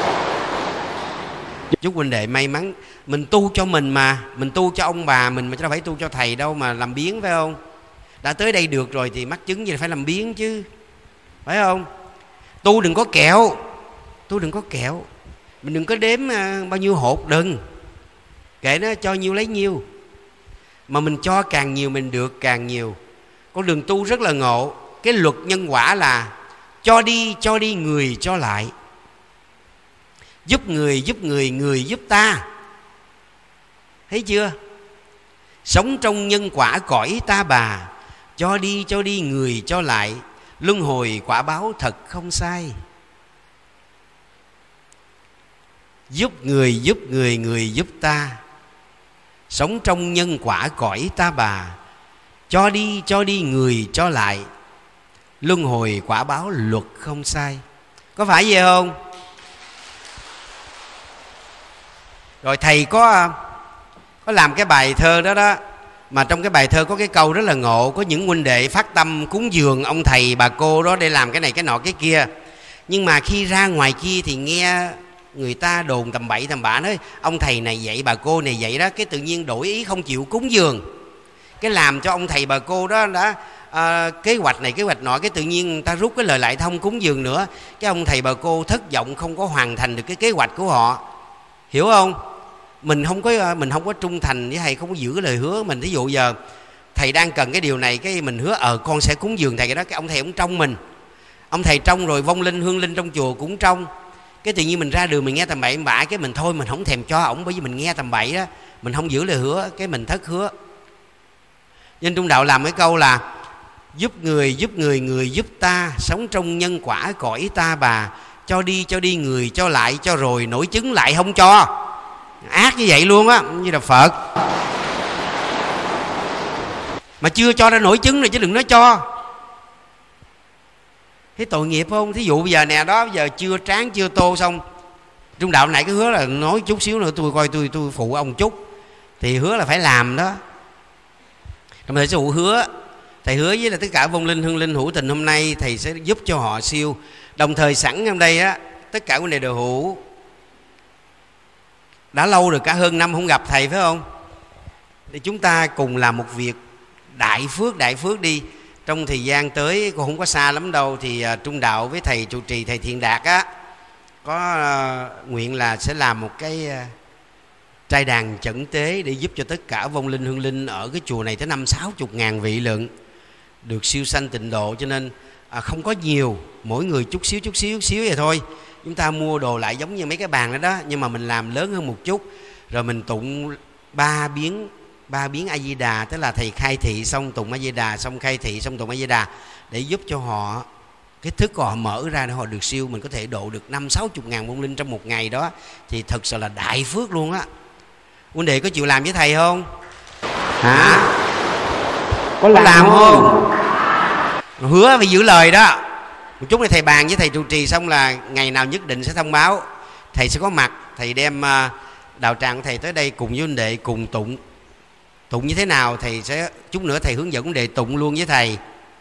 Speaker 1: Chúc huynh đệ may mắn. Mình tu cho mình mà, mình tu cho ông bà mình mà, chứ đâu phải tu cho thầy đâu mà làm biếng, phải không? Đã tới đây được rồi thì mắc chứng gì phải làm biếng chứ, phải không? Tu đừng có kẹo, tu đừng có kẹo. Mình đừng có đếm bao nhiêu hột, đừng. Kệ nó, cho nhiêu lấy nhiêu. Mà mình cho càng nhiều mình được càng nhiều. Con đường tu rất là ngộ. Cái luật nhân quả là cho đi người cho lại. Giúp người, người giúp ta. Thấy chưa? Sống trong nhân quả cõi ta bà. Cho đi người cho lại. Luân hồi quả báo thật không sai. Giúp người, người giúp ta. Sống trong nhân quả cõi ta bà. Cho đi người cho lại. Luân hồi quả báo luật không sai. Có phải vậy không? Rồi thầy có làm cái bài thơ đó đó. Mà trong cái bài thơ có cái câu rất là ngộ. Có những huynh đệ phát tâm cúng dường ông thầy bà cô đó để làm cái này cái nọ cái kia. Nhưng mà khi ra ngoài kia thì nghe người ta đồn tầm bậy tầm bạ, nói ông thầy này vậy bà cô này vậy đó. Cái tự nhiên đổi ý không chịu cúng dường. Cái làm cho ông thầy bà cô đó đã kế hoạch này kế hoạch nọ. Cái tự nhiên người ta rút cái lời lại thông cúng dường nữa. Cái ông thầy bà cô thất vọng, không có hoàn thành được cái kế hoạch của họ. Hiểu không? Mình không có trung thành với thầy, không có giữ lời hứa mình. Thí dụ giờ thầy đang cần cái điều này, cái mình hứa con sẽ cúng dường thầy cái đó. Cái ông thầy cũng trong mình, ông thầy trong rồi vong linh hương linh trong chùa cũng trong. Cái tự nhiên mình ra đường mình nghe tầm bậy bạ, cái mình thôi mình không thèm cho ổng, bởi vì mình nghe tầm bậy đó, mình không giữ lời hứa, cái mình thất hứa. Nên trong đạo làm cái câu là giúp người, người giúp ta. Sống trong nhân quả cõi ta bà. Cho đi người cho lại. Cho rồi nổi chứng lại không cho. Ác như vậy luôn á, như là Phật. Mà chưa cho ra nổi chứng rồi chứ đừng nói cho. Thấy tội nghiệp không? Thí dụ bây giờ nè đó, bây giờ chưa tráng chưa tô xong. Trong đạo này cái hứa là nói chút xíu nữa tôi coi tôi phụ ông chút. Thì hứa là phải làm đó. Trong thời dụ hứa, thầy hứa với là tất cả vong linh hương linh hữu tình hôm nay thầy sẽ giúp cho họ siêu. Đồng thời sẵn trong đây á, tất cả vấn đề đều hữu đã lâu rồi, cả hơn năm không gặp thầy phải không? Thì chúng ta cùng làm một việc đại phước đi. Trong thời gian tới cũng không có xa lắm đâu, thì Trung Đạo với thầy trụ trì thầy Thiện Đạt á có nguyện là sẽ làm một cái trai đàn chẩn tế để giúp cho tất cả vong linh hương linh ở cái chùa này tới 50-60 ngàn vị lượng được siêu sanh tịnh độ. Cho nên không có nhiều, mỗi người chút xíu vậy thôi. Chúng ta mua đồ lại giống như mấy cái bàn đó đó, nhưng mà mình làm lớn hơn một chút. Rồi mình tụng ba biến A Di Đà, tức là thầy khai thị xong tụng A Di Đà, xong khai thị xong tụng A Di Đà, để giúp cho họ cái thức của họ mở ra để họ được siêu. Mình có thể độ được 50-60 ngàn vong linh trong một ngày đó, thì thật sự là đại phước luôn á. Huynh đệ có chịu làm với thầy không? Hả? Có làm không? Hứa phải giữ lời đó. Một chút này thầy bàn với thầy trụ trì xong là ngày nào nhất định sẽ thông báo. Thầy sẽ có mặt, thầy đạo tràng của thầy tới đây cùng với huynh đệ cùng tụng. Tụng như thế nào thầy sẽ chút nữa thầy hướng dẫn huynh đệ tụng luôn với thầy.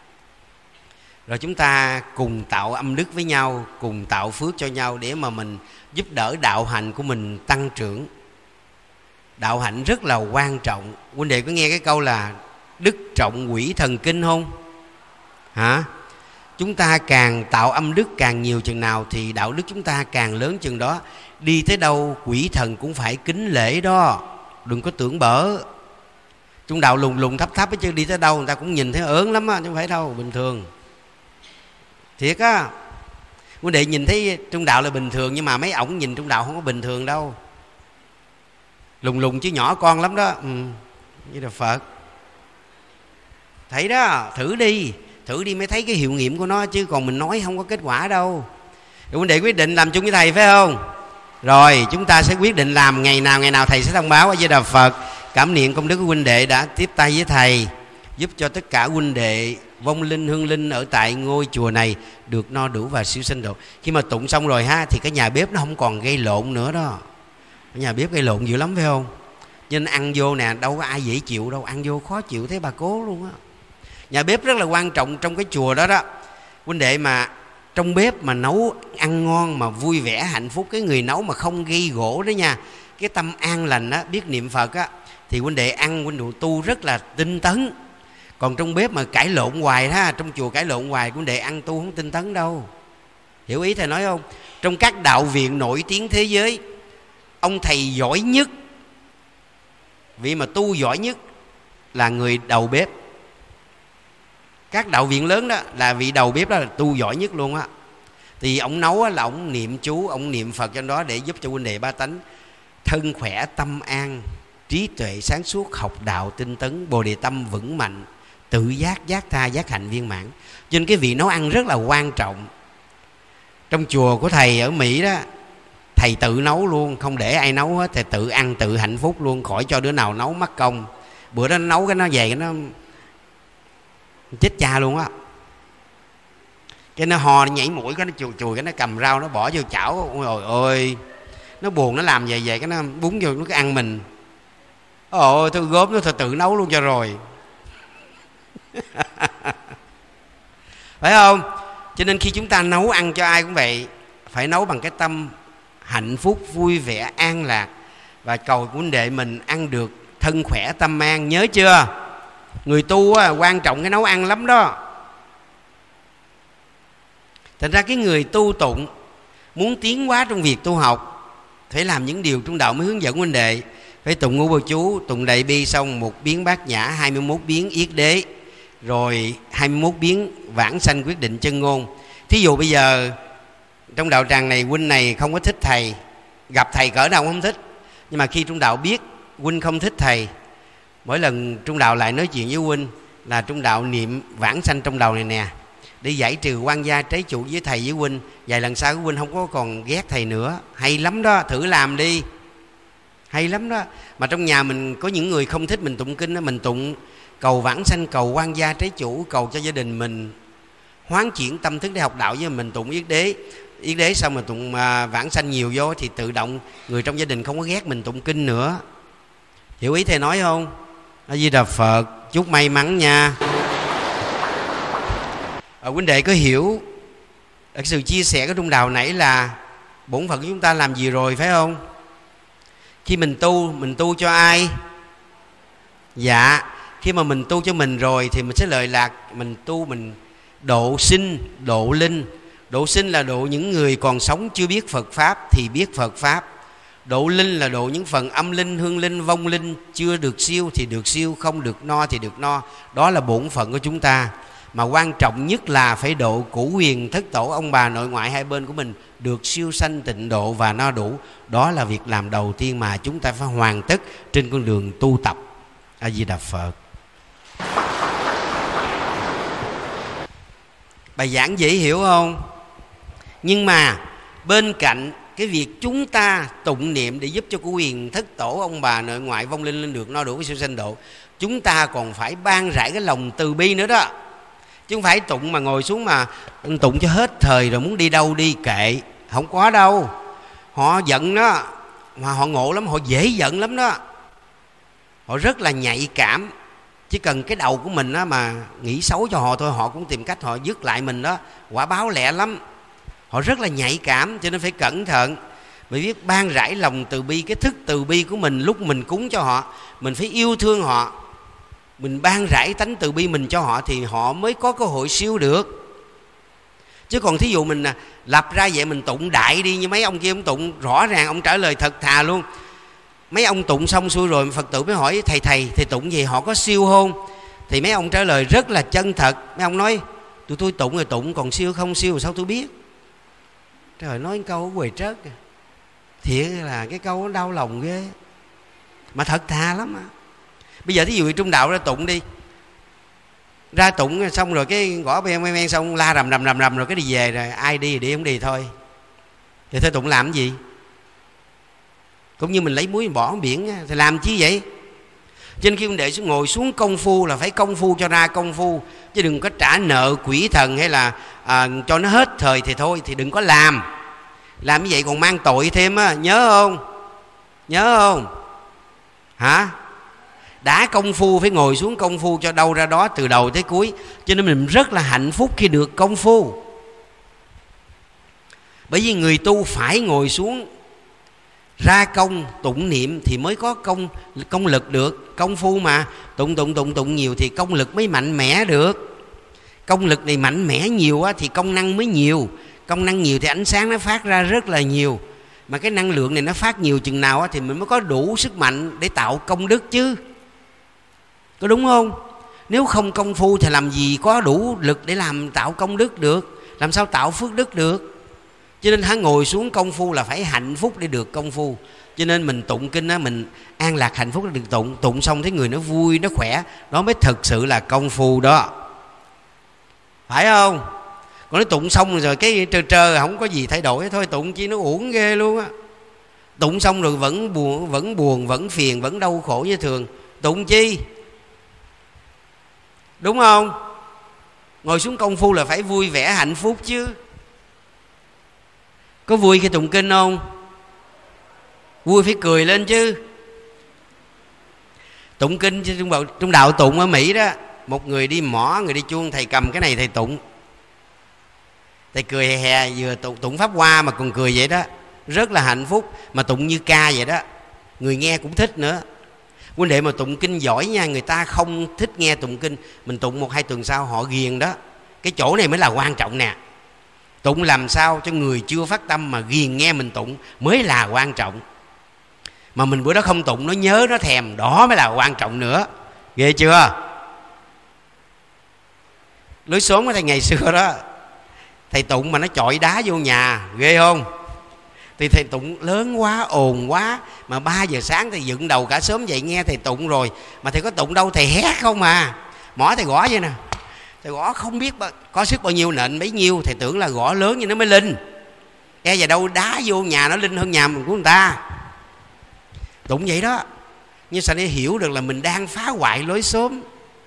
Speaker 1: Rồi chúng ta cùng tạo âm đức với nhau, cùng tạo phước cho nhau để mà mình giúp đỡ đạo hạnh của mình tăng trưởng. Đạo hạnh rất là quan trọng. Huynh đệ có nghe cái câu là đức trọng quỷ thần kinh không? Hả? Chúng ta càng tạo âm đức càng nhiều chừng nào thì đạo đức chúng ta càng lớn chừng đó. Đi tới đâu quỷ thần cũng phải kính lễ đó. Đừng có tưởng bở. Trung đạo lùng lùng thấp thấp chứ đi tới đâu người ta cũng nhìn thấy ớn lắm á, chứ không phải đâu, bình thường. Thiệt á. Huynh đệ nhìn thấy trung đạo là bình thường, nhưng mà mấy ổng nhìn trung đạo không có bình thường đâu. Lùng lùng chứ nhỏ con lắm đó. Với Đạo Phật. Thấy đó, thử đi mới thấy cái hiệu nghiệm của nó, chứ còn mình nói không có kết quả đâu. Rồi huynh đệ quyết định làm chung với thầy phải không? Rồi chúng ta sẽ quyết định làm ngày nào thầy sẽ thông báo ở với Đạo Phật. Cảm niệm công đức của huynh đệ đã tiếp tay với thầy, giúp cho tất cả huynh đệ vong linh hương linh ở tại ngôi chùa này được no đủ và siêu sanh độ. Khi mà tụng xong rồi ha, thì cái nhà bếp nó không còn gây lộn nữa đó. Cái nhà bếp gây lộn dữ lắm phải không? Nên ăn vô nè, đâu có ai dễ chịu đâu, ăn vô khó chịu thấy bà cố luôn á. Nhà bếp rất là quan trọng trong cái chùa đó đó. Huynh đệ mà trong bếp mà nấu ăn ngon mà vui vẻ hạnh phúc, cái người nấu mà không gây gỗ đó nha, cái tâm an lành á, biết niệm Phật á, thì huynh đệ ăn huynh đệ tu rất là tinh tấn. Còn trong bếp mà cãi lộn hoài ha, trong chùa cãi lộn hoài, huynh đệ ăn tu không tinh tấn đâu. Hiểu ý thầy nói không? Trong các đạo viện nổi tiếng thế giới, ông thầy giỏi nhất, vị mà tu giỏi nhất là người đầu bếp. Các đạo viện lớn đó là vị đầu bếp đó là tu giỏi nhất luôn á. Thì ông nấu là ông niệm chú, ông niệm Phật trong đó để giúp cho huynh đệ ba tánh thân khỏe, tâm an, trí tuệ sáng suốt, học đạo tinh tấn, bồ đề tâm vững mạnh, tự giác, giác tha, giác hạnh viên mãn. Cho nên cái vị nấu ăn rất là quan trọng. Trong chùa của thầy ở Mỹ đó, thầy tự nấu luôn, không để ai nấu hết, thầy tự ăn tự hạnh phúc luôn, khỏi cho đứa nào nấu mất công. Bữa đó nó nấu cái nó về cái nó chết cha luôn á. Cái nó ho, nó nhảy mũi, cái nó chùi cái nó cầm rau nó bỏ vô chảo. Ôi ơi, nó buồn, nó làm về cái nó búng vô nó cái ăn mình. Ôi tôi gốm nó thôi tự nấu luôn cho rồi. Phải không? Cho nên khi chúng ta nấu ăn cho ai cũng vậy, phải nấu bằng cái tâm hạnh phúc, vui vẻ, an lạc, và cầu huynh đệ mình ăn được thân khỏe tâm an. Nhớ chưa? Người tu á, quan trọng cái nấu ăn lắm đó. Thành ra cái người tu tụng muốn tiến hóa trong việc tu học phải làm những điều trung đạo mới hướng dẫn huynh đệ. Phải tụng ngũ bộ chú, tụng đại bi xong một biến bát nhã, 21 biến yết đế, rồi 21 biến vãng sanh quyết định chân ngôn. Thí dụ bây giờ trong đạo tràng này huynh này không có thích thầy, gặp thầy cỡ nào cũng không thích, nhưng mà khi trung đạo biết huynh không thích thầy, mỗi lần trung đạo lại nói chuyện với huynh là trung đạo niệm vãng sanh trong đầu này nè, để giải trừ quan gia trái chủ với thầy với huynh. Vài lần sau huynh không có còn ghét thầy nữa. Hay lắm đó, thử làm đi, hay lắm đó. Mà trong nhà mình có những người không thích mình tụng kinh đó, mình tụng cầu vãng sanh, cầu quan gia trái chủ, cầu cho gia đình mình hoán chuyển tâm thức để học đạo, với mình tụng yết đế. Yết đế xong mà tụng vãng sanh nhiều vô thì tự động người trong gia đình không có ghét mình tụng kinh nữa. Hiểu ý thầy nói không? A Di Đà Phật. Chúc may mắn nha. Huynh đệ có hiểu cái sự chia sẻ của trung đạo nãy là bổn phận của chúng ta làm gì rồi phải không? Khi mình tu cho ai? Dạ, khi mà mình tu cho mình rồi thì mình sẽ lợi lạc. Mình tu mình độ sinh, độ linh. Độ sinh là độ những người còn sống chưa biết Phật Pháp thì biết Phật Pháp. Độ linh là độ những phần âm linh, hương linh, vong linh chưa được siêu thì được siêu, không được no thì được no. Đó là bổn phận của chúng ta. Mà quan trọng nhất là phải độ cửu huyền thất tổ ông bà nội ngoại hai bên của mình được siêu sanh tịnh độ và no đủ. Đó là việc làm đầu tiên mà chúng ta phải hoàn tất trên con đường tu tập. A Di Đà Phật. Bài giảng dễ hiểu không? Nhưng mà bên cạnh cái việc chúng ta tụng niệm để giúp cho cửu huyền thất tổ ông bà nội ngoại vong linh lên được no đủ với siêu sanh độ, chúng ta còn phải ban rải cái lòng từ bi nữa đó. Chứ không phải tụng mà ngồi xuống mà tụng cho hết thời rồi muốn đi đâu đi kệ. Không có đâu. Họ giận đó, mà họ ngộ lắm, họ dễ giận lắm đó, họ rất là nhạy cảm. Chỉ cần cái đầu của mình á mà nghĩ xấu cho họ thôi, họ cũng tìm cách họ dứt lại mình đó. Quả báo lẹ lắm, họ rất là nhạy cảm, cho nên phải cẩn thận. Bởi biết ban rãi lòng từ bi, cái thức từ bi của mình lúc mình cúng cho họ, mình phải yêu thương họ, mình ban rãi tánh từ bi mình cho họ thì họ mới có cơ hội siêu được. Chứ còn thí dụ mình lập ra vậy, mình tụng đại đi như mấy ông kia, ông tụng rõ ràng, ông trả lời thật thà luôn. Mấy ông tụng xong xuôi rồi Phật tử mới hỏi thầy tụng gì họ có siêu không? Thì mấy ông trả lời rất là chân thật. Mấy ông nói tụi tôi tụng rồi tụng, còn siêu không siêu sao tôi biết. Trời, nói cái câu quầy trớt thiệt là cái câu nó đau lòng ghê, mà thật thà lắm mà. Bây giờ thí dụ trung đạo ra tụng đi, ra tụng xong rồi cái gõ ben xong la rầm rồi cái đi về, rồi ai đi thì đi, không đi thôi. Thì thôi tụng làm cái gì? Cũng như mình lấy muối mình bỏ biển thì làm chi vậy? Cho nên khi huynh đệ ngồi xuống công phu là phải công phu cho ra công phu, chứ đừng có trả nợ quỷ thần hay là cho nó hết thời thì thôi, thì đừng có làm. Làm như vậy còn mang tội thêm á, nhớ không? Nhớ không? Hả? Đã công phu phải ngồi xuống công phu cho đâu ra đó từ đầu tới cuối. Cho nên mình rất là hạnh phúc khi được công phu. Bởi vì người tu phải ngồi xuống ra công tụng niệm thì mới có công lực được. Công phu mà tụng nhiều thì công lực mới mạnh mẽ được. Công lực này mạnh mẽ nhiều á, thì công năng mới nhiều. Công năng nhiều thì ánh sáng nó phát ra rất là nhiều. Mà cái năng lượng này nó phát nhiều chừng nào á, thì mình mới có đủ sức mạnh để tạo công đức chứ. Có đúng không? Nếu không công phu thì làm gì có đủ lực để tạo công đức được, làm sao tạo phước đức được. Cho nên hắn ngồi xuống công phu là phải hạnh phúc để được công phu. Cho nên mình tụng kinh á, mình an lạc hạnh phúc để được tụng. Tụng xong thấy người nó vui, nó khỏe, đó mới thực sự là công phu đó. Phải không? Còn nó tụng xong rồi cái trơ không có gì thay đổi, thôi tụng chi nó uổng ghê luôn á. Tụng xong rồi vẫn buồn, vẫn phiền, vẫn đau khổ như thường, tụng chi? Đúng không? Ngồi xuống công phu là phải vui vẻ hạnh phúc chứ. Có vui khi tụng kinh không? Vui phải cười lên chứ. Tụng kinh trong đạo tụng ở Mỹ đó, một người đi mõ, người đi chuông, thầy cầm cái này thầy tụng, thầy cười hè hè, vừa tụng pháp hoa mà còn cười vậy đó, rất là hạnh phúc. Mà tụng như ca vậy đó, người nghe cũng thích nữa. Huynh đệ mà tụng kinh giỏi nha, người ta không thích nghe tụng kinh, mình tụng 1-2 tuần sau họ ghiền đó. Cái chỗ này mới là quan trọng nè. Tụng làm sao cho người chưa phát tâm mà ghiền nghe mình tụng mới là quan trọng. Mà mình bữa đó không tụng nó nhớ, nó thèm, đó mới là quan trọng nữa. Ghê chưa? Lối xóm của thầy ngày xưa đó, thầy tụng mà nó chọi đá vô nhà, ghê không? Thì thầy tụng lớn quá, ồn quá, mà 3 giờ sáng thầy dựng đầu cả sớm dậy nghe thầy tụng rồi. Mà thầy có tụng đâu, thầy hét không mà. Mỏ thầy gõ vậy nè, thầy gõ không biết có sức bao nhiêu nện bấy nhiêu, thầy tưởng là gõ lớn như nó mới linh. E giờ đâu đá vô nhà nó linh hơn nhà mình của người ta. Tụng vậy đó. Nhưng sao để hiểu được là mình đang phá hoại lối xóm.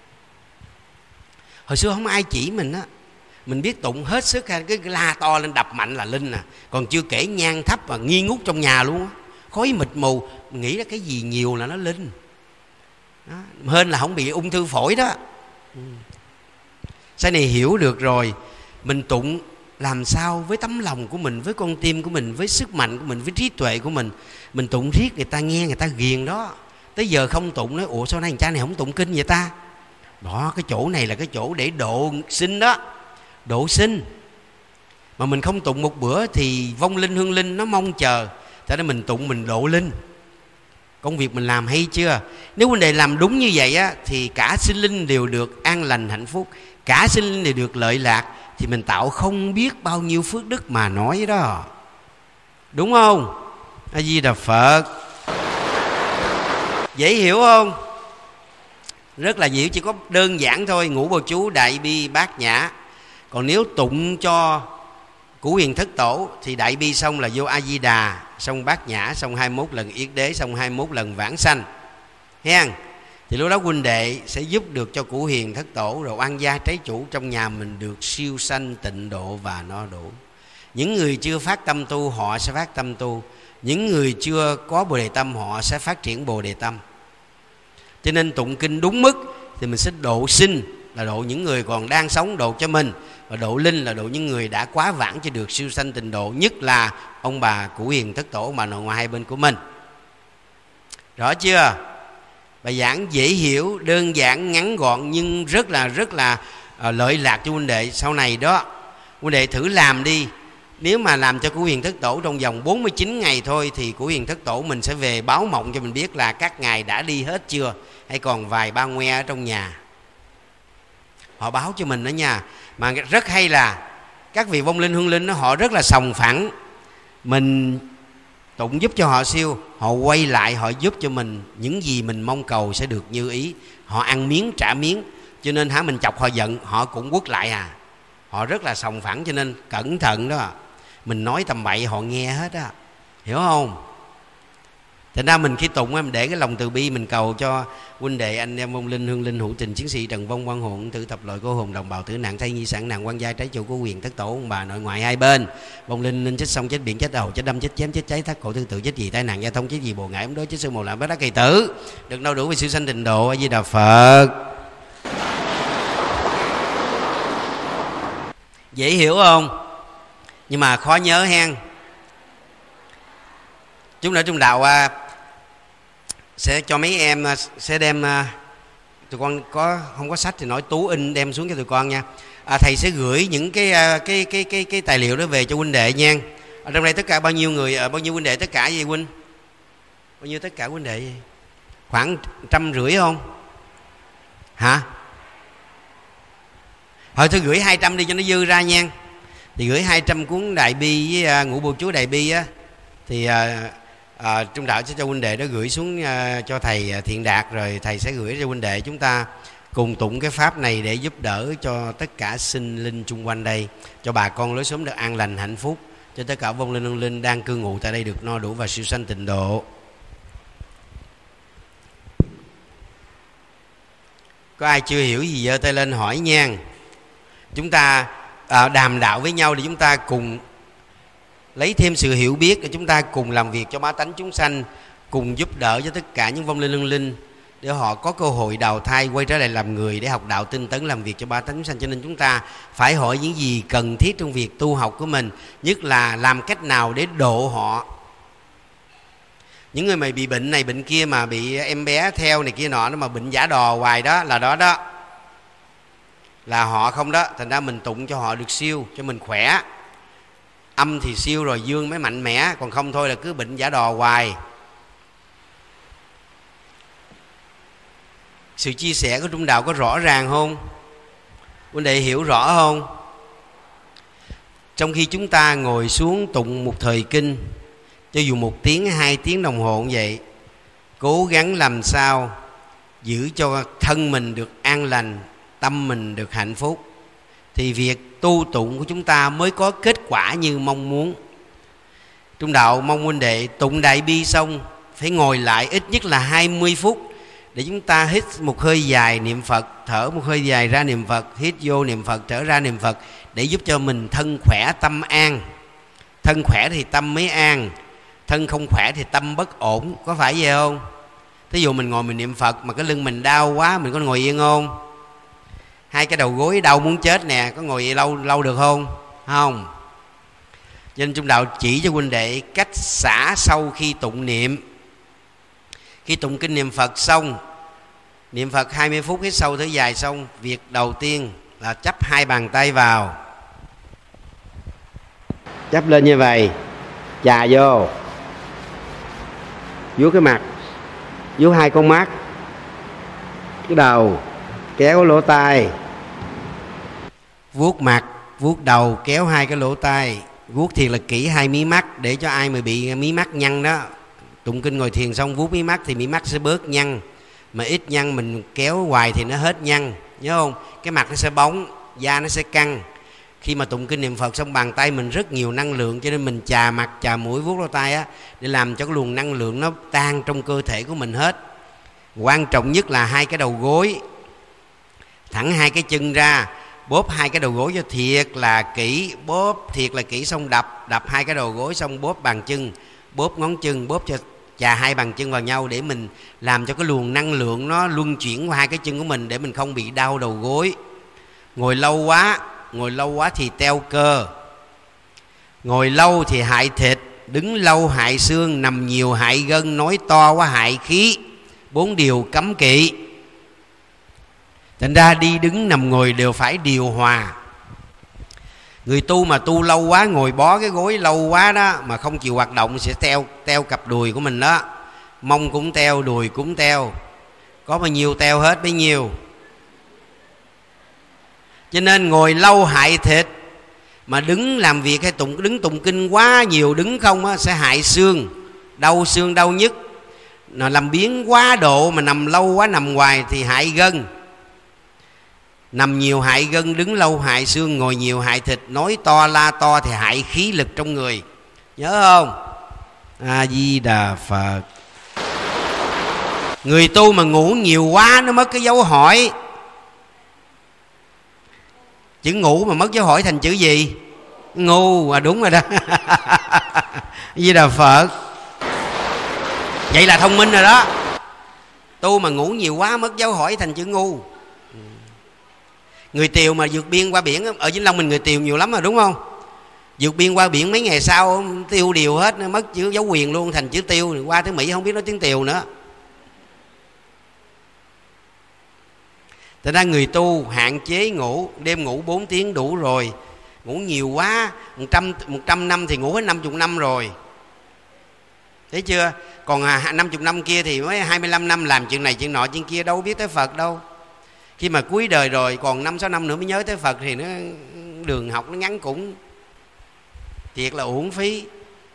Speaker 1: Hồi xưa không ai chỉ mình á, mình biết tụng hết sức, cái la to lên đập mạnh là linh nè. Còn chưa kể nhang thấp và nghi ngút trong nhà luôn á, khói mịt mù, mình nghĩ là cái gì nhiều là nó linh đó. Hên là không bị ung thư phổi đó. Sau này hiểu được rồi, mình tụng làm sao với tấm lòng của mình, với con tim của mình, với sức mạnh của mình, với trí tuệ của mình. Mình tụng riết người ta nghe, người ta ghiền đó. Tới giờ không tụng nói ủa sao nay cha này không tụng kinh vậy ta? Đó, cái chỗ này là cái chỗ để độ sinh đó, độ sinh. Mà mình không tụng một bữa thì vong linh hương linh nó mong chờ. Cho nên mình tụng mình độ linh. Công việc mình làm hay chưa? Nếu vấn đề làm đúng như vậy á, thì cả sinh linh đều được an lành hạnh phúc, cả sinh linh đều được lợi lạc, thì mình tạo không biết bao nhiêu phước đức mà nói đó. Đúng không? A Di Đà Phật. Dễ hiểu không? Rất là dễ, chỉ có đơn giản thôi. Ngũ Bồ Chú, Đại Bi, Bát Nhã. Còn nếu tụng cho Cửu Huyền Thất Tổ thì Đại Bi xong là vô A Di Đà, xong Bát Nhã, xong 21 lần Yết Đế, xong 21 lần Vãng Sanh. Hen. Thì lúc đó huynh đệ sẽ giúp được cho Cửu Huyền Thất Tổ rồi oan gia trái chủ trong nhà mình được siêu sanh tịnh độ và no đủ. Những người chưa phát tâm tu họ sẽ phát tâm tu, những người chưa có Bồ Đề tâm họ sẽ phát triển Bồ Đề tâm. Cho nên tụng kinh đúng mức thì mình sẽ độ sinh là độ những người còn đang sống, độ cho mình, và độ linh là độ những người đã quá vãng cho được siêu sanh tịnh độ, nhất là ông bà Cụ Hiền Thất Tổ, ông bà nội ngoại hai bên của mình. Rõ chưa? Bài giảng dễ hiểu, đơn giản, ngắn gọn nhưng rất là lợi lạc cho huynh đệ sau này đó. Huynh đệ thử làm đi. Nếu mà làm cho Cụ Hiền Thất Tổ trong vòng 49 ngày thôi thì Cụ Hiền Thất Tổ mình sẽ về báo mộng cho mình biết là các ngài đã đi hết chưa, hay còn vài ba ngoe ở trong nhà. Họ báo cho mình đó nha. Mà rất hay là các vị vong linh hương linh đó, họ rất là sòng phẳng. Mình tụng giúp cho họ siêu, họ quay lại họ giúp cho mình, những gì mình mong cầu sẽ được như ý. Họ ăn miếng trả miếng, cho nên mình chọc họ giận họ cũng quất lại à. Họ rất là sòng phẳng, cho nên cẩn thận đó. Mình nói tầm bậy họ nghe hết á, hiểu không? Thành ra mình khi tụng mình để cái lòng từ bi mình cầu cho huynh đệ anh em vong linh hương linh hữu tình chiến sĩ trần vong quan hồn tử thập loại cô hồn đồng bào tử nạn thay nhi sản nạn quan giai trái chủ của quyền Thất Tổ ông bà nội ngoại hai bên. Vong linh linh chết sông chết biển chết đầu chết đâm chết chém chết cháy thắt cổ thương tự chết gì tai nạn giao thông chết gì bồ ngải ấm đối chết sư mồ lạm bát đắc kỳ tử được đâu đủ về siêu sanh tịnh độ. A Di Đà Phật. Dễ hiểu không? Nhưng mà khó nhớ hen. Chúng nữa trong đạo sẽ cho mấy em sẽ đem, tụi con không có sách thì nói Tú in đem xuống cho tụi con nha. Thầy sẽ gửi những cái tài liệu đó về cho huynh đệ nha. Ở trong đây tất cả bao nhiêu người, bao nhiêu huynh đệ tất cả vậy huynh? Bao nhiêu tất cả huynh đệ vậy? Khoảng 150 không? Hả? Thôi tôi gửi 200 đi cho nó dư ra nha. Thì gửi 200 cuốn Đại Bi với Ngũ Bộ Chú Đại Bi á, thì trung đạo sẽ cho huynh đệ đó gửi xuống cho thầy Thiện Đạt, rồi thầy sẽ gửi cho huynh đệ. Chúng ta cùng tụng cái pháp này để giúp đỡ cho tất cả sinh linh chung quanh đây, cho bà con lối xóm được an lành hạnh phúc, cho tất cả vong linh hương linh đang cư ngụ tại đây được no đủ và siêu sanh tịnh độ. Có ai chưa hiểu gì giơ tay lên hỏi nha. Chúng ta đàm đạo với nhau để chúng ta cùng lấy thêm sự hiểu biết, để chúng ta cùng làm việc cho bá tánh chúng sanh, cùng giúp đỡ cho tất cả những vong linh hương linh để họ có cơ hội đào thai quay trở lại làm người, để học đạo tinh tấn làm việc cho bá tánh chúng sanh. Cho nên chúng ta phải hỏi những gì cần thiết trong việc tu học của mình, nhất là làm cách nào để độ họ. Những người mà bị bệnh này bệnh kia, mà bị em bé theo này kia nọ, nó mà bệnh giả đò hoài đó là đó là họ không đó. Thành ra mình tụng cho họ được siêu, cho mình khỏe. Âm thì siêu rồi dương mới mạnh mẽ, còn không thôi là cứ bệnh giả đò hoài. Sự chia sẻ của trung đạo có rõ ràng không? Huynh đệ hiểu rõ không? Trong khi chúng ta ngồi xuống tụng một thời kinh, cho dù 1 tiếng 2 tiếng đồng hồ cũng vậy, cố gắng làm sao giữ cho thân mình được an lành, tâm mình được hạnh phúc, thì việc tu tụng của chúng ta mới có kết quả như mong muốn. Trung đạo mong huynh đệ tụng Đại Bi xong phải ngồi lại ít nhất là 20 phút để chúng ta hít một hơi dài niệm Phật, thở một hơi dài ra niệm Phật, hít vô niệm Phật, thở ra niệm Phật, để giúp cho mình thân khỏe tâm an. Thân khỏe thì tâm mới an, thân không khỏe thì tâm bất ổn, có phải vậy không? Thí dụ mình ngồi mình niệm Phật mà cái lưng mình đau quá, mình có ngồi yên không? Hai cái đầu gối đau muốn chết nè, có ngồi lâu được không? Không. Nên trung đạo chỉ cho huynh đệ cách xả sau khi tụng niệm. Khi tụng kinh niệm Phật xong, niệm Phật 20 phút hít sâu thở dài xong, việc đầu tiên là chắp 2 bàn tay vào, chắp lên như vậy, chà vô, vuốt cái mặt, vuốt 2 con mắt, cái đầu, kéo lỗ tai, vuốt mặt, vuốt đầu, kéo 2 cái lỗ tai, vuốt thiệt là kỹ 2 mí mắt, để cho ai mà bị mí mắt nhăn đó, tụng kinh ngồi thiền xong vuốt mí mắt thì mí mắt sẽ bớt nhăn, mà ít nhăn mình kéo hoài thì nó hết nhăn, nhớ không? Cái mặt nó sẽ bóng, da nó sẽ căng. Khi mà tụng kinh niệm Phật xong, bàn tay mình rất nhiều năng lượng, cho nên mình chà mặt, chà mũi, vuốt lỗ tai á, để làm cho cái luồng năng lượng nó tan trong cơ thể của mình hết. Quan trọng nhất là 2 cái đầu gối, thẳng 2 cái chân ra, bóp 2 cái đầu gối cho thiệt là kỹ, bóp thiệt là kỹ, xong đập 2 cái đầu gối, xong bóp bàn chân, bóp ngón chân, bóp cho chà 2 bàn chân vào nhau để mình làm cho cái luồng năng lượng nó luân chuyển qua 2 cái chân của mình để mình không bị đau đầu gối. Ngồi lâu quá thì teo cơ, ngồi lâu thì hại thịt, đứng lâu hại xương, nằm nhiều hại gân, nói to quá hại khí. 4 điều cấm kỵ. Thành ra đi đứng nằm ngồi đều phải điều hòa. Người tu mà tu lâu quá, ngồi bó cái gối lâu quá đó mà không chịu hoạt động sẽ teo cặp đùi của mình đó. Mông cũng teo, đùi cũng teo, có bao nhiêu teo hết bấy nhiêu. Cho nên ngồi lâu hại thịt, mà đứng làm việc hay đứng tụng kinh quá nhiều, đứng không á, sẽ hại xương đau nhức. Nó làm biến quá độ, mà nằm lâu quá, nằm hoài thì hại gân. Nằm nhiều hại gân, đứng lâu hại xương, ngồi nhiều hại thịt, nói to la to thì hại khí lực trong người. Nhớ không? A Di Đà Phật. Người tu mà ngủ nhiều quá nó mất cái dấu hỏi. Chữ ngủ mà mất dấu hỏi thành chữ gì? Ngu. À đúng rồi đó. A Di Đà Phật. Vậy là thông minh rồi đó. Tu mà ngủ nhiều quá mất dấu hỏi thành chữ ngu. Người Tiều mà vượt biên qua biển, ở Vĩnh Long mình người Tiều nhiều lắm rồi đúng không? Vượt biên qua biển mấy ngày sau tiêu điều hết, mất chữ dấu quyền luôn thành chữ tiêu. Qua tới Mỹ không biết nói tiếng Tiều nữa. Thật ra người tu hạn chế ngủ, đêm ngủ 4 tiếng đủ rồi. Ngủ nhiều quá 100 năm thì ngủ hết 50 năm rồi. Thấy chưa? Còn 50 năm kia thì mới 25 năm làm chuyện này chuyện nọ chuyện kia, đâu biết tới Phật đâu. Khi mà cuối đời rồi còn 5-6 năm nữa mới nhớ tới Phật thì nó đường học nó ngắn cũng thiệt là uổng phí.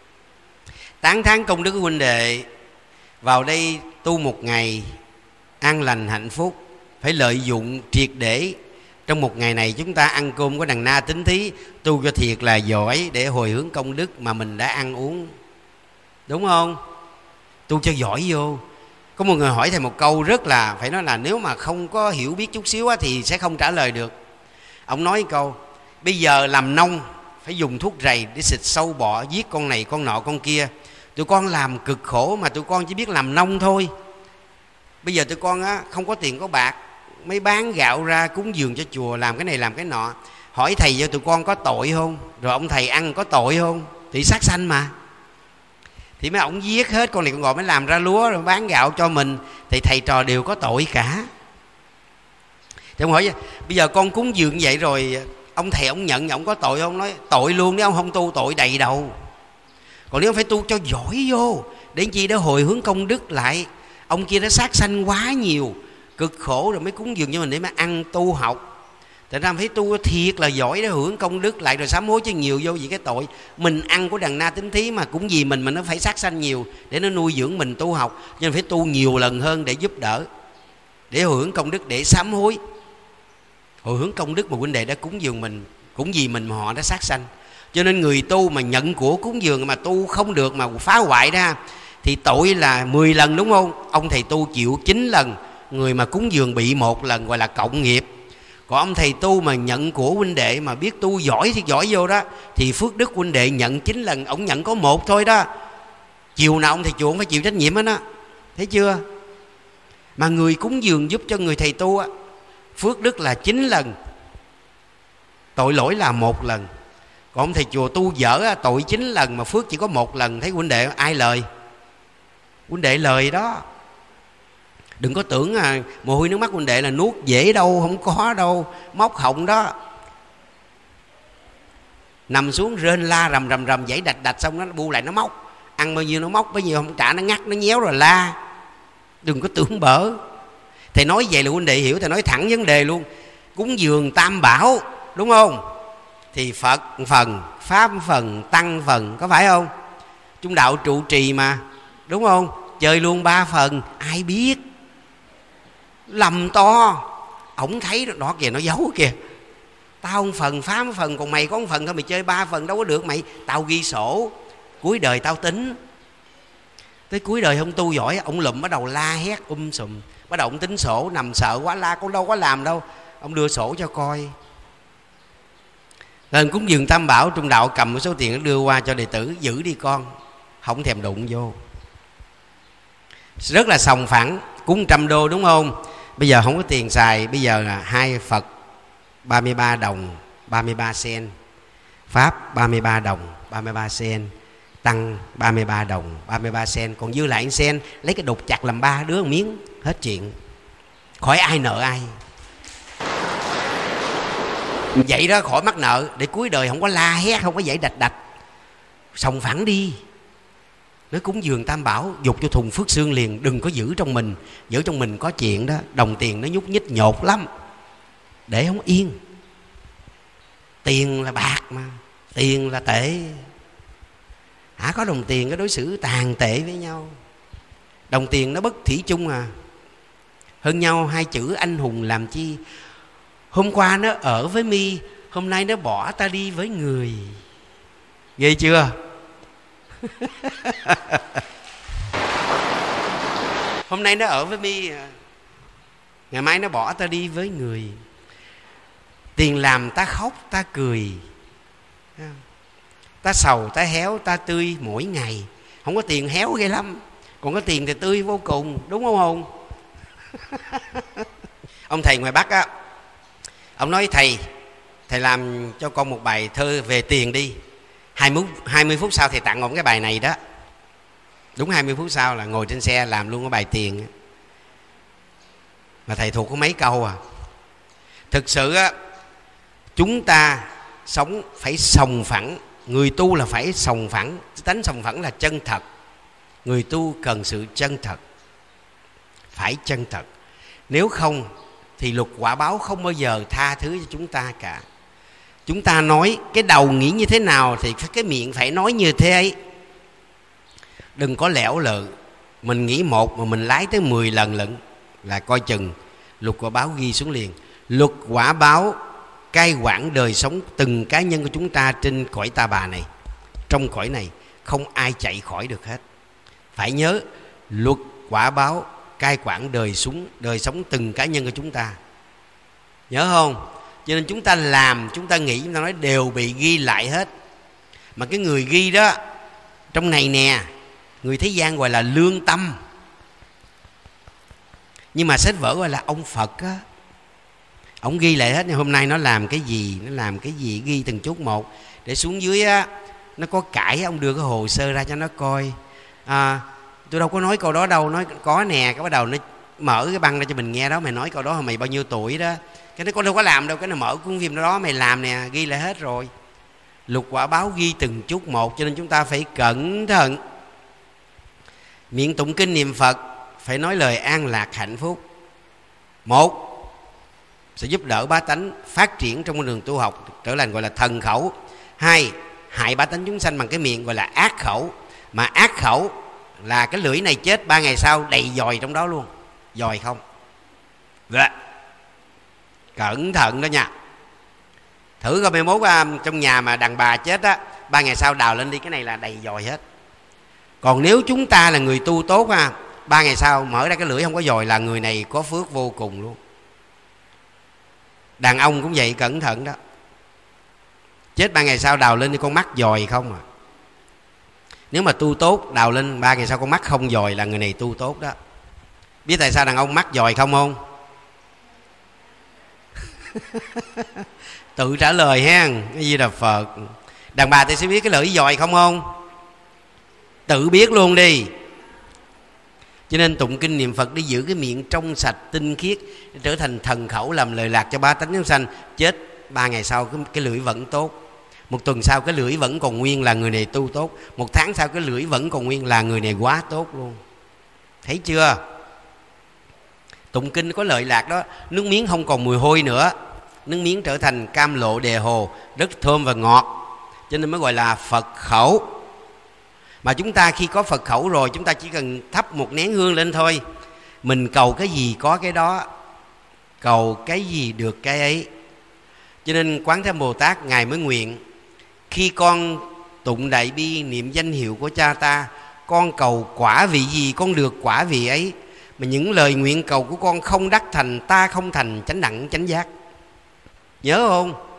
Speaker 1: Tán thán công đức của huynh đệ vào đây tu một ngày an lành hạnh phúc, phải lợi dụng triệt để. Trong một ngày này chúng ta ăn cơm có đằng na tính thí, tu cho thiệt là giỏi để hồi hướng công đức mà mình đã ăn uống. Đúng không? Tu cho giỏi vô. Có một người hỏi thầy một câu rất là phải nói là nếu mà không có hiểu biết chút xíu thì sẽ không trả lời được. Ông nói câu: bây giờ làm nông phải dùng thuốc rầy để xịt sâu bọ, giết con này con nọ con kia. Tụi con làm cực khổ mà tụi con chỉ biết làm nông thôi. Bây giờ tụi con á, không có tiền có bạc, mới bán gạo ra cúng dường cho chùa, làm cái này làm cái nọ. Hỏi thầy cho tụi con có tội không? Rồi ông thầy ăn có tội không? Thì sát sanh mà. Thì mấy ông giết hết con này con gọi mới làm ra lúa rồi bán gạo cho mình, thì thầy trò đều có tội cả. Thì ông hỏi bây giờ con cúng dường vậy rồi ông thầy ông nhận ông có tội không? Nói tội luôn, nếu ông không tu tội đầy đầu. Còn nếu ông phải tu cho giỏi vô, để chi? Để hồi hướng công đức lại. Ông kia đã sát sanh quá nhiều, cực khổ rồi mới cúng dường cho mình để mà ăn tu học. Tại ra phải tu thiệt là giỏi để hưởng công đức lại rồi sám hối cho nhiều vô. Vì cái tội mình ăn của đằng na tính thí mà cũng vì mình mà nó phải sát sanh nhiều để nó nuôi dưỡng mình tu học. Cho nên phải tu nhiều lần hơn để giúp đỡ, để hồi hướng công đức, để sám hối. Hồi hướng công đức mà huynh đệ đã cúng dường mình cũng vì mình mà họ đã sát sanh. Cho nên người tu mà nhận của cúng dường mà tu không được mà phá hoại ra thì tội là 10 lần đúng không? Ông thầy tu chịu 9 lần, người mà cúng dường bị 1 lần, gọi là cộng nghiệp. Còn ông thầy tu mà nhận của huynh đệ mà biết tu giỏi thì giỏi vô đó, thì phước đức huynh đệ nhận 9 lần, ông nhận có 1 thôi đó. Chiều nào ông thầy chùa phải chịu trách nhiệm hết đó. Thấy chưa? Mà người cúng dường giúp cho người thầy tu á, phước đức là 9 lần, tội lỗi là 1 lần. Còn ông thầy chùa tu dở á, tội 9 lần mà phước chỉ có 1 lần. Thấy huynh đệ ai lời? Huynh đệ lời đó. Đừng có tưởng mồ hôi nước mắt huynh đệ là nuốt dễ đâu, không có đâu, móc họng đó. Nằm xuống rên la rầm rầm dãy đạch xong nó bu lại nó móc. Ăn bao nhiêu nó móc bấy nhiêu, không trả nó ngắt nó nhéo rồi la. Đừng có tưởng bở. Thầy nói vậy là huynh đệ hiểu, thầy nói thẳng vấn đề luôn. Cúng dường tam bảo đúng không? Thì Phật phần, Pháp phần, Tăng phần, có phải không? Trung đạo trụ trì mà, đúng không? Chơi luôn 3 phần, ai biết? Lầm to. Ổng thấy đó kìa, nó giấu kìa. Tao 1 phần, Pháp 1 phần, còn mày có 1 phần thôi, mày chơi 3 phần đâu có được mày. Tao ghi sổ, cuối đời tao tính. Tới cuối đời không tu giỏi, ông lụm bắt đầu la hét sùm. Bắt đầu ông tính sổ, nằm sợ quá la, con đâu có làm đâu. Ông đưa sổ cho coi. Lên cúng dường Tam Bảo, Trung Đạo cầm một số tiền nó đưa qua cho đệ tử: giữ đi con, không thèm đụng vô. Rất là sòng phẳng. Cúng 100 đô đúng không? Bây giờ không có tiền xài, bây giờ là 2 Phật 33 đồng 33 sen, Pháp 33 đồng 33 sen, Tăng 33 đồng 33 sen, còn dư lại 1 sen lấy cái đục chặt làm 3 đứa một miếng, hết chuyện, khỏi ai nợ ai. Vậy đó, khỏi mắc nợ, để cuối đời không có la hét, không có dãy đạch đạch. Sòng phẳng đi. Nói cúng dường Tam Bảo, dục cho thùng phước xương liền, đừng có giữ trong mình. Giữ trong mình có chuyện đó, đồng tiền nó nhúc nhích nhột lắm, để không yên. Tiền là bạc mà, tiền là tệ. Có đồng tiền cái đối xử tàn tệ với nhau. Đồng tiền nó bất thủy chung à. Hơn nhau 2 chữ anh hùng làm chi. Hôm qua nó ở với mi, hôm nay nó bỏ ta đi với người. Ghê chưa? Hôm nay nó ở với mi, ngày mai nó bỏ ta đi với người. Tiền làm ta khóc ta cười, ta sầu ta héo ta tươi mỗi ngày. Không có tiền héo ghê lắm, còn có tiền thì tươi vô cùng, đúng không? Ông thầy ngoài Bắc á, ông nói thầy làm cho con một bài thơ về tiền đi. 20 phút sau thầy tặng ông cái bài này đó. Đúng 20 phút sau là ngồi trên xe làm luôn cái bài tiền. Mà thầy thuộc có mấy câu à. Thực sự á, chúng ta sống phải sòng phẳng. Người tu là phải sòng phẳng. Tánh sòng phẳng là chân thật. Người tu cần sự chân thật, phải chân thật. Nếu không thì luật quả báo không bao giờ tha thứ cho chúng ta cả. Chúng ta nói cái đầu nghĩ như thế nào thì cái miệng phải nói như thế ấy. Đừng có lẻo lự. Mình nghĩ một mà mình lái tới 10 lần lận là coi chừng luật quả báo ghi xuống liền. Luật quả báo cai quản đời sống từng cá nhân của chúng ta trên cõi ta bà này. Trong cõi này không ai chạy khỏi được hết. Phải nhớ luật quả báo cai quản đời sống từng cá nhân của chúng ta. Nhớ không? Cho nên chúng ta làm, chúng ta nghĩ, chúng ta nói đều bị ghi lại hết. Mà cái người ghi đó trong này nè, người thế gian gọi là lương tâm, nhưng mà sách vở gọi là ông Phật á. Ông ghi lại hết. Hôm nay nó làm cái gì, nó làm cái gì, ghi từng chút một. Để xuống dưới á, nó có cãi, ông đưa cái hồ sơ ra cho nó coi. Tôi đâu có nói câu đó đâu. Nói có nè, cái bắt đầu nó mở cái băng ra cho mình nghe đó. Mày nói câu đó mày bao nhiêu tuổi đó. Cái nó con đâu có làm đâu. Cái nó mở cuốn phim đó mày làm nè, ghi lại hết rồi. Luật quả báo ghi từng chút một. Cho nên chúng ta phải cẩn thận. Miệng tụng kinh niệm Phật phải nói lời an lạc hạnh phúc. Một, sẽ giúp đỡ bá tánh phát triển trong con đường tu học, trở thành gọi là thần khẩu. Hai, hại bá tánh chúng sanh bằng cái miệng gọi là ác khẩu. Mà ác khẩu là cái lưỡi này chết 3 ngày sau đầy dòi trong đó luôn. Dòi không? Dạ. Cẩn thận đó nha. Thử coi 21 trong nhà mà đàn bà chết á, 3 ngày sau đào lên đi, cái này là đầy dòi hết. Còn nếu chúng ta là người tu tốt 3 ngày sau mở ra cái lưỡi không có dòi là người này có phước vô cùng luôn. Đàn ông cũng vậy, cẩn thận đó. Chết 3 ngày sau đào lên thì con mắt dòi không à. Nếu mà tu tốt đào lên 3 ngày sau con mắt không dòi là người này tu tốt đó. Biết tại sao đàn ông mắt dòi không? Tự trả lời hen. Cái gì là Phật. Đàn bà thì sẽ biết cái lưỡi dòi không? Tự biết luôn đi. Cho nên tụng kinh niệm Phật để giữ cái miệng trong sạch tinh khiết, để trở thành thần khẩu làm lời lạc cho bá tánh chúng sanh. Chết 3 ngày sau cái lưỡi vẫn tốt. 1 tuần sau cái lưỡi vẫn còn nguyên là người này tu tốt. 1 tháng sau cái lưỡi vẫn còn nguyên là người này quá tốt luôn. Thấy chưa? Tụng kinh có lợi lạc đó. Nước miếng không còn mùi hôi nữa. Nước miếng trở thành cam lộ đề hồ, rất thơm và ngọt. Cho nên mới gọi là Phật khẩu. Mà chúng ta khi có Phật khẩu rồi, chúng ta chỉ cần thắp 1 nén hương lên thôi. Mình cầu cái gì có cái đó, cầu cái gì được cái ấy. Cho nên Quán Thế Âm Bồ Tát Ngài mới nguyện: khi con tụng đại bi niệm danh hiệu của cha ta, con cầu quả vị gì con được quả vị ấy. Mà những lời nguyện cầu của con không đắc thành, ta không thành chánh đẳng chánh giác. Nhớ không?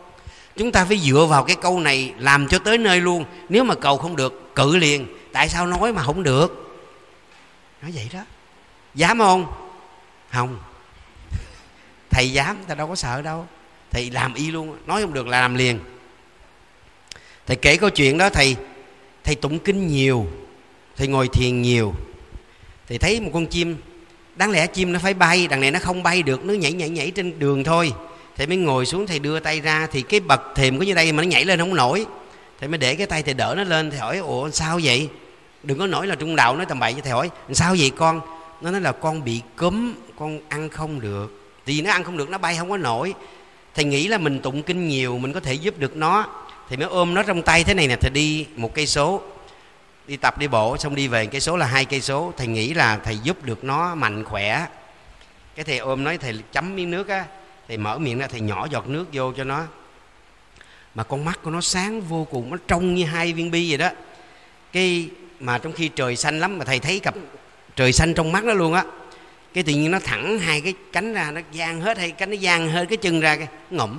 Speaker 1: Chúng ta phải dựa vào cái câu này làm cho tới nơi luôn. Nếu mà cầu không được, cự liền. Tại sao nói mà không được? Nói vậy đó. Dám không? Không. Thầy dám, ta đâu có sợ đâu. Thầy làm y luôn. Nói không được là làm liền. Thầy kể câu chuyện đó. Thầy tụng kinh nhiều, thầy ngồi thiền nhiều. Thầy thấy một con chim, đáng lẽ chim nó phải bay, đằng này nó không bay được, nó nhảy trên đường thôi. Thầy mới ngồi xuống, thầy đưa tay ra, thì cái bậc thềm có như đây mà nó nhảy lên không nổi. Thầy mới để cái tay thầy đỡ nó lên. Thầy hỏi ủa sao vậy? Đừng có nổi là trung đạo nói tầm bậy. Thầy hỏi sao vậy con? Nó nói là con bị cúm, con ăn không được. Vì nó ăn không được, nó bay không có nổi. Thầy nghĩ là mình tụng kinh nhiều mình có thể giúp được nó. Thầy mới ôm nó trong tay thế này nè. Thầy đi 1 cây số, đi tập đi bộ, xong đi về 1 cây số là 2 cây số. Thầy nghĩ là thầy giúp được nó mạnh khỏe. Cái thầy ôm nói, thầy chấm miếng nước á, thầy mở miệng ra, thầy nhỏ giọt nước vô cho nó. Mà con mắt của nó sáng vô cùng, nó trong như 2 viên bi vậy đó. Cái mà trong khi trời xanh lắm, mà thầy thấy cặp trời xanh trong mắt nó luôn á. Cái tự nhiên nó thẳng 2 cái cánh ra, nó dang hết 2 cánh, nó dang hết cái chân ra, cái ngủm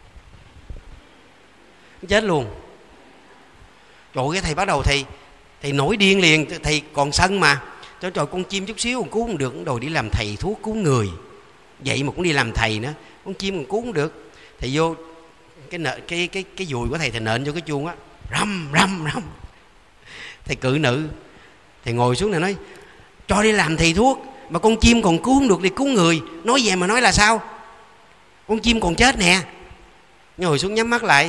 Speaker 1: chết luôn. Trời ơi, cái thầy bắt đầu thầy nổi điên liền. Thầy còn sân mà, trời con chim chút xíu còn cứu không được, đòi đi làm thầy thuốc cứu người. Vậy mà cũng đi làm thầy nữa, con chim còn cứu không được. Thầy vô cái dùi của thầy nện vô cái chuông á, rầm rầm rầm. Thầy cự nữ, thầy ngồi xuống này nói cho đi làm thầy thuốc mà con chim còn cứu không được, đi cứu người. Nói về mà nói là sao? Con chim còn chết nè. Ngồi xuống nhắm mắt lại,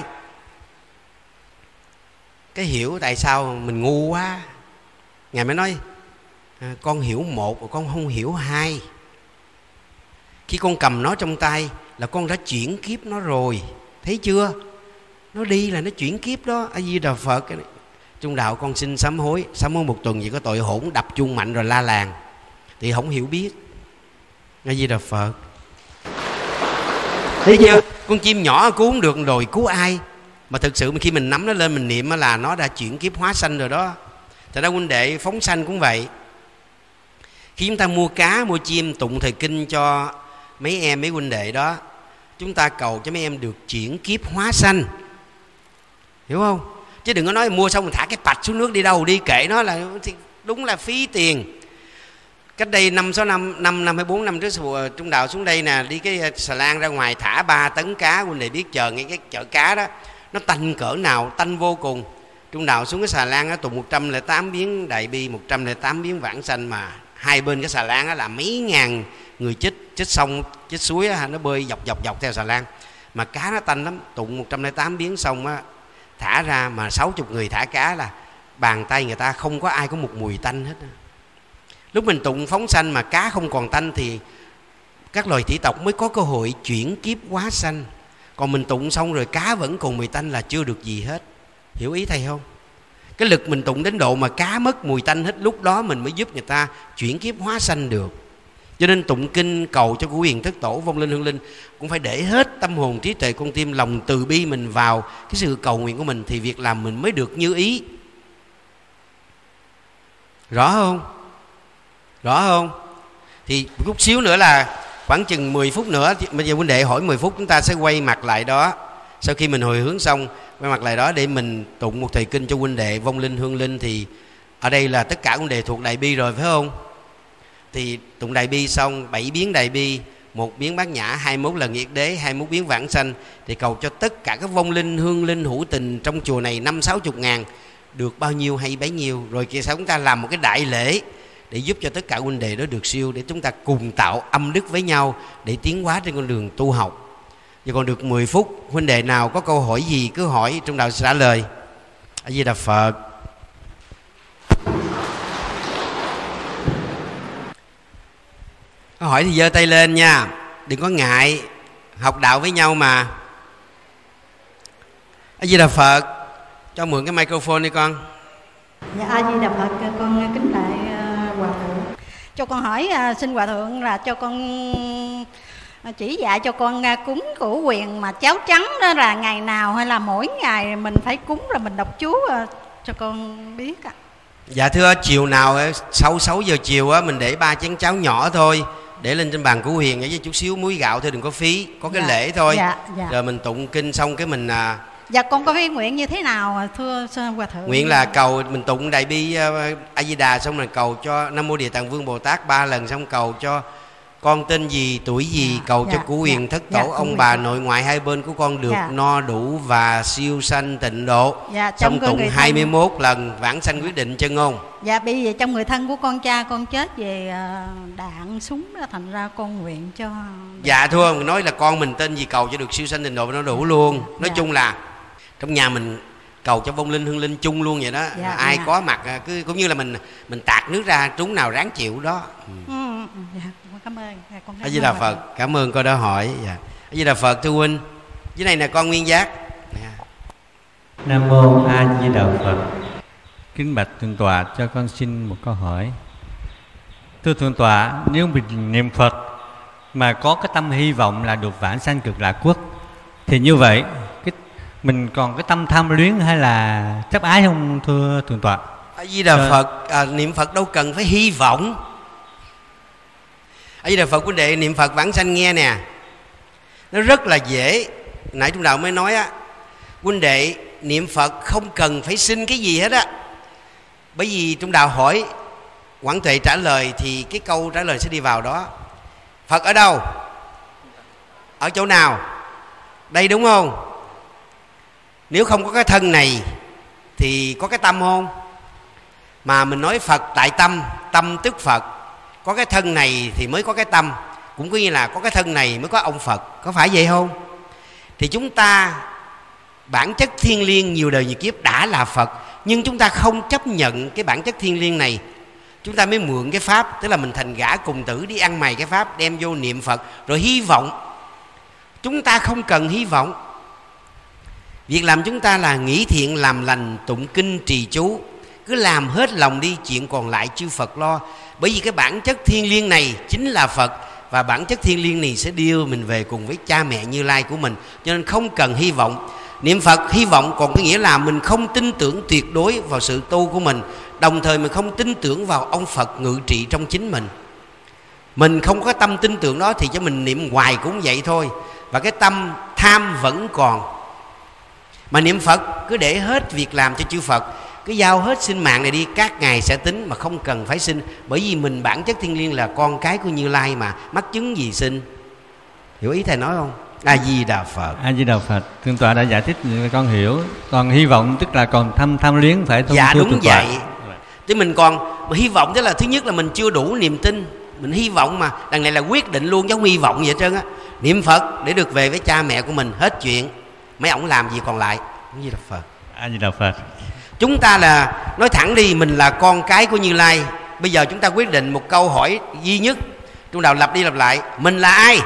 Speaker 1: cái hiểu tại sao mình ngu quá. Ngài mới nói con hiểu 1 và con không hiểu 2. Khi con cầm nó trong tay là con đã chuyển kiếp nó rồi, thấy chưa? Nó đi là nó chuyển kiếp đó. A Di Đà Phật. Trung đạo con xin sám hối 1 tuần vì có tội hỗn đập chuông mạnh rồi la làng thì không hiểu biết. A Di Đà Phật. Thấy chưa? Con chim nhỏ cứu không được rồi cứu ai? Mà thực sự khi mình nắm nó lên mình niệm là nó đã chuyển kiếp hóa sanh rồi đó. Thật ra huynh đệ phóng sanh cũng vậy. Khi chúng ta mua cá mua chim tụng thời kinh cho mấy em mấy huynh đệ đó, chúng ta cầu cho mấy em được chuyển kiếp hóa sanh, hiểu không? Chứ đừng có nói mua xong mình thả cái pạch xuống nước đi đâu đi, kệ nó là đúng là phí tiền. Cách đây 5 hay 4 năm trước, Trung đạo xuống đây nè, đi cái xà lan ra ngoài thả 3 tấn cá. Huynh đệ biết chờ ngay cái chợ cá đó nó tanh cỡ nào, tanh vô cùng. Trung đạo xuống cái xà lan á, tụng 108 biến đại bi, 108 biến vãng sanh, mà hai bên cái xà lan á là mấy ngàn người chết sông chết suối á, nó bơi dọc theo xà lan. Mà cá nó tanh lắm. Tụng 108 biến xong á, thả ra mà 60 người thả cá là bàn tay người ta không có ai có một mùi tanh hết. Lúc mình tụng phóng sanh mà cá không còn tanh thì các loài thủy tộc mới có cơ hội chuyển kiếp hóa sanh. Còn mình tụng xong rồi cá vẫn còn mùi tanh là chưa được gì hết. Hiểu ý thầy không? Cái lực mình tụng đến độ mà cá mất mùi tanh hết, lúc đó mình mới giúp người ta chuyển kiếp hóa sanh được. Cho nên tụng kinh cầu cho của Quyền Thất Tổ, vong linh hương linh cũng phải để hết tâm hồn trí tuệ con tim lòng từ bi mình vào cái sự cầu nguyện của mình, thì việc làm mình mới được như ý. Rõ không? Rõ không? Thì chút xíu nữa là khoảng chừng 10 phút nữa, bây giờ huynh đệ hỏi 10 phút chúng ta sẽ quay mặt lại đó. Sau khi mình hồi hướng xong, quay mặt lại đó để mình tụng một thời kinh cho huynh đệ vong linh hương linh. Thì ở đây là tất cả huynh đệ thuộc đại bi rồi phải không? Thì tụng đại bi xong 7 biến đại bi, 1 biến bát nhã, 21 lần yết đế, 21 biến vãng sanh, thì cầu cho tất cả các vong linh hương linh hữu tình trong chùa này 50-60 ngàn được bao nhiêu hay bấy nhiêu. Rồi kia sau chúng ta làm một cái đại lễ để giúp cho tất cả huynh đệ đó được siêu, để chúng ta cùng tạo âm đức với nhau để tiến hóa trên con đường tu học. Giờ còn được 10 phút, huynh đệ nào có câu hỏi gì cứ hỏi, Trung đạo sẽ trả lời. A Di Đà Phật. Có hỏi thì giơ tay lên nha, đừng có ngại, học đạo với nhau mà. A Di Đà Phật. Cho mượn cái microphone đi con.
Speaker 2: Dạ A Di Đà Phật, con kính lại hòa thượng. Cho con hỏi xin hòa thượng là cho con chỉ dạy cho con cúng củ quyền mà cháo trắng đó là ngày nào hay là mỗi ngày mình phải cúng rồi mình đọc chú cho con biết ạ.
Speaker 1: Dạ thưa, chiều nào sau 6 giờ chiều á, mình để 3 chén cháo nhỏ thôi, để lên trên bàn Cửu Huyền với chút xíu muối gạo thôi, đừng có phí, có cái lễ thôi.
Speaker 2: Dạ.
Speaker 1: Rồi mình tụng kinh xong cái mình
Speaker 2: Dạ con có cái nguyện như thế nào thưa Hòa Thượng?
Speaker 1: Nguyện là cầu mình tụng Đại Bi A Di Đà xong rồi cầu cho Nam Mô Địa Tạng Vương Bồ Tát 3 lần, xong cầu cho con tên gì, tuổi gì, cầu cho Cửu Huyền thất tổ ông bà nội ngoại hai bên của con được no đủ và siêu sanh tịnh độ. Xong tụng 21 lần vãng sanh quyết định chân ngôn.
Speaker 2: Dạ bây giờ trong người thân của con cha con chết về đạn súng đó, thành ra con nguyện cho.
Speaker 1: Dạ thưa, mình nói là con mình tên gì cầu cho được siêu sanh tịnh độ nó đủ luôn. Nói chung là trong nhà mình cầu cho vong linh hương linh chung luôn vậy đó. Ai có mặt cứ cũng như là mình tạt nước ra trúng nào ráng chịu đó.
Speaker 2: Cảm ơn.
Speaker 1: A Di Đà Phật. Cảm ơn cô đã hỏi. A Di Đà Phật thưa huynh. Dưới này là con Nguyên Giác.
Speaker 3: Nam Mô A Di Đà Phật. Kính bạch thượng tọa, cho con xin một câu hỏi. Thưa thượng tọa, nếu mình niệm Phật mà có cái tâm hy vọng là được vãng sanh Cực Lạc Quốc, thì như vậy mình còn cái tâm tham luyến hay là chấp ái không thưa thượng tọa?
Speaker 1: A Di Đà Phật. Niệm Phật đâu cần phải hy vọng. A Di Đà Phật, quý đệ niệm Phật vãng sanh nghe nè, nó rất là dễ. Nãy trong đạo mới nói á, huynh đệ niệm Phật không cần phải xin cái gì hết á. Bởi vì trong đạo hỏi, Quảng Tuệ trả lời thì cái câu trả lời sẽ đi vào đó. Phật ở đâu? Ở chỗ nào? Đây đúng không? Nếu không có cái thân này thì có cái tâm không? Mà mình nói Phật tại tâm, tâm tức Phật. Có cái thân này thì mới có cái tâm, cũng có như là có cái thân này mới có ông Phật. Có phải vậy không? Thì chúng ta bản chất thiêng liêng nhiều đời nhiều kiếp đã là Phật, nhưng chúng ta không chấp nhận cái bản chất thiêng liêng này. Chúng ta mới mượn cái pháp, tức là mình thành gã cùng tử đi ăn mày cái pháp, đem vô niệm Phật rồi hy vọng. Chúng ta không cần hy vọng. Việc làm chúng ta là nghĩ thiện làm lành, tụng kinh trì chú, cứ làm hết lòng đi, chuyện còn lại chư Phật lo. Bởi vì cái bản chất thiêng liêng này chính là Phật, và bản chất thiêng liêng này sẽ đưa mình về cùng với cha mẹ Như Lai của mình. Cho nên không cần hy vọng. Niệm Phật hy vọng còn có nghĩa là mình không tin tưởng tuyệt đối vào sự tu của mình, đồng thời mình không tin tưởng vào ông Phật ngự trị trong chính mình. Mình không có tâm tin tưởng đó thì cho mình niệm hoài cũng vậy thôi, và cái tâm tham vẫn còn. Mà niệm Phật cứ để hết việc làm cho chư Phật, cứ giao hết sinh mạng này đi, các ngài sẽ tính mà không cần phải sinh. Bởi vì mình bản chất thiêng liêng là con cái của Như Lai mà, mắc chứng gì sinh. Hiểu ý thầy nói không? A Di Đà Phật.
Speaker 3: A Di Đà Phật. Thượng tọa đã giải thích con hiểu. Còn hy vọng tức là còn tham luyến phải không?
Speaker 1: Dạ đúng vậy. Chứ mình còn mà hy vọng, tức là thứ nhất là mình chưa đủ niềm tin. Mình hy vọng mà đằng này là quyết định luôn, giống hy vọng vậy trơn á. Niệm Phật để được về với cha mẹ của mình, hết chuyện. Mấy ổng làm gì còn lại. A Di Đà Phật.
Speaker 3: A Di Đà Phật.
Speaker 1: Chúng ta là nói thẳng đi, mình là con cái của Như Lai. Bây giờ chúng ta quyết định một câu hỏi duy nhất trong đạo lặp đi lặp lại, mình là ai?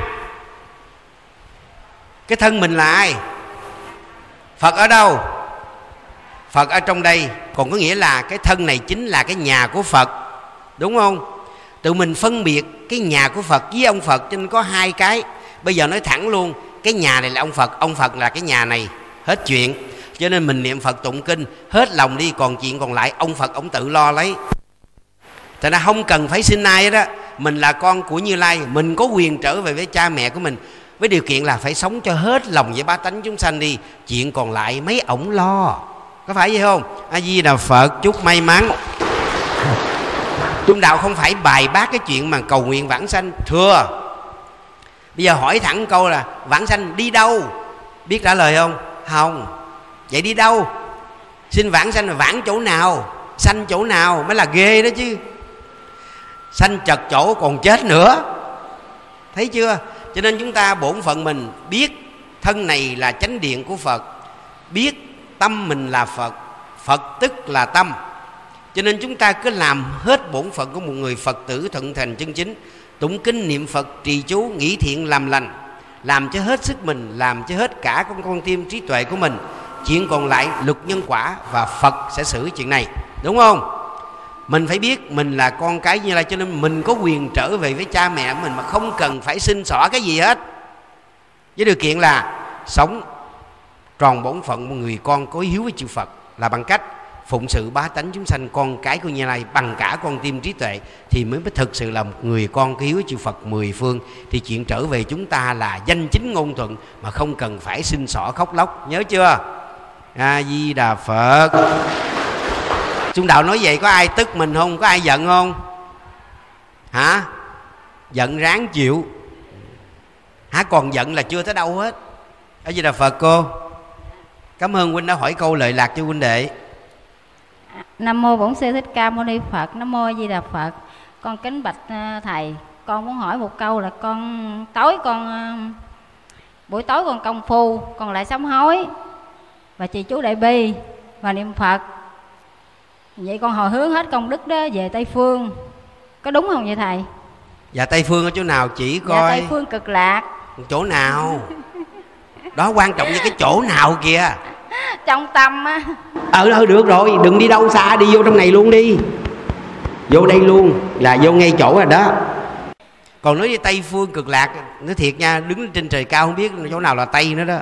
Speaker 1: Cái thân mình là ai? Phật ở đâu? Phật ở trong đây. Còn có nghĩa là cái thân này chính là cái nhà của Phật, đúng không? Tự mình phân biệt cái nhà của Phật với ông Phật, cho nên có hai cái. Bây giờ nói thẳng luôn, cái nhà này là ông Phật là cái nhà này, hết chuyện. Cho nên mình niệm Phật tụng kinh hết lòng đi, còn chuyện còn lại ông Phật ông tự lo lấy. Thật ra không cần phải xin ai đó. Mình là con của Như Lai, mình có quyền trở về với cha mẹ của mình, với điều kiện là phải sống cho hết lòng với bá tánh chúng sanh đi, chuyện còn lại mấy ổng lo. Có phải vậy không? A Di Đà Phật. Chúc may mắn. Trung đạo không phải bài bác cái chuyện mà cầu nguyện vãng sanh. Thưa, bây giờ hỏi thẳng câu là vãng sanh đi đâu? Biết trả lời không? Không. Vậy đi đâu? Xin vãng sanh là vãng chỗ nào? Sanh chỗ nào mới là ghê đó chứ. Sanh chật chỗ còn chết nữa. Thấy chưa? Cho nên chúng ta bổn phận mình biết thân này là chánh điện của Phật, biết tâm mình là Phật, Phật tức là tâm. Cho nên chúng ta cứ làm hết bổn phận của một người Phật tử thuận thành chân chính, tụng kinh niệm Phật trì chú, nghĩ thiện làm lành, làm cho hết sức mình, làm cho hết cả con tim trí tuệ của mình. Chuyện còn lại luật nhân quả và Phật sẽ xử chuyện này, đúng không? Mình phải biết mình là con cái Như Lai, cho nên mình có quyền trở về với cha mẹ mình mà không cần phải xin xỏ cái gì hết, với điều kiện là sống tròn bổn phận một người con có hiếu với chư Phật, là bằng cách phụng sự bá tánh chúng sanh, con cái của Như Lai bằng cả con tim trí tuệ, thì mới thực sự là một người con hiếu chư Phật mười phương. Thì chuyện trở về chúng ta là danh chính ngôn thuận, mà không cần phải xin xỏ khóc lóc, nhớ chưa? A Di Đà Phật. Trung đạo nói vậy có ai tức mình không? Có ai giận không? Hả? Giận ráng chịu. Hả? Còn giận là chưa tới đâu hết. A Di Đà Phật cô. Cảm ơn huynh đã hỏi câu lợi lạc cho huynh đệ.
Speaker 4: Nam mô Bổn Sư Thích Ca Mâu Ni Phật. Nam mô A Di Đà Phật. Con kính bạch thầy, con muốn hỏi một câu là buổi tối con công phu, con lại sám hối và trì chú Đại Bi và niệm Phật. Vậy con hồi hướng hết công đức đó về Tây Phương, có đúng không vậy thầy?
Speaker 1: Dạ Tây Phương ở chỗ nào chỉ coi?
Speaker 4: Dạ Tây Phương Cực Lạc.
Speaker 1: Chỗ nào? Đó quan trọng như cái chỗ nào kìa?
Speaker 4: Trong tâm á.
Speaker 1: Được rồi, đừng đi đâu xa, đi vô trong này luôn đi. Vô đây luôn là vô ngay chỗ rồi đó. Còn nói với Tây Phương Cực Lạc, nói thiệt nha, đứng trên trời cao không biết chỗ nào là Tây nữa đó.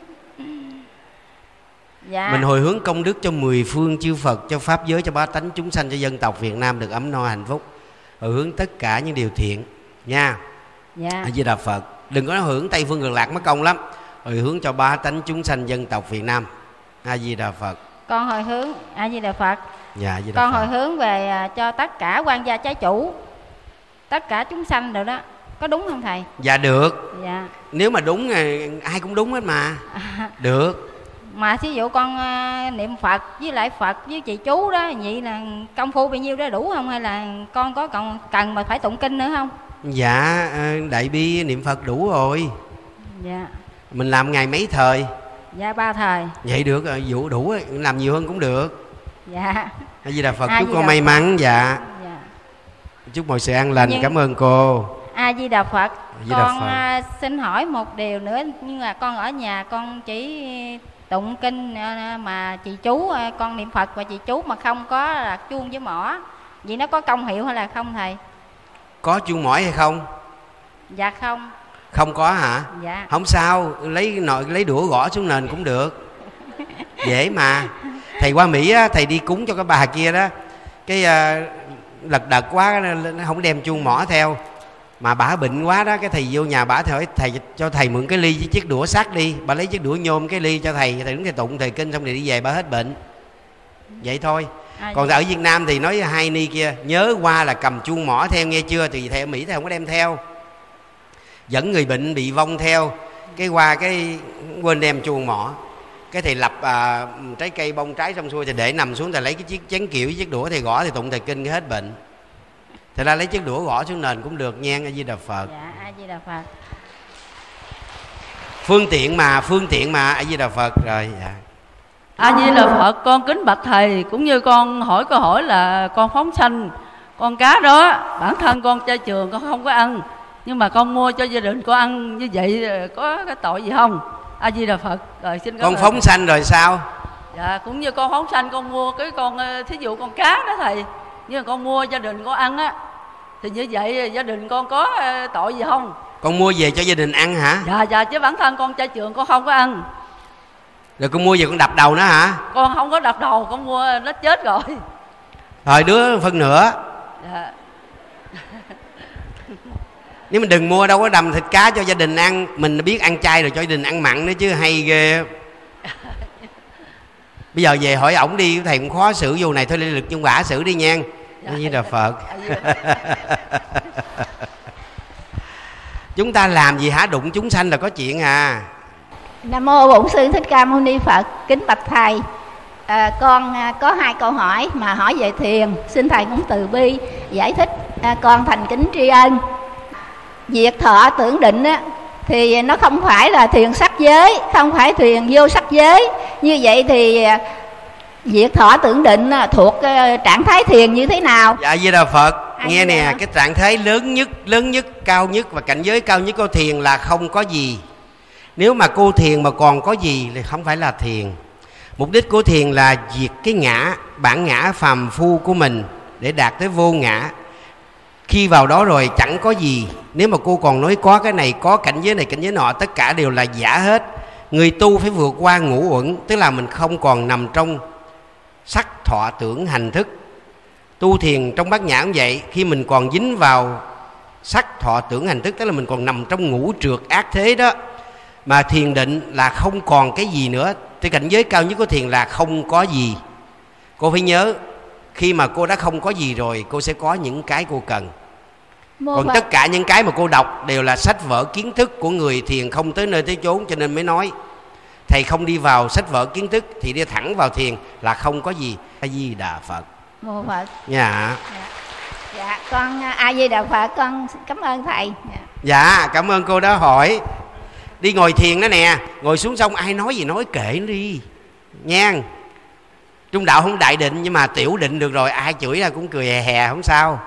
Speaker 4: Dạ.
Speaker 1: Mình hồi hướng công đức cho mười phương chư Phật, cho pháp giới, cho bá tánh chúng sanh, cho dân tộc Việt Nam được ấm no hạnh phúc. Hồi hướng tất cả những điều thiện nha.
Speaker 4: Dạ.
Speaker 1: A Di Đà Phật. Đừng có hồi hướng Tây Phương Cực Lạc mất công lắm. Hồi hướng cho bá tánh chúng sanh dân tộc Việt Nam. A Di Đà Phật.
Speaker 4: Con hồi hướng A Di Đà Phật.
Speaker 1: Dạ, A Di Đà
Speaker 4: con
Speaker 1: Phật.
Speaker 4: hồi hướng về cho tất cả quan gia trái chủ, tất cả chúng sanh rồi đó, có đúng không thầy?
Speaker 1: Dạ được.
Speaker 4: Dạ.
Speaker 1: Nếu mà đúng ai cũng đúng hết mà. Được.
Speaker 4: Mà thí dụ con niệm Phật với lại Phật với chị chú đó, vậy là công phu bao nhiêu đó đủ không, hay là con có cần mà phải tụng kinh nữa không?
Speaker 1: Dạ Đại Bi niệm Phật đủ rồi.
Speaker 4: Dạ.
Speaker 1: Mình làm ngày mấy thời?
Speaker 4: Dạ 3 thời.
Speaker 1: Vậy được rồi, vụ đủ, làm nhiều hơn cũng được.
Speaker 4: Dạ.
Speaker 1: A Di Đà Phật.
Speaker 4: A
Speaker 1: Chúc
Speaker 4: Di
Speaker 1: con
Speaker 4: Đà
Speaker 1: may
Speaker 4: Phật.
Speaker 1: mắn. Dạ.
Speaker 4: Dạ.
Speaker 1: Chúc mọi sự an lành.
Speaker 4: Nhưng...
Speaker 1: Cảm ơn cô.
Speaker 4: A Di Đà Phật.
Speaker 1: Di Đà
Speaker 4: Con
Speaker 1: Phật.
Speaker 4: xin hỏi một điều nữa, nhưng mà con ở nhà con chỉ tụng kinh mà chị chú, con niệm Phật và chị chú mà không có là chuông với mõ, vậy nó có công hiệu hay là không thầy?
Speaker 1: Có chuông mỏi hay không?
Speaker 4: Dạ không.
Speaker 1: Không có hả?
Speaker 4: Dạ.
Speaker 1: Không sao, lấy đũa gõ xuống nền cũng được. Dễ mà. Thầy qua Mỹ á, thầy đi cúng cho cái bà kia đó, cái lật đật quá nó không đem chuông mỏ theo, mà bà bệnh quá đó, cái thầy vô nhà bà hỏi thầy cho thầy mượn cái ly với chiếc đũa sắt đi. Bà lấy chiếc đũa nhôm cái ly cho thầy đứng thầy tụng thầy kinh xong rồi đi về, bà hết bệnh. Vậy thôi. Còn ở Việt Nam thì nói hai ni kia nhớ qua là cầm chuông mỏ theo nghe chưa. Thì thầy ở Mỹ thầy không có đem theo, dẫn người bệnh bị vong theo, cái qua cái quên đem chuông mỏ, cái thầy lập trái cây bông trái xong xuôi thì để nằm xuống, thầy lấy cái chiếc chén kiểu với chiếc đũa thầy gõ, thầy tụng thầy kinh cái hết bệnh. Thầy ra lấy chiếc đũa gõ xuống nền cũng được nha. A Di Đà Phật.
Speaker 4: Dạ. A Di Đà Phật.
Speaker 1: Phương tiện mà A Di Đà Phật rồi. Dạ.
Speaker 5: A Di Đà Phật. Con kính bạch thầy, cũng như con hỏi câu hỏi là con phóng sanh con cá đó, bản thân con chay trường con không có ăn, nhưng mà con mua cho gia đình con ăn, như vậy có cái tội gì không? A Di Đà Phật. Rồi xin
Speaker 1: con phóng sanh rồi sao?
Speaker 5: Dạ, cũng như con phóng sanh con mua cái con thí dụ con cá đó thầy, nhưng mà con mua gia đình con ăn á, thì như vậy gia đình con có tội gì không?
Speaker 1: Con mua về cho gia đình ăn hả?
Speaker 5: Dạ, chứ bản thân con chay trường con không có ăn.
Speaker 1: Rồi con mua về con đập đầu nó hả?
Speaker 5: Con không có đập đầu, con mua nó chết rồi.
Speaker 1: Rồi đứa phân nữa.
Speaker 5: Dạ.
Speaker 1: Nếu mình đừng mua, đâu có đầm thịt cá cho gia đình ăn. Mình biết ăn chay rồi cho gia đình ăn mặn nữa chứ, hay ghê. Bây giờ về hỏi ổng đi, thầy cũng khó xử vô này, thôi lên lực nhân quả xử đi nha. A Di Đà Phật. Chúng ta làm gì hả, đụng chúng sanh là có chuyện à.
Speaker 6: Nam mô Bổn Sư Thích Ca Mâu Ni Phật. Kính bạch thầy, con có 2 câu hỏi mà hỏi về thiền, xin thầy cũng từ bi giải thích, con thành kính tri ân. Việc thọ tưởng định á, thì nó không phải là thiền sắc giới, không phải thiền vô sắc giới. Như vậy thì việc thọ tưởng định thuộc trạng thái thiền như thế nào?
Speaker 1: Dạ Di Đà Phật. Nghe nè,
Speaker 6: dạ.
Speaker 1: cái trạng thái lớn nhất, cao nhất và cảnh giới cao nhất của thiền là không có gì. Nếu mà cô thiền mà còn có gì thì không phải là thiền. Mục đích của thiền là diệt cái ngã, bản ngã phàm phu của mình để đạt tới vô ngã. Khi vào đó rồi chẳng có gì. Nếu mà cô còn nói có cái này, có cảnh giới này, cảnh giới nọ, tất cả đều là giả hết. Người tu phải vượt qua ngũ uẩn, tức là mình không còn nằm trong sắc thọ tưởng hành thức. Tu thiền trong Bát Nhã cũng vậy, khi mình còn dính vào sắc thọ tưởng hành thức, tức là mình còn nằm trong ngũ trượt ác thế đó, mà thiền định là không còn cái gì nữa. Cái cảnh giới cao nhất của thiền là không có gì. Cô phải nhớ, khi mà cô đã không có gì rồi, cô sẽ có những cái cô cần. Còn tất cả những cái mà cô đọc đều là sách vở kiến thức của người thiền không tới nơi tới chốn, cho nên mới nói thầy không đi vào sách vở kiến thức thì đi thẳng vào thiền là không có gì. A Di Đà Phật.
Speaker 6: Mô Phật.
Speaker 1: Dạ.
Speaker 6: Dạ, con A Di Đà Phật, con cảm ơn thầy.
Speaker 1: Dạ, cảm ơn cô đã hỏi. Đi ngồi thiền đó nè, ngồi xuống xong ai nói gì nói kệ nó đi nha. Trung đạo không đại định nhưng mà tiểu định được rồi, ai chửi ra cũng cười hè hè không sao.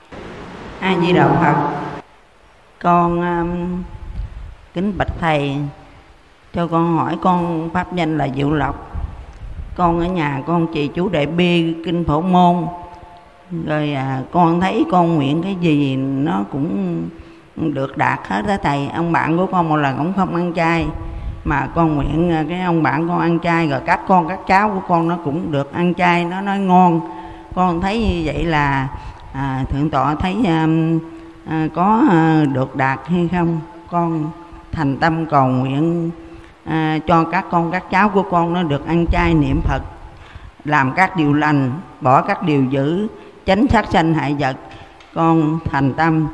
Speaker 7: A Di Đà Phật. Con kính bạch thầy, cho con hỏi con pháp danh là Diệu Lộc. Con ở nhà con trì chú Đại Bi kinh Phổ Môn. Rồi con thấy con nguyện cái gì nó cũng được đạt hết đó thầy. Ông bạn của con một lần cũng không ăn chay, mà con nguyện cái ông bạn con ăn chay, rồi các cháu của con nó cũng được ăn chay, nó nói ngon. Con thấy như vậy là thượng tọa thấy có được đạt hay không? Con thành tâm cầu nguyện cho các cháu của con nó được ăn chay niệm Phật, làm các điều lành, bỏ các điều dữ, tránh sát sanh hại vật. Con thành tâm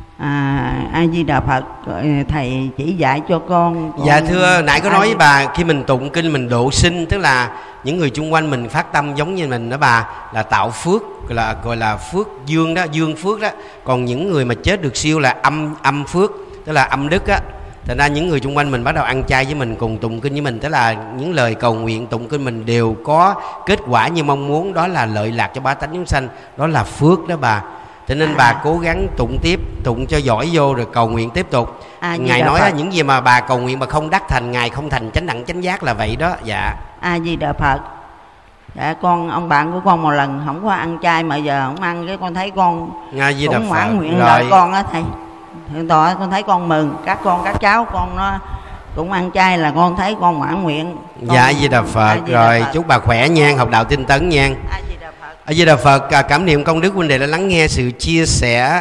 Speaker 7: A Di Đà Phật, thầy chỉ dạy cho con.
Speaker 1: Dạ thưa, nãy có nói với bà, khi mình tụng kinh mình độ sinh, tức là những người chung quanh mình phát tâm giống như mình đó bà, là tạo phước, gọi là phước dương đó, dương phước đó. Còn những người mà chết được siêu là âm phước, tức là âm đức á. Thành ra những người chung quanh mình bắt đầu ăn chay với mình, cùng tụng kinh với mình, tức là những lời cầu nguyện tụng kinh mình đều có kết quả như mong muốn, đó là lợi lạc cho bá tánh chúng sanh, đó là phước đó bà. Cho nên bà cố gắng tụng tiếp, tụng cho giỏi vô rồi cầu nguyện tiếp tục. Ngài nói Phật. Những gì mà bà cầu nguyện mà không đắc thành, Ngài không thành chánh đẳng chánh giác là vậy đó. Dạ.
Speaker 7: A Di Đà Phật. Dạ, ông bạn của con một lần không có ăn chay mà giờ không ăn, cái con thấy con cũng mãn nguyện lời con á thầy. Hiện tại con thấy con mừng, các cháu con nó cũng ăn chay là con thấy con mãn nguyện.
Speaker 1: Dạ, A Di Đà Phật. Rồi chúc bà khỏe nha, học đạo tinh tấn nha. A Di Đà Phật. Cảm niệm công đức huynh đệ đã lắng nghe sự chia sẻ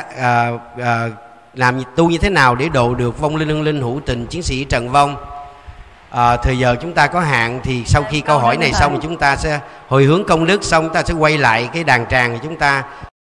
Speaker 1: làm tu như thế nào để độ được vong linh hương linh hữu tình chiến sĩ Trần Vong. Thời giờ chúng ta có hạn, thì sau khi câu hỏi này xong thì chúng ta sẽ hồi hướng công đức, xong chúng ta sẽ quay lại cái đàn tràng thì chúng ta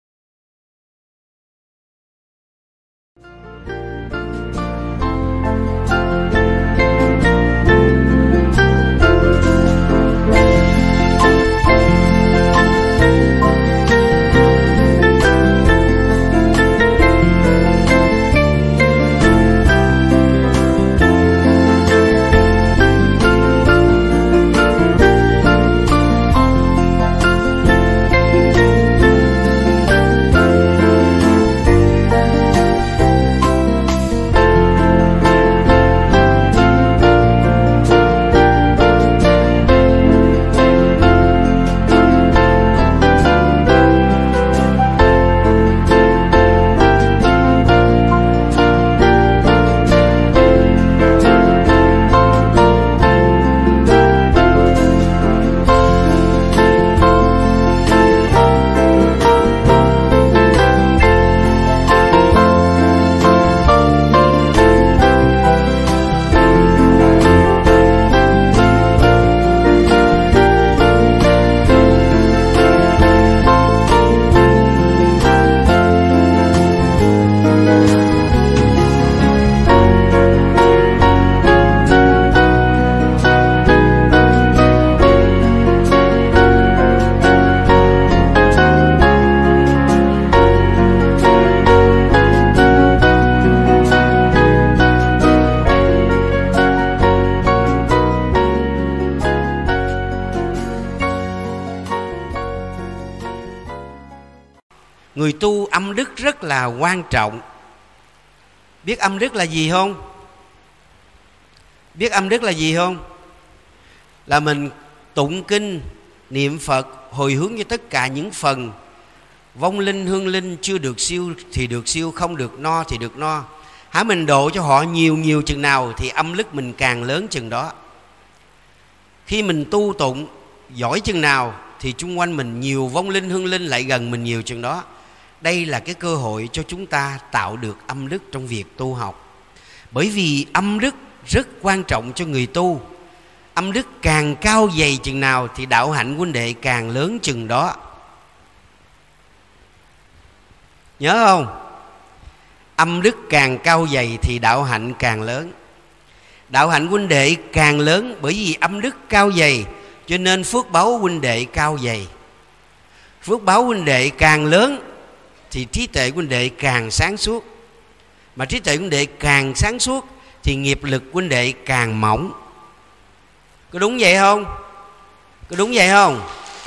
Speaker 1: người tu âm đức rất là quan trọng. Biết âm đức là gì không? Biết âm đức là gì không? Là mình tụng kinh, niệm Phật, hồi hướng cho tất cả những phần vong linh, hương linh chưa được siêu thì được siêu, không được no thì được no. Hả, mình độ cho họ nhiều chừng nào thì âm đức mình càng lớn chừng đó. Khi mình tu tụng giỏi chừng nào thì chung quanh mình nhiều vong linh hương linh lại gần mình nhiều chừng đó. Đây là cái cơ hội cho chúng ta tạo được âm đức trong việc tu học. Bởi vì âm đức rất quan trọng cho người tu. Âm đức càng cao dày chừng nào thì đạo hạnh huynh đệ càng lớn chừng đó. Nhớ không? Âm đức càng cao dày thì đạo hạnh càng lớn. Đạo hạnh huynh đệ càng lớn bởi vì âm đức cao dày, cho nên phước báu huynh đệ cao dày. Phước báu huynh đệ càng lớn thì trí tuệ huynh đệ càng sáng suốt. Mà trí tuệ huynh đệ càng sáng suốt thì nghiệp lực huynh đệ càng mỏng. Có đúng vậy không? Có đúng vậy không?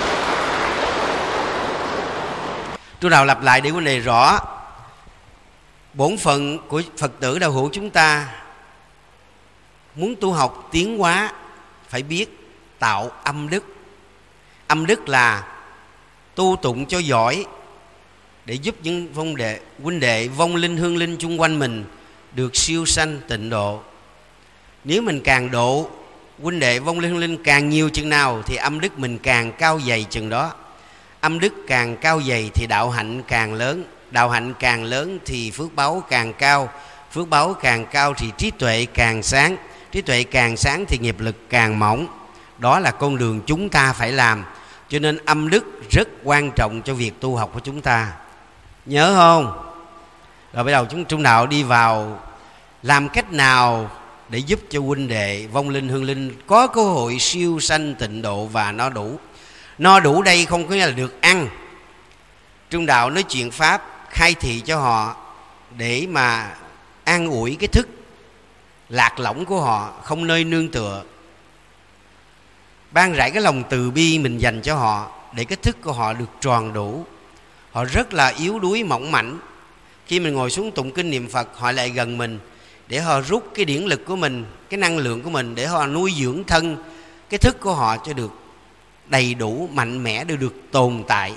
Speaker 1: Tôi nào lặp lại để huynh đệ rõ. Bổn phận của Phật tử đạo hữu chúng ta muốn tu học tiến hóa phải biết tạo âm đức. Âm đức là tu tụng cho giỏi để giúp những huynh đệ vong linh hương linh chung quanh mình được siêu sanh tịnh độ. Nếu mình càng độ huynh đệ vong linh hương linh càng nhiều chừng nào thì âm đức mình càng cao dày chừng đó. Âm đức càng cao dày thì đạo hạnh càng lớn. Đạo hạnh càng lớn thì phước báu càng cao. Phước báu càng cao thì trí tuệ càng sáng. Trí tuệ càng sáng thì nghiệp lực càng mỏng. Đó là con đường chúng ta phải làm. Cho nên âm đức rất quan trọng cho việc tu học của chúng ta. Nhớ không? Rồi bắt đầu chúng đạo đi vào làm cách nào để giúp cho huynh đệ vong linh hương linh có cơ hội siêu sanh tịnh độ và no đủ. No đủ đây không có nghĩa là được ăn. Trung đạo nói chuyện pháp khai thị cho họ để mà an ủi cái thức lạc lõng của họ, không nơi nương tựa. Ban rải cái lòng từ bi mình dành cho họ để cái thức của họ được tròn đủ. Họ rất là yếu đuối mỏng mảnh. Khi mình ngồi xuống tụng kinh niệm Phật, họ lại gần mình để họ rút cái điển lực của mình, cái năng lượng của mình để họ nuôi dưỡng thân, cái thức của họ cho được đầy đủ, mạnh mẽ để được tồn tại.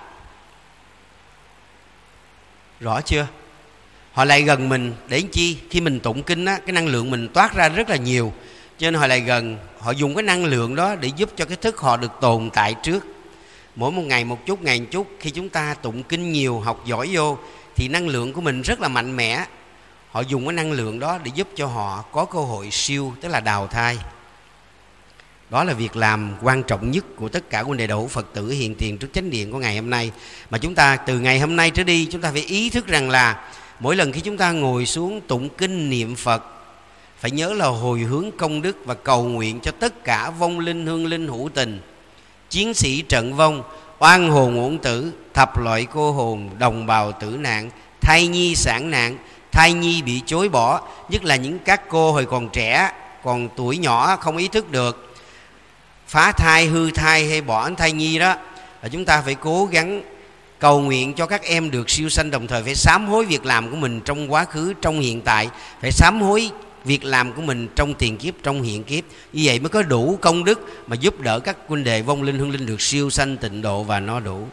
Speaker 1: Rõ chưa? Họ lại gần mình để chi? Khi mình tụng kinh á, cái năng lượng mình toát ra rất là nhiều, cho nên họ lại gần. Họ dùng cái năng lượng đó để giúp cho cái thức họ được tồn tại trước. Mỗi một ngày một chút, ngày một chút. Khi chúng ta tụng kinh nhiều, học giỏi vô thì năng lượng của mình rất là mạnh mẽ. Họ dùng cái năng lượng đó để giúp cho họ có cơ hội siêu, tức là đào thai. Đó là việc làm quan trọng nhất của tất cả huynh đệ đạo hữu Phật tử hiện tiền trước chánh điện của ngày hôm nay. Mà chúng ta từ ngày hôm nay trở đi, chúng ta phải ý thức rằng là mỗi lần khi chúng ta ngồi xuống tụng kinh niệm Phật, phải nhớ là hồi hướng công đức và cầu nguyện cho tất cả vong linh hương linh hữu tình, chiến sĩ trận vong, oan hồn uổng tử, thập loại cô hồn, đồng bào tử nạn, thai nhi sản nạn, thai nhi bị chối bỏ, nhất là những các cô hồi còn trẻ, còn tuổi nhỏ không ý thức được, phá thai, hư thai hay bỏ thai nhi đó, là chúng ta phải cố gắng cầu nguyện cho các em được siêu sanh, đồng thời phải sám hối việc làm của mình trong quá khứ, trong hiện tại, phải sám hối việc làm của mình trong tiền kiếp, trong hiện kiếp. Như vậy mới có đủ công đức mà giúp đỡ các huynh đệ vong linh hương linh được siêu sanh tịnh độ và no đủ.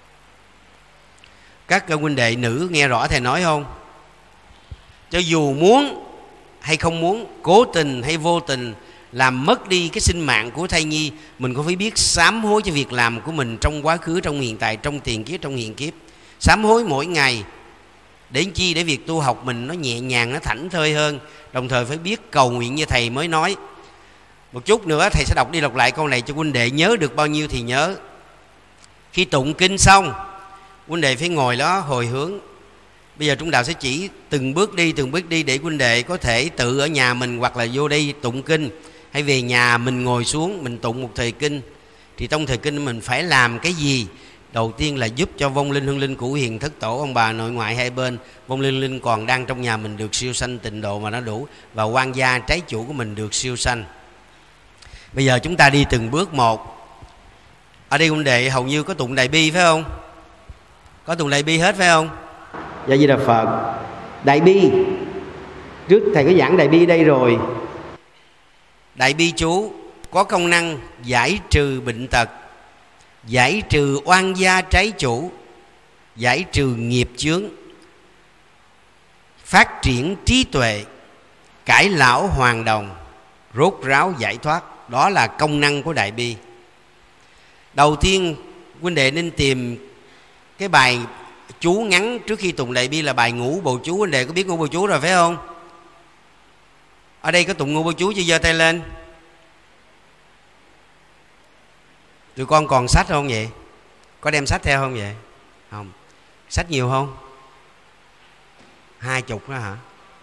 Speaker 1: Các huynh đệ nữ nghe rõ thầy nói không? Cho dù muốn hay không muốn, cố tình hay vô tình làm mất đi cái sinh mạng của thai nhi, mình cũng phải biết sám hối cho việc làm của mình trong quá khứ, trong hiện tại, trong tiền kiếp, trong hiện kiếp. Sám hối mỗi ngày để chi? Để việc tu học mình nó nhẹ nhàng, nó thảnh thơi hơn. Đồng thời phải biết cầu nguyện như thầy mới nói. Một chút nữa thầy sẽ đọc đi đọc lại câu này cho huynh đệ nhớ được bao nhiêu thì nhớ. Khi tụng kinh xong, huynh đệ phải ngồi đó hồi hướng. Bây giờ Trung Đạo sẽ chỉ từng bước đi để huynh đệ có thể tự ở nhà mình hoặc là vô đây tụng kinh, hay về nhà mình ngồi xuống mình tụng một thời kinh. Thì trong thời kinh mình phải làm cái gì? Đầu tiên là giúp cho vong linh hương linh cửu hiền thất tổ, ông bà nội ngoại hai bên, vong linh linh còn đang trong nhà mình được siêu sanh tịnh độ mà nó đủ, và quan gia trái chủ của mình được siêu sanh. Bây giờ chúng ta đi từng bước một. Ở đây huynh đệ hầu như có tụng đại bi phải không? Có tụng đại bi hết phải không? Dạ Di Đà Phật. Đại bi, trước thầy có giảng đại bi đây rồi. Đại bi chú có công năng giải trừ bệnh tật, giải trừ oan gia trái chủ, giải trừ nghiệp chướng, phát triển trí tuệ, cải lão hoàn đồng, rốt ráo giải thoát. Đó là công năng của đại bi. Đầu tiên huynh đệ nên tìm cái bài chú ngắn trước khi tụng đại bi là bài ngũ bồ chú. Huynh đệ có biết ngũ bồ chú rồi phải không? Ở đây có tụng ngũ bồ chú chưa? Giơ tay lên. Tụi con còn sách không vậy? Có đem sách theo không vậy? Không. Sách nhiều không? 20 đó hả?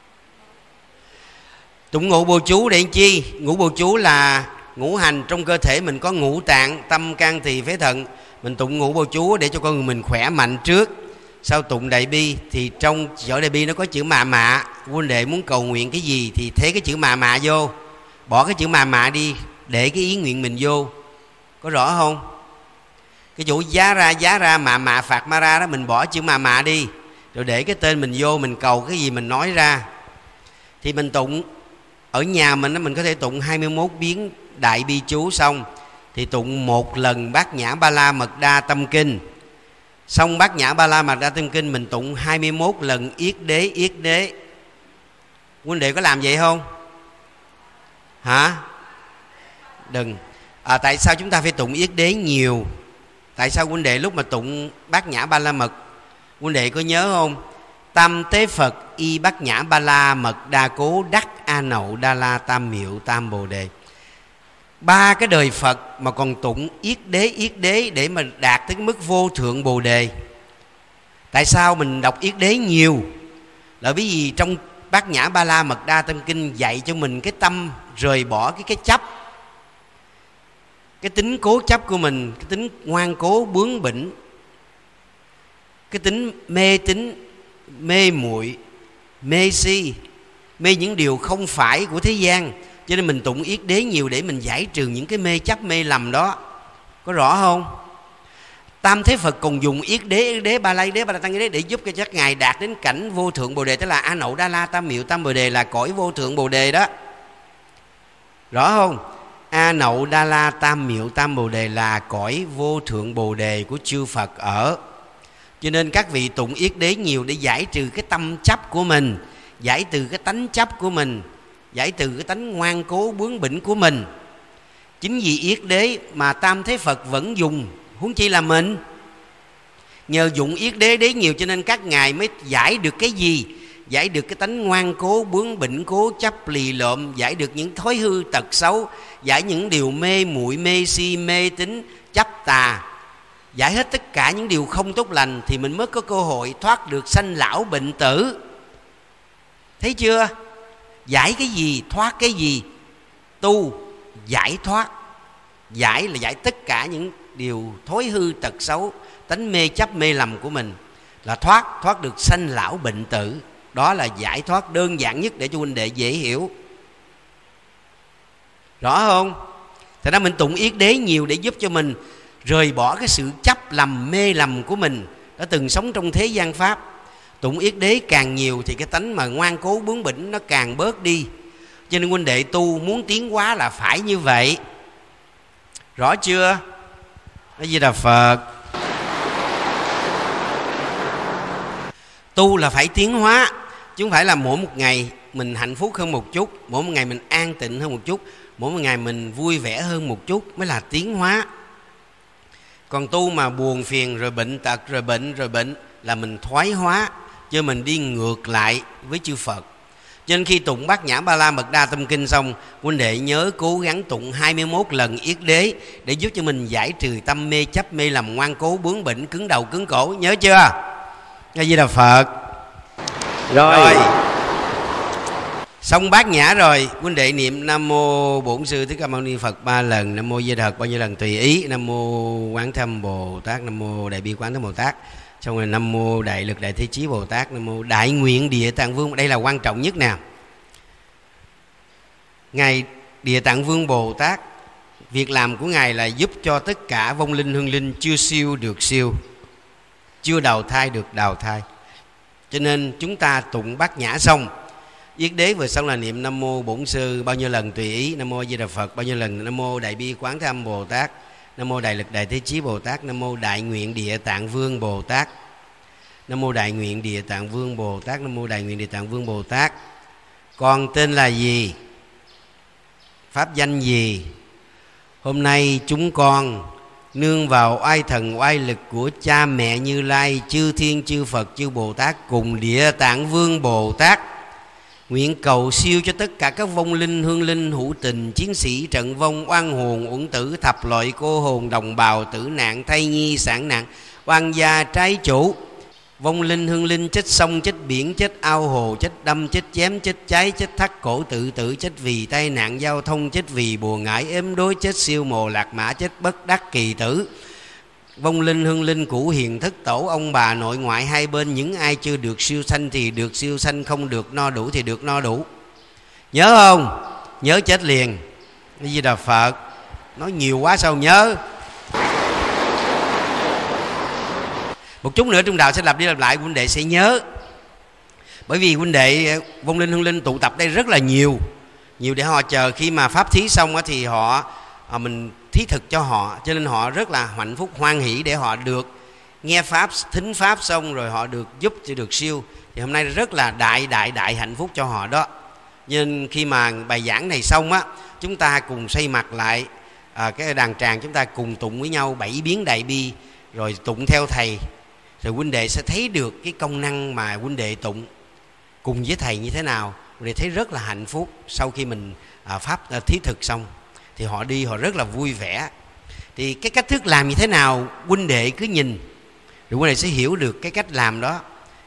Speaker 1: Tụng ngũ bồ chú để làm chi? Ngũ bồ chú là ngũ hành trong cơ thể mình, có ngũ tạng, tâm, can, tỳ, phế, thận. Mình tụng ngũ bồ chú để cho con người mình khỏe mạnh trước. Sau tụng đại bi thì trong chỗ đại bi nó có chữ mạ mạ. Huynh đệ muốn cầu nguyện cái gì thì thế cái chữ mạ mạ vô, bỏ cái chữ mạ mạ đi, để cái ý nguyện mình vô. Có rõ không? Cái chỗ giá ra mạ mạ phạt ma ra đó, mình bỏ chữ mạ mạ đi, rồi để cái tên mình vô, mình cầu cái gì mình nói ra. Thì mình tụng ở nhà mình có thể tụng 21 biến đại bi chú xong thì tụng một lần Bát Nhã Ba La Mật Đa Tâm Kinh. Xong Bát Nhã Ba La Mật Đa Tâm Kinh mình tụng 21 lần Yết Đế. Huynh đệ có làm vậy không? Hả? Đừng. Tại sao chúng ta phải tụng Yết Đế nhiều? Tại sao huynh đệ lúc mà tụng Bát Nhã Ba La Mật, huynh đệ có nhớ không? Tam Tế Phật y Bát Nhã Ba La Mật Đa Cố đắc A Nậu Đa La Tam Miệu Tam Bồ Đề. 3 cái đời Phật mà còn tụng Yết Đế để mà đạt tới cái mức vô thượng Bồ Đề. Tại sao mình đọc Yết Đế nhiều? Là bởi vì trong Bát Nhã Ba La Mật Đa Tâm Kinh dạy cho mình cái tâm rời bỏ cái chấp, cái tính cố chấp của mình, cái tính ngoan cố bướng bỉnh, cái tính mê tín, mê muội, mê si, mê những điều không phải của thế gian. Cho nên mình tụng Yết Đế nhiều để mình giải trừ những cái mê chấp mê lầm đó. Có rõ không? Tam Thế Phật còn dùng Yết Đế, Ba La Yết Đế, Ba La Tăng Yết Đế để giúp cho các ngài đạt đến cảnh vô thượng Bồ Đề, tức là A Nậu Đa La Tam Miệu Tam Bồ Đề, là cõi vô thượng Bồ Đề đó. Rõ không? A Nậu Đa La Tam Miệu Tam Bồ Đề là cõi vô thượng Bồ Đề của chư Phật ở. Cho nên các vị tụng Yết Đế nhiều để giải trừ cái tâm chấp của mình, giải trừ cái tánh chấp của mình, giải trừ cái tánh ngoan cố bướng bỉnh của mình. Chính vì Yết Đế mà Tam Thế Phật vẫn dùng, huống chi là mình. Nhờ dụng Yết Đế nhiều cho nên các ngài mới giải được cái gì? Giải được cái tánh ngoan cố bướng bỉnh, cố chấp lì lợm, giải được những thói hư tật xấu, giải những điều mê muội, mê si, mê tín, chấp tà, giải hết tất cả những điều không tốt lành thì mình mới có cơ hội thoát được sanh lão bệnh tử. Thấy chưa? Giải cái gì, thoát cái gì? Tu giải thoát. Giải là giải tất cả những điều thói hư tật xấu, tánh mê chấp mê lầm của mình, là thoát được sanh lão bệnh tử. Đó là giải thoát đơn giản nhất để cho huynh đệ dễ hiểu. Rõ không? Thật ra mình tụng Yết Đế nhiều để giúp cho mình rời bỏ cái sự chấp lầm mê lầm của mình đã từng sống trong thế gian pháp. Tụng Yết Đế càng nhiều thì cái tánh mà ngoan cố bướng bỉnh nó càng bớt đi. Cho nên huynh đệ tu muốn tiến hóa là phải như vậy. Rõ chưa? A Di Đà Phật. Tu là phải tiến hóa, chứ không phải là mỗi một ngày mình hạnh phúc hơn một chút, mỗi một ngày mình an tịnh hơn một chút, mỗi một ngày mình vui vẻ hơn một chút mới là tiến hóa. Còn tu mà buồn phiền rồi bệnh tật rồi bệnh là mình thoái hóa, chứ mình đi ngược lại với chư Phật. Cho nên khi tụng Bát Nhã Ba La Mật Đa Tâm Kinh xong, huynh đệ nhớ cố gắng tụng 21 lần Yết Đế để giúp cho mình giải trừ tâm mê chấp mê lầm, ngoan cố bướng bỉnh, cứng đầu cứng cổ. Nhớ chưa? A Di Đà Phật. Rồi. Xong Bát Nhã rồi, huynh đệ niệm Nam Mô Bổn Sư Thích Ca Mâu Ni Phật 3 lần, Nam Mô Di Đà Phật bao nhiêu lần tùy ý, Nam Mô Quán Thâm Bồ Tát, Nam Mô Đại Bi Quán Thâm Bồ Tát, xong rồi Nam Mô Đại Lực Đại Thế Chí Bồ Tát, Nam Mô Đại Nguyện Địa Tạng Vương. Đây là quan trọng nhất nè. Ngài Địa Tạng Vương Bồ Tát, việc làm của Ngài là giúp cho tất cả vong linh hương linh chưa siêu được siêu, chưa đào thai được đào thai. Cho nên chúng ta tụng Bát Nhã xong, Yết Đế vừa xong là niệm Nam Mô Bổn Sư bao nhiêu lần tùy ý, Nam Mô A Di Đà Phật bao nhiêu lần, Nam Mô Đại Bi Quán Thâm Bồ Tát, Nam Mô Đại Lực Đại Thế Chí Bồ Tát, Nam Mô Đại Nguyện Địa Tạng Vương Bồ Tát, Nam Mô Đại Nguyện Địa Tạng Vương Bồ Tát, Nam Mô Đại Nguyện Địa Tạng Vương Bồ Tát. Con tên là gì? Pháp danh gì? Hôm nay chúng con nương vào oai thần oai lực của cha mẹ Như Lai, chư thiên chư Phật chư Bồ Tát cùng Địa Tạng Vương Bồ Tát. Nguyện cầu siêu cho tất cả các vong linh, hương linh, hữu tình, chiến sĩ, trận vong, oan hồn, uẩn tử, thập loại cô hồn, đồng bào, tử nạn, thai nhi, sản nạn, oan gia, trái chủ, vong linh, hương linh, chết sông, chết biển, chết ao hồ, chết đâm, chết chém, chết cháy, chết thắt cổ tự tử, chết vì tai nạn giao thông, chết vì bùa ngải ếm đối, chết siêu mồ lạc mã, chết bất đắc kỳ tử. Vong linh, hương linh, cũ hiền thất tổ, ông bà nội ngoại hai bên, những ai chưa được siêu sanh thì được siêu sanh, không được no đủ thì được no đủ. Nhớ không? Nhớ chết liền. Cái gì Đà Phật? Nói nhiều quá sao nhớ. Một chút nữa Trung Đạo sẽ lặp đi lặp lại, huynh đệ sẽ nhớ. Bởi vì huynh đệ vong linh, hương linh tụ tập đây rất là nhiều để họ chờ khi mà pháp thí xong thì mình thí thực cho họ, cho nên họ rất là hạnh phúc hoan hỷ để họ được nghe pháp, thính pháp xong rồi họ được giúp cho được siêu. Thì hôm nay rất là đại hạnh phúc cho họ đó. Nhưng khi mà bài giảng này xong chúng ta cùng xây mặt lại cái đàn tràng, chúng ta cùng tụng với nhau 7 biến đại bi, rồi tụng theo thầy, rồi huynh đệ sẽ thấy được cái công năng mà huynh đệ tụng cùng với thầy như thế nào. Huynh đệ thấy rất là hạnh phúc. Sau khi mình pháp thí thực xong thì họ đi, họ rất là vui vẻ. Thì cái cách thức làm như thế nào huynh đệ cứ nhìn, rồi huynh đệ sẽ hiểu được cái cách làm đó.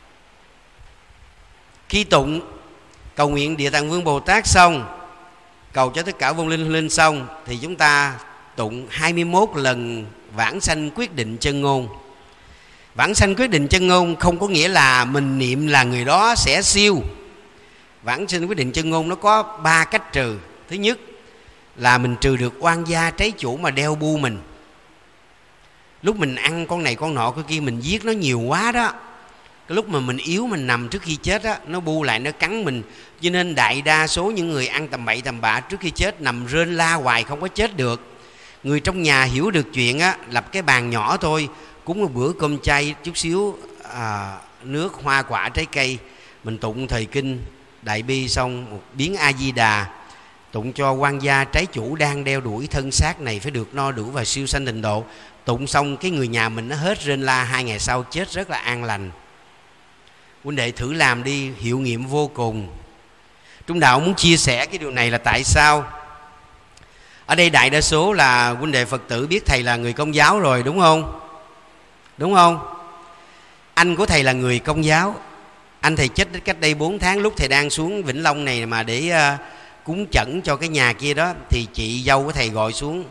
Speaker 1: Khi tụng cầu nguyện Địa Tạng Vương Bồ Tát xong, cầu cho tất cả vong linh hương linh xong, thì chúng ta tụng 21 lần vãng sanh quyết định chân ngôn. Vãng sanh quyết định chân ngôn không có nghĩa là mình niệm là người đó sẽ siêu. Vãng sanh quyết định chân ngôn nó có 3 cách trừ. Thứ nhất là mình trừ được oan gia trái chủ mà đeo bu mình. Lúc mình ăn con này con nọ cái kia, mình giết nó nhiều quá đó, cái lúc mà mình yếu, mình nằm trước khi chết nó bu lại, nó cắn mình. Cho nên đại đa số những người ăn tầm bậy tầm bạ trước khi chết nằm rên la hoài không có chết được. Người trong nhà hiểu được chuyện lập cái bàn nhỏ thôi, cúng một bữa cơm chay, chút xíu nước hoa quả trái cây, mình tụng thời kinh đại bi xong, một biến A Di Đà, tụng cho oan gia trái chủ đang đeo đuổi thân xác này phải được no đủ và siêu sanh tịnh độ. Tụng xong cái người nhà mình nó hết rên la, 2 ngày sau chết rất là an lành. Huynh đệ thử làm đi, hiệu nghiệm vô cùng. Trung Đạo muốn chia sẻ cái điều này là tại sao? Ở đây đại đa số là huynh đệ Phật tử biết thầy là người Công giáo rồi, đúng không? Đúng không? Anh của thầy là người Công giáo. Anh thầy chết cách đây 4 tháng, lúc thầy đang xuống Vĩnh Long này mà để cúng chẩn cho cái nhà kia đó, thì chị dâu của thầy gọi xuống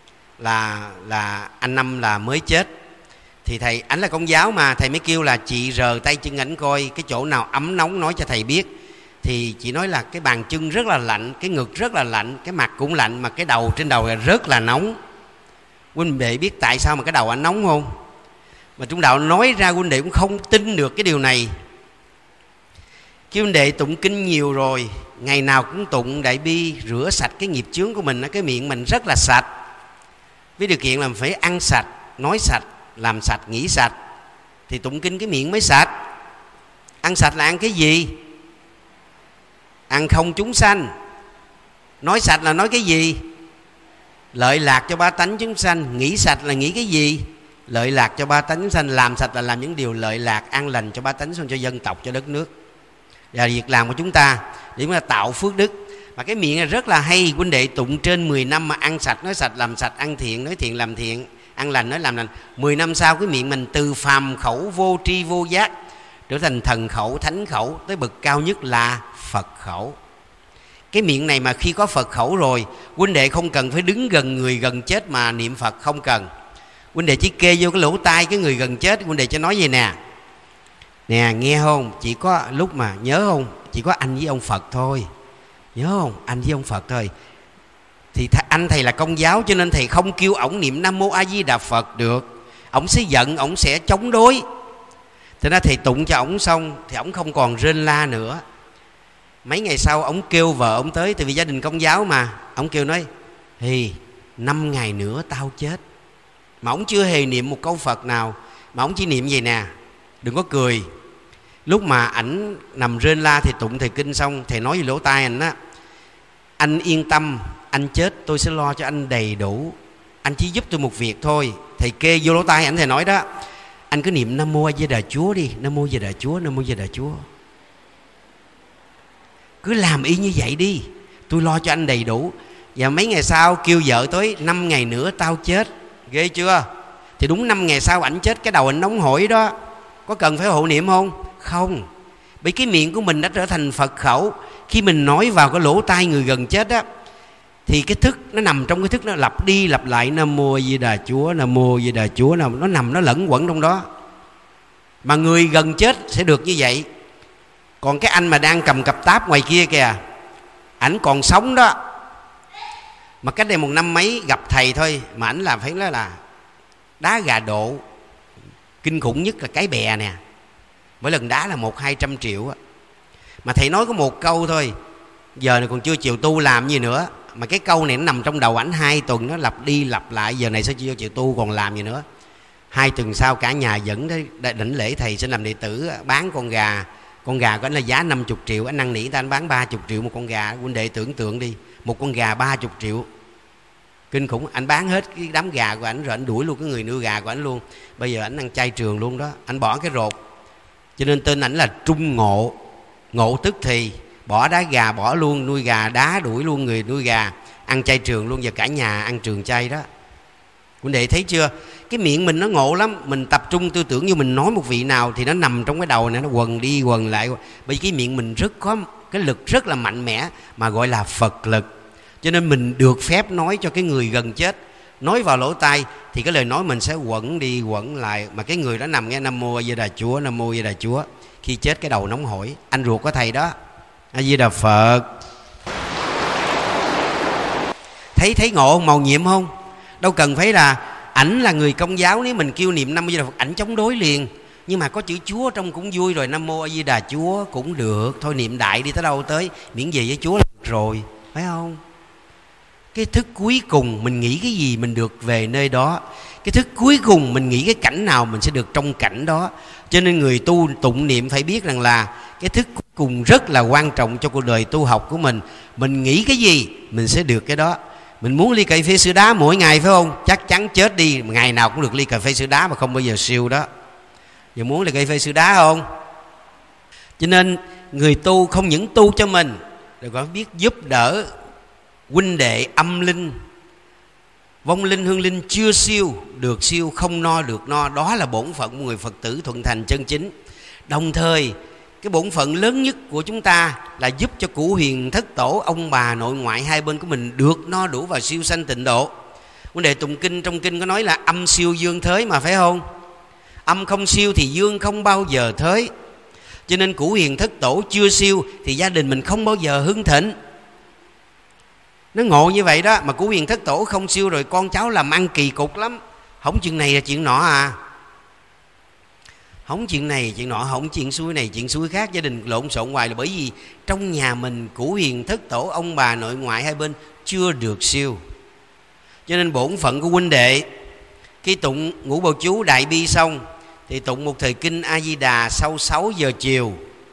Speaker 1: là anh Năm là mới chết. Thì thầy, ảnh là Công giáo mà, thầy mới kêu là chị rờ tay chân ảnh coi cái chỗ nào ấm nóng nói cho thầy biết. Thì chị nói là cái bàn chân rất là lạnh, cái ngực rất là lạnh, cái mặt cũng lạnh, mà cái đầu trên đầu là rất là nóng. Huynh đệ biết tại sao mà cái đầu anh nóng không? Mà Trung Đạo nói ra huynh đệ cũng không tin được cái điều này. Khi huynh đệ tụng kinh nhiều rồi, ngày nào cũng tụng đại bi, rửa sạch cái nghiệp chướng của mình, cái miệng mình rất là sạch. Với điều kiện là mình phải ăn sạch, nói sạch, làm sạch, nghĩ sạch, thì tụng kinh cái miệng mới sạch. Ăn sạch là ăn cái gì? Ăn không chúng sanh. Nói sạch là nói cái gì? Lợi lạc cho ba tánh chúng sanh. Nghĩ sạch là nghĩ cái gì? Lợi lạc cho ba tánh chúng sanh. Làm sạch là làm những điều lợi lạc, an lành cho ba tánh chúng sanh, cho dân tộc, cho đất nước. Và việc làm của chúng ta để chúng ta tạo phước đức. Mà cái miệng này rất là hay. Huynh đệ tụng trên 10 năm mà ăn sạch, nói sạch, làm sạch, ăn thiện, nói thiện, làm thiện, ăn lành, nói làm lành. 10 năm sau cái miệng mình từ phàm khẩu vô tri vô giác trở thành thần khẩu, thánh khẩu, tới bậc cao nhất là Phật khẩu. Cái miệng này mà khi có Phật khẩu rồi, huynh đệ không cần phải đứng gần người gần chết mà niệm Phật, không cần. Huynh đệ chỉ kê vô cái lỗ tai cái người gần chết, huynh đệ cho nói vậy nè: nè, nghe không? Chỉ có lúc mà nhớ không? Chỉ có anh với ông Phật thôi. Nhớ không? Anh với ông Phật thôi. Thì anh thầy là Công giáo, cho nên thầy không kêu ổng niệm Nam Mô A Di Đà Phật được. Ổng sẽ giận, ổng sẽ chống đối. Thế nên thầy tụng cho ổng xong thì ổng không còn rên la nữa. Mấy ngày sau ổng kêu vợ ổng tới, tại vì gia đình Công giáo mà. Ổng kêu nói: thì 5 ngày nữa tao chết. Mà ổng chưa hề niệm một câu Phật nào, mà ổng chỉ niệm vậy nè: đừng có cười. Lúc mà ảnh nằm rên la thì tụng thời kinh xong, thầy nói với lỗ tai ảnh á: anh yên tâm, anh chết tôi sẽ lo cho anh đầy đủ. anh chỉ giúp tôi một việc thôi. Thầy kê vô lỗ tai ảnh, thầy nói đó, anh cứ niệm Nam Mô A Di Đà Chúa đi, Nam Mô A Di Đà Chúa, Nam Mô A Di Đà Chúa. Cứ làm y như vậy đi, tôi lo cho anh đầy đủ. Và mấy ngày sau kêu vợ tới 5 ngày nữa tao chết. Ghê chưa? Thì đúng 5 ngày sau ảnh chết, cái đầu anh nóng hổi đó. Có cần phải hộ niệm không? Không. Bởi cái miệng của mình đã trở thành Phật khẩu. Khi mình nói vào cái lỗ tai người gần chết á, thì cái thức nó nằm trong cái thức, nó lặp đi lặp lại Nam Mô A Di Đà Chúa, Nam Mô A Di Đà Chúa, nó nằm, nó lẫn quẩn trong đó. Mà người gần chết sẽ được như vậy. Còn cái anh mà đang cầm cặp táp ngoài kia kìa, ảnh còn sống đó, mà cách đây 1 năm mấy gặp thầy thôi mà ảnh làm phải nói là đá gà độ. Kinh khủng nhất là cái bè nè, mỗi lần đá là 100-200 triệu á. Mà thầy nói có một câu thôi, giờ này còn chưa chịu tu làm gì nữa. Mà cái câu này nó nằm trong đầu ảnh 2 tuần, nó lặp đi lặp lại. Giờ này sao chưa chịu tu còn làm gì nữa. 2 tuần sau cả nhà dẫn tới đảnh lễ thầy xin làm đệ tử, bán con gà. Con gà của anh là giá 50 triệu, anh năn nỉ ta anh bán 30 triệu một con gà. Huynh đệ tưởng tượng đi, một con gà 30 triệu, kinh khủng. Anh bán hết cái đám gà của anh rồi anh đuổi luôn cái người nuôi gà của anh luôn. Bây giờ anh ăn chay trường luôn đó, anh bỏ cái rột. Cho nên tên ảnh là Trung Ngộ. Ngộ tức thì bỏ đá gà, bỏ luôn nuôi gà, đá đuổi luôn người nuôi gà, ăn chay trường luôn. Giờ cả nhà ăn trường chay đó. Huynh đệ thấy chưa? Cái miệng mình nó ngộ lắm. Mình tập trung tư tưởng như mình nói một vị nào thì nó nằm trong cái đầu này, nó quần đi quần lại. Bởi vì cái miệng mình rất có cái lực rất là mạnh mẽ, mà gọi là Phật lực. Cho nên mình được phép nói cho cái người gần chết, nói vào lỗ tai thì cái lời nói mình sẽ quẩn đi quẩn lại. Mà cái người đó nằm nghe Nam Mô A Di Đà Chúa, Nam Mô A Di Đà Chúa, khi chết cái đầu nóng hổi. Anh ruột của thầy đó. A Di Đà Phật. Thấy ngộ không, màu nhiệm không? Đâu cần phải là ảnh là người Công giáo, nếu mình kêu niệm Nam Mô A Di Đà Phật ảnh chống đối liền. Nhưng mà có chữ Chúa trong cũng vui rồi, Nam Mô A Di Đà Chúa cũng được. Thôi niệm đại đi tới đâu tới, miễn gì với Chúa là được rồi, phải không? Cái thức cuối cùng mình nghĩ cái gì mình được về nơi đó. Cái thức cuối cùng mình nghĩ cái cảnh nào mình sẽ được trong cảnh đó. Cho nên người tu tụng niệm phải biết rằng là cái thức cuối cùng rất là quan trọng cho cuộc đời tu học của mình. Mình nghĩ cái gì mình sẽ được cái đó. Mình muốn ly cà phê sữa đá mỗi ngày phải không? Chắc chắn chết đi ngày nào cũng được ly cà phê sữa đá mà không bao giờ siêu đó. Giờ muốn ly cà phê sữa đá không? Cho nên người tu không những tu cho mình, rồi còn biết giúp đỡ huynh đệ âm linh, vong linh hương linh chưa siêu được siêu, không no được no. Đó là bổn phận của người Phật tử thuận thành chân chính. Đồng thời cái bổn phận lớn nhất của chúng ta là giúp cho Cửu Huyền Thất Tổ, ông bà nội ngoại hai bên của mình được no đủ và siêu sanh tịnh độ. Vấn đề tụng kinh, trong kinh có nói là âm siêu dương thới mà, phải không? Âm không siêu thì dương không bao giờ thới. Cho nên Cửu Huyền Thất Tổ chưa siêu thì gia đình mình không bao giờ hưng thịnh. Nó ngộ như vậy đó. Mà Cửu Huyền Thất Tổ không siêu rồi con cháu làm ăn kỳ cục lắm. Không chuyện này là chuyện nọ à, không chuyện này chuyện nọ, không chuyện xuôi này chuyện xuôi khác, gia đình lộn xộn hoài. Là bởi vì trong nhà mình Cửu Huyền Thất Tổ, ông bà nội ngoại hai bên chưa được siêu. Cho nên bổn phận của huynh đệ khi tụng ngũ bào chú đại bi xong thì tụng một thời kinh A Di Đà sau 6 giờ chiều,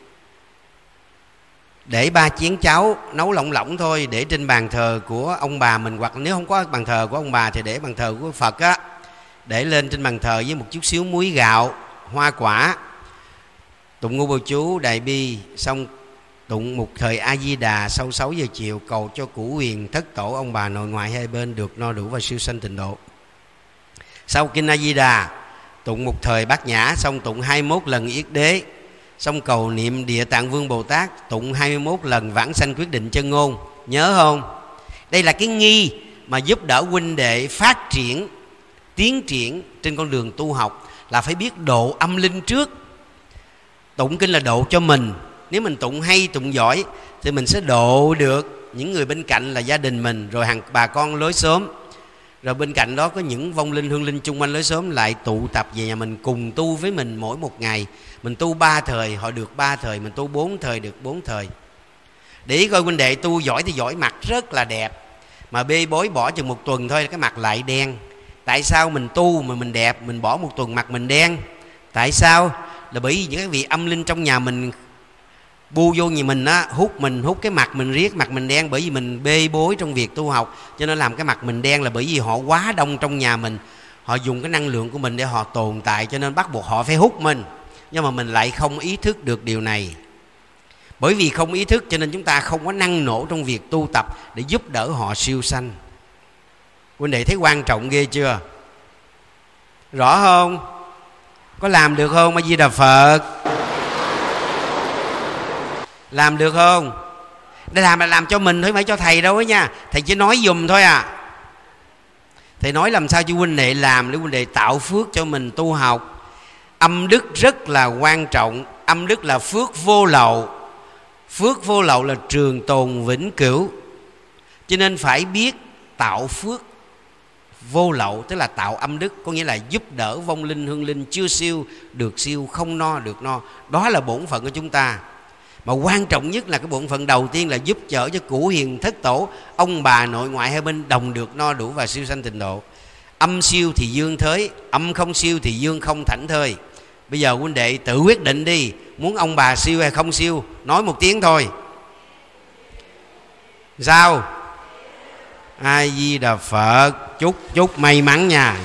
Speaker 1: để 3 chén cháo nấu lỏng lỏng thôi, để trên bàn thờ của ông bà mình, hoặc nếu không có bàn thờ của ông bà thì để bàn thờ của Phật á, để lên trên bàn thờ với một chút xíu muối gạo, hoa quả. Tụng ngũ bào chú đại bi xong tụng một thời A Di Đà sau 6 giờ chiều, cầu cho Cửu Huyền Thất Tổ, ông bà nội ngoại hai bên được no đủ và siêu sanh tịnh độ. Sau kinh A Di Đà tụng một thời Bát Nhã, xong tụng 21 lần Yết Đế, xong cầu niệm Địa Tạng Vương Bồ Tát, tụng 21 lần Vãng Sanh Quyết Định Chân Ngôn. Nhớ không? Đây là cái nghi mà giúp đỡ huynh đệ phát triển, tiến triển trên con đường tu học, là phải biết độ âm linh trước. Tụng kinh là độ cho mình. Nếu mình tụng hay, tụng giỏi thì mình sẽ độ được những người bên cạnh là gia đình mình, rồi hàng bà con lối xóm. Rồi bên cạnh đó có những vong linh hương linh chung quanh lối xóm lại tụ tập về nhà mình cùng tu với mình mỗi một ngày. Mình tu 3 thời họ được 3 thời, mình tu 4 thời được 4 thời. Để ý coi huynh đệ tu giỏi thì giỏi, mặt rất là đẹp, mà bê bối bỏ chừng 1 tuần thôi cái mặt lại đen. Tại sao mình tu mà mình đẹp, mình bỏ 1 tuần mặt mình đen? Tại sao? Là bởi vì những cái vị âm linh trong nhà mình bu vô như mình á, hút cái mặt mình riết, mặt mình đen bởi vì mình bê bối trong việc tu học, cho nên làm cái mặt mình đen là bởi vì họ quá đông trong nhà mình, họ dùng cái năng lượng của mình để họ tồn tại, cho nên bắt buộc họ phải hút mình. Nhưng mà mình lại không ý thức được điều này. Bởi vì không ý thức cho nên chúng ta không có năng nổ trong việc tu tập để giúp đỡ họ siêu sanh. Huynh đệ thấy quan trọng ghê chưa? Rõ không? Có làm được không? A Di Đà Phật. Làm được không? Để làm là làm cho mình thôi, phải cho thầy đâu ấy nha. Thầy chỉ nói dùm thôi à. Thầy nói làm sao cho huynh đệ làm để huynh đệ tạo phước cho mình tu học. Âm đức rất là quan trọng. Âm đức là phước vô lậu. Phước vô lậu là trường tồn vĩnh cửu. Cho nên phải biết tạo phước vô lậu, tức là tạo âm đức, có nghĩa là giúp đỡ vong linh hương linh chưa siêu được siêu, không no được no. Đó là bổn phận của chúng ta. Mà quan trọng nhất là cái bổn phận đầu tiên là giúp chở cho cửu hiền thất tổ, ông bà nội ngoại hai bên đồng được no đủ và siêu sanh tịnh độ. Âm siêu thì dương thới, âm không siêu thì dương không thảnh thơi. Bây giờ huynh đệ tự quyết định đi, muốn ông bà siêu hay không siêu, nói một tiếng thôi. Sao? A Di Đà Phật. Chúc may mắn nha.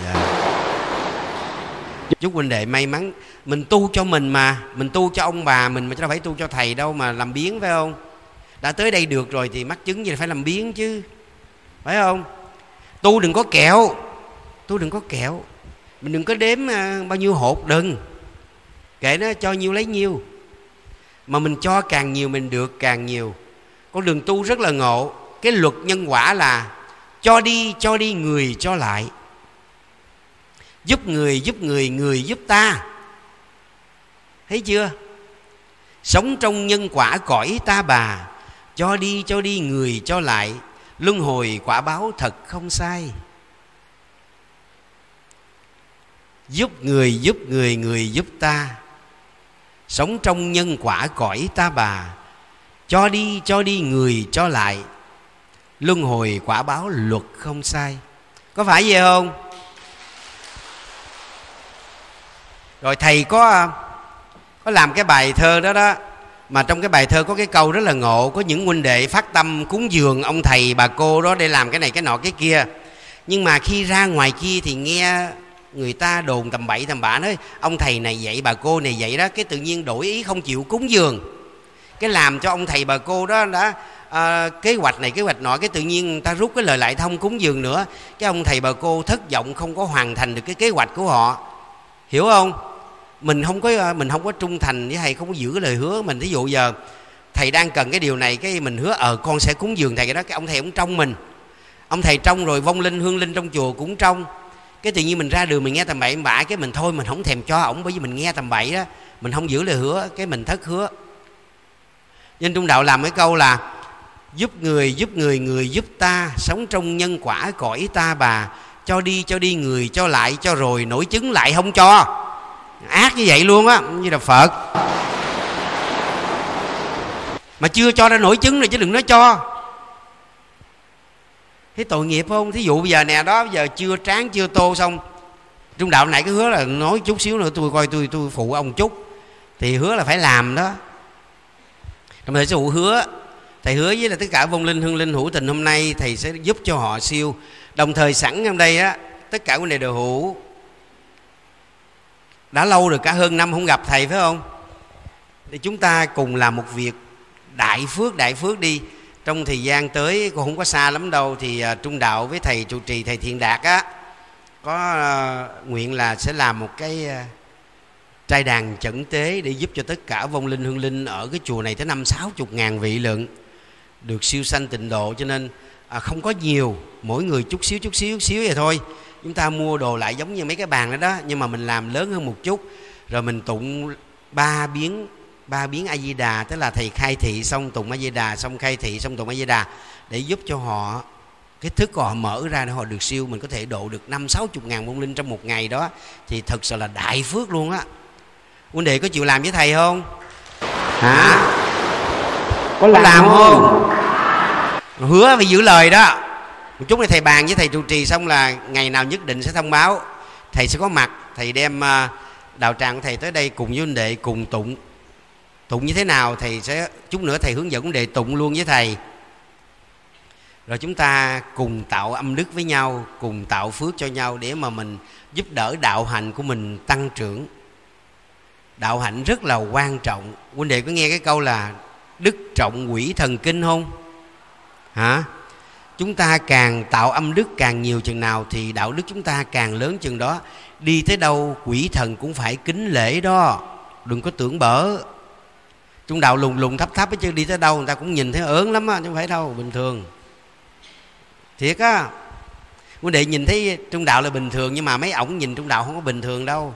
Speaker 1: Chúc huynh đệ may mắn. Mình tu cho mình mà, mình tu cho ông bà mình mà, chứ đâu phải tu cho thầy đâu mà làm biếng, phải không? Đã tới đây được rồi thì mắc chứng gì phải làm biếng chứ, phải không? Tu đừng có kẹo, tu đừng có kẹo. Mình đừng có đếm bao nhiêu hột, đừng. Kệ nó, cho nhiêu lấy nhiêu. Mà mình cho càng nhiều mình được càng nhiều. Con đường tu rất là ngộ. Cái luật nhân quả là cho đi người cho lại. Giúp người, người giúp ta. Thấy chưa? Sống trong nhân quả cõi ta bà. Cho đi người cho lại. Luân hồi quả báo thật không sai. Giúp người, người giúp ta. Sống trong nhân quả cõi ta bà. Cho đi người cho lại. Luân hồi quả báo luật không sai. Có phải vậy không? Rồi thầy có làm cái bài thơ đó đó. Mà trong cái bài thơ có cái câu rất là ngộ. Có những huynh đệ phát tâm cúng dường ông thầy bà cô đó để làm cái này cái nọ cái kia. Nhưng mà khi ra ngoài kia thì nghe người ta đồn tầm bậy tầm bạ, nói ông thầy này vậy bà cô này vậy đó. Cái tự nhiên đổi ý không chịu cúng dường. Cái làm cho ông thầy bà cô đó đã kế hoạch này kế hoạch nọ. Cái tự nhiên người ta rút cái lời lại thông cúng dường nữa. Cái ông thầy bà cô thất vọng, không có hoàn thành được cái kế hoạch của họ. Hiểu không? Mình không có trung thành với thầy, không có giữ lời hứa mình. Thí dụ giờ thầy đang cần cái điều này, cái mình hứa con sẽ cúng dường thầy cái đó. Cái ông thầy cũng trong mình, ông thầy trong rồi vong linh hương linh trong chùa cũng trong. Cái tự nhiên mình ra đường mình nghe tầm bậy bạ, cái mình thôi mình không thèm cho ổng, bởi vì mình nghe tầm bậy đó, mình không giữ lời hứa, cái mình thất hứa. Nên trong đạo làm cái câu là giúp người, người giúp ta. Sống trong nhân quả cõi ta bà. Cho đi người cho lại. Cho rồi nổi chứng lại không cho. Ác như vậy luôn á, như là Phật. Mà chưa cho ra nổi chứng rồi chứ đừng nói cho. Thấy tội nghiệp không? Thí dụ bây giờ nè đó, bây giờ chưa tráng chưa tô xong. Trong đạo này cái hứa là nói chút xíu nữa tôi coi tôi phụ ông chút. Thì hứa là phải làm đó. Trong thời dụ hứa, thầy hứa với là tất cả vong linh hương linh hữu tình hôm nay thầy sẽ giúp cho họ siêu. Đồng thời sẵn trong đây á, tất cả vấn đề đều hữu. Đã lâu rồi, cả hơn năm không gặp thầy phải không? Thì chúng ta cùng làm một việc đại phước đi. Trong thời gian tới cũng không có xa lắm đâu, thì Trung Đạo với thầy trụ trì thầy Thiện Đạt á có nguyện là sẽ làm một cái trai đàn chẩn tế để giúp cho tất cả vong linh hương linh ở cái chùa này tới 50-60 ngàn vị lượng được siêu sanh tịnh độ. Cho nên không có nhiều, mỗi người chút xíu vậy thôi. Chúng ta mua đồ lại giống như mấy cái bàn đó đó, nhưng mà mình làm lớn hơn một chút. Rồi mình tụng ba biến A Di Đà, tức là thầy khai thị xong tụng A Di Đà, xong khai thị xong tụng A Di Đà, để giúp cho họ cái thức của họ mở ra để họ được siêu. Mình có thể độ được 50-60 ngàn vong linh trong một ngày đó, thì thật sự là đại phước luôn á. Huynh đệ có chịu làm với thầy không? Hả? Có làm không? Hứa phải giữ lời đó. Một chút này thầy bàn với thầy trụ trì xong là ngày nào nhất định sẽ thông báo. Thầy sẽ có mặt, thầy đem đạo tràng của thầy tới đây cùng với huynh đệ cùng tụng Tụng như thế nào thầy sẽ chút nữa thầy hướng dẫn vấn đề tụng luôn với thầy. Rồi chúng ta cùng tạo âm đức với nhau, cùng tạo phước cho nhau để mà mình giúp đỡ đạo hạnh của mình tăng trưởng. Đạo hạnh rất là quan trọng. Huynh đệ có nghe cái câu là đức trọng quỷ thần kinh không? Hả? Chúng ta càng tạo âm đức càng nhiều chừng nào thì đạo đức chúng ta càng lớn chừng đó. Đi tới đâu quỷ thần cũng phải kính lễ đó. Đừng có tưởng bở. Trung đạo lùng lùng thấp thấp chứ đi tới đâu người ta cũng nhìn thấy ớn lắm á, chứ không phải đâu, bình thường. Thiệt á. Huynh đệ nhìn thấy trung đạo là bình thường, nhưng mà mấy ổng nhìn trung đạo không có bình thường đâu.